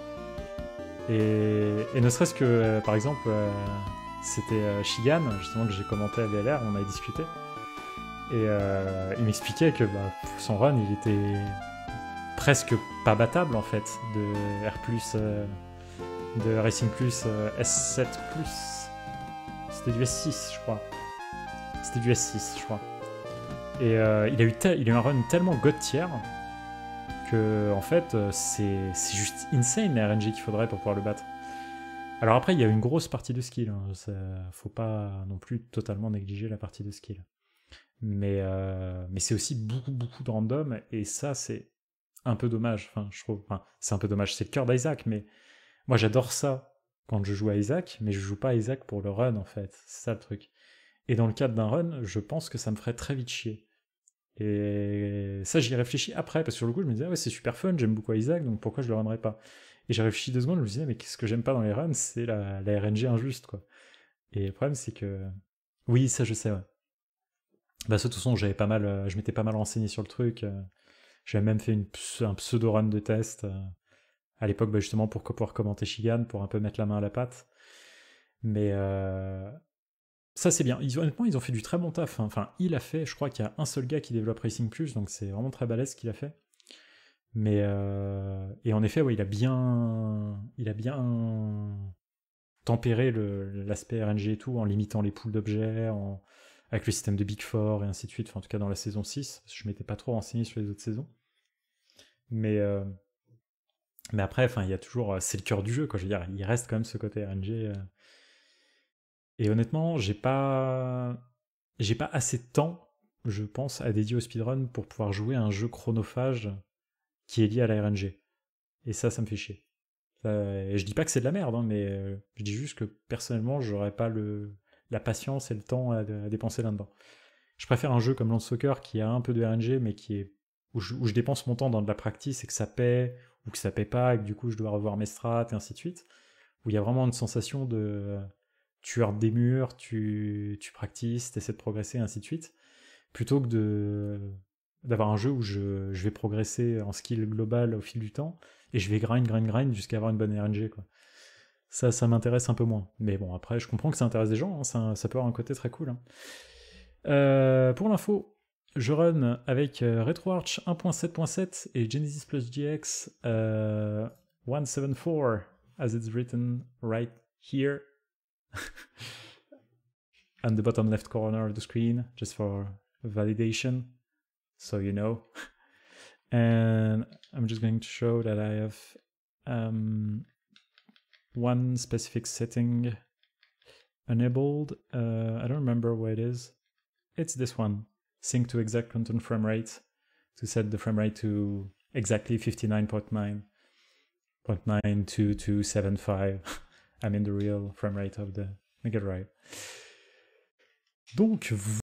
Et ne serait-ce que, par exemple, c'était Shigan, justement, que j'ai commenté à VLR, on avait discuté. Et il m'expliquait que son run, il était presque pas battable, en fait, de R+, de Racing+, S7+. C'était du S6, je crois. C'était du S6, je crois. Et il a eu un run tellement god tier que, en fait, c'est juste insane la RNG qu'il faudrait pour pouvoir le battre. Alors après, il y a une grosse partie de skill. Hein. Faut pas non plus totalement négliger la partie de skill. Mais c'est aussi beaucoup de random, et ça, c'est un peu dommage. Enfin, je trouve. Enfin, c'est un peu dommage. C'est le cœur d'Isaac, mais moi, j'adore ça quand je joue à Isaac, mais je joue pas à Isaac pour le run, en fait. C'est ça le truc. Et dans le cadre d'un run, je pense que ça me ferait très vite chier. Et ça, j'y réfléchis après, parce que sur le coup, je me disais, ah ouais, c'est super fun, j'aime beaucoup Isaac, donc pourquoi je le runnerais pas? Et j'ai réfléchi 2 secondes, je me disais, mais qu'est-ce que j'aime pas dans les runs, c'est la RNG injuste, quoi. Et le problème, c'est que... Oui, ça, je sais, ouais. Bah, de toute façon, je m'étais pas mal renseigné sur le truc. J'avais même fait un pseudo-run de test, à l'époque, justement, pour pouvoir commenter Shigan, pour un peu mettre la main à la pâte. Mais Ça c'est bien. Honnêtement, ils ont fait du très bon taf. Hein. Enfin, il a fait, je crois qu'il y a un seul gars qui développe Racing Plus, donc c'est vraiment très balèze ce qu'il a fait. Mais et en effet, ouais, il a bien tempéré l'aspect RNG et tout en limitant les pools d'objets, avec le système de Big Four et ainsi de suite. Enfin, en tout cas dans la saison 6, parce que je m'étais pas trop renseigné sur les autres saisons. Mais après, enfin, il y a toujours, c'est le cœur du jeu, quoi. Je veux dire, il reste quand même ce côté RNG. Et honnêtement, j'ai pas assez de temps, je pense, à dédier au speedrun pour pouvoir jouer à un jeu chronophage qui est lié à la RNG. Et ça me fait chier. Et je dis pas que c'est de la merde, hein, mais je dis juste que personnellement, j'aurais pas la patience et le temps à dépenser là-dedans. Je préfère un jeu comme Land Soccer qui a un peu de RNG, mais où je dépense mon temps dans de la practice et que ça paie, ou que ça paie pas, et que du coup je dois revoir mes strats et ainsi de suite. Où il y a vraiment une sensation de tu heurtes des murs, tu practices, tu essaies de progresser, et ainsi de suite. Plutôt que d'avoir un jeu où je vais progresser en skill global au fil du temps, et je vais grind jusqu'à avoir une bonne RNG, quoi. Ça m'intéresse un peu moins. Mais bon, après, je comprends que ça intéresse des gens, hein, ça peut avoir un côté très cool. Hein. Pour l'info, je run avec RetroArch 1.7.7 et Genesis Plus GX 174, as it's written right here on the bottom left corner of the screen, just for validation, so you know. And I'm just going to show that I have one specific setting enabled. I don't remember where it is. It's this one. Sync to exact content frame rate to set the frame rate to exactly 59.92275. I mean the real frame rate of the Mega Drive. Donc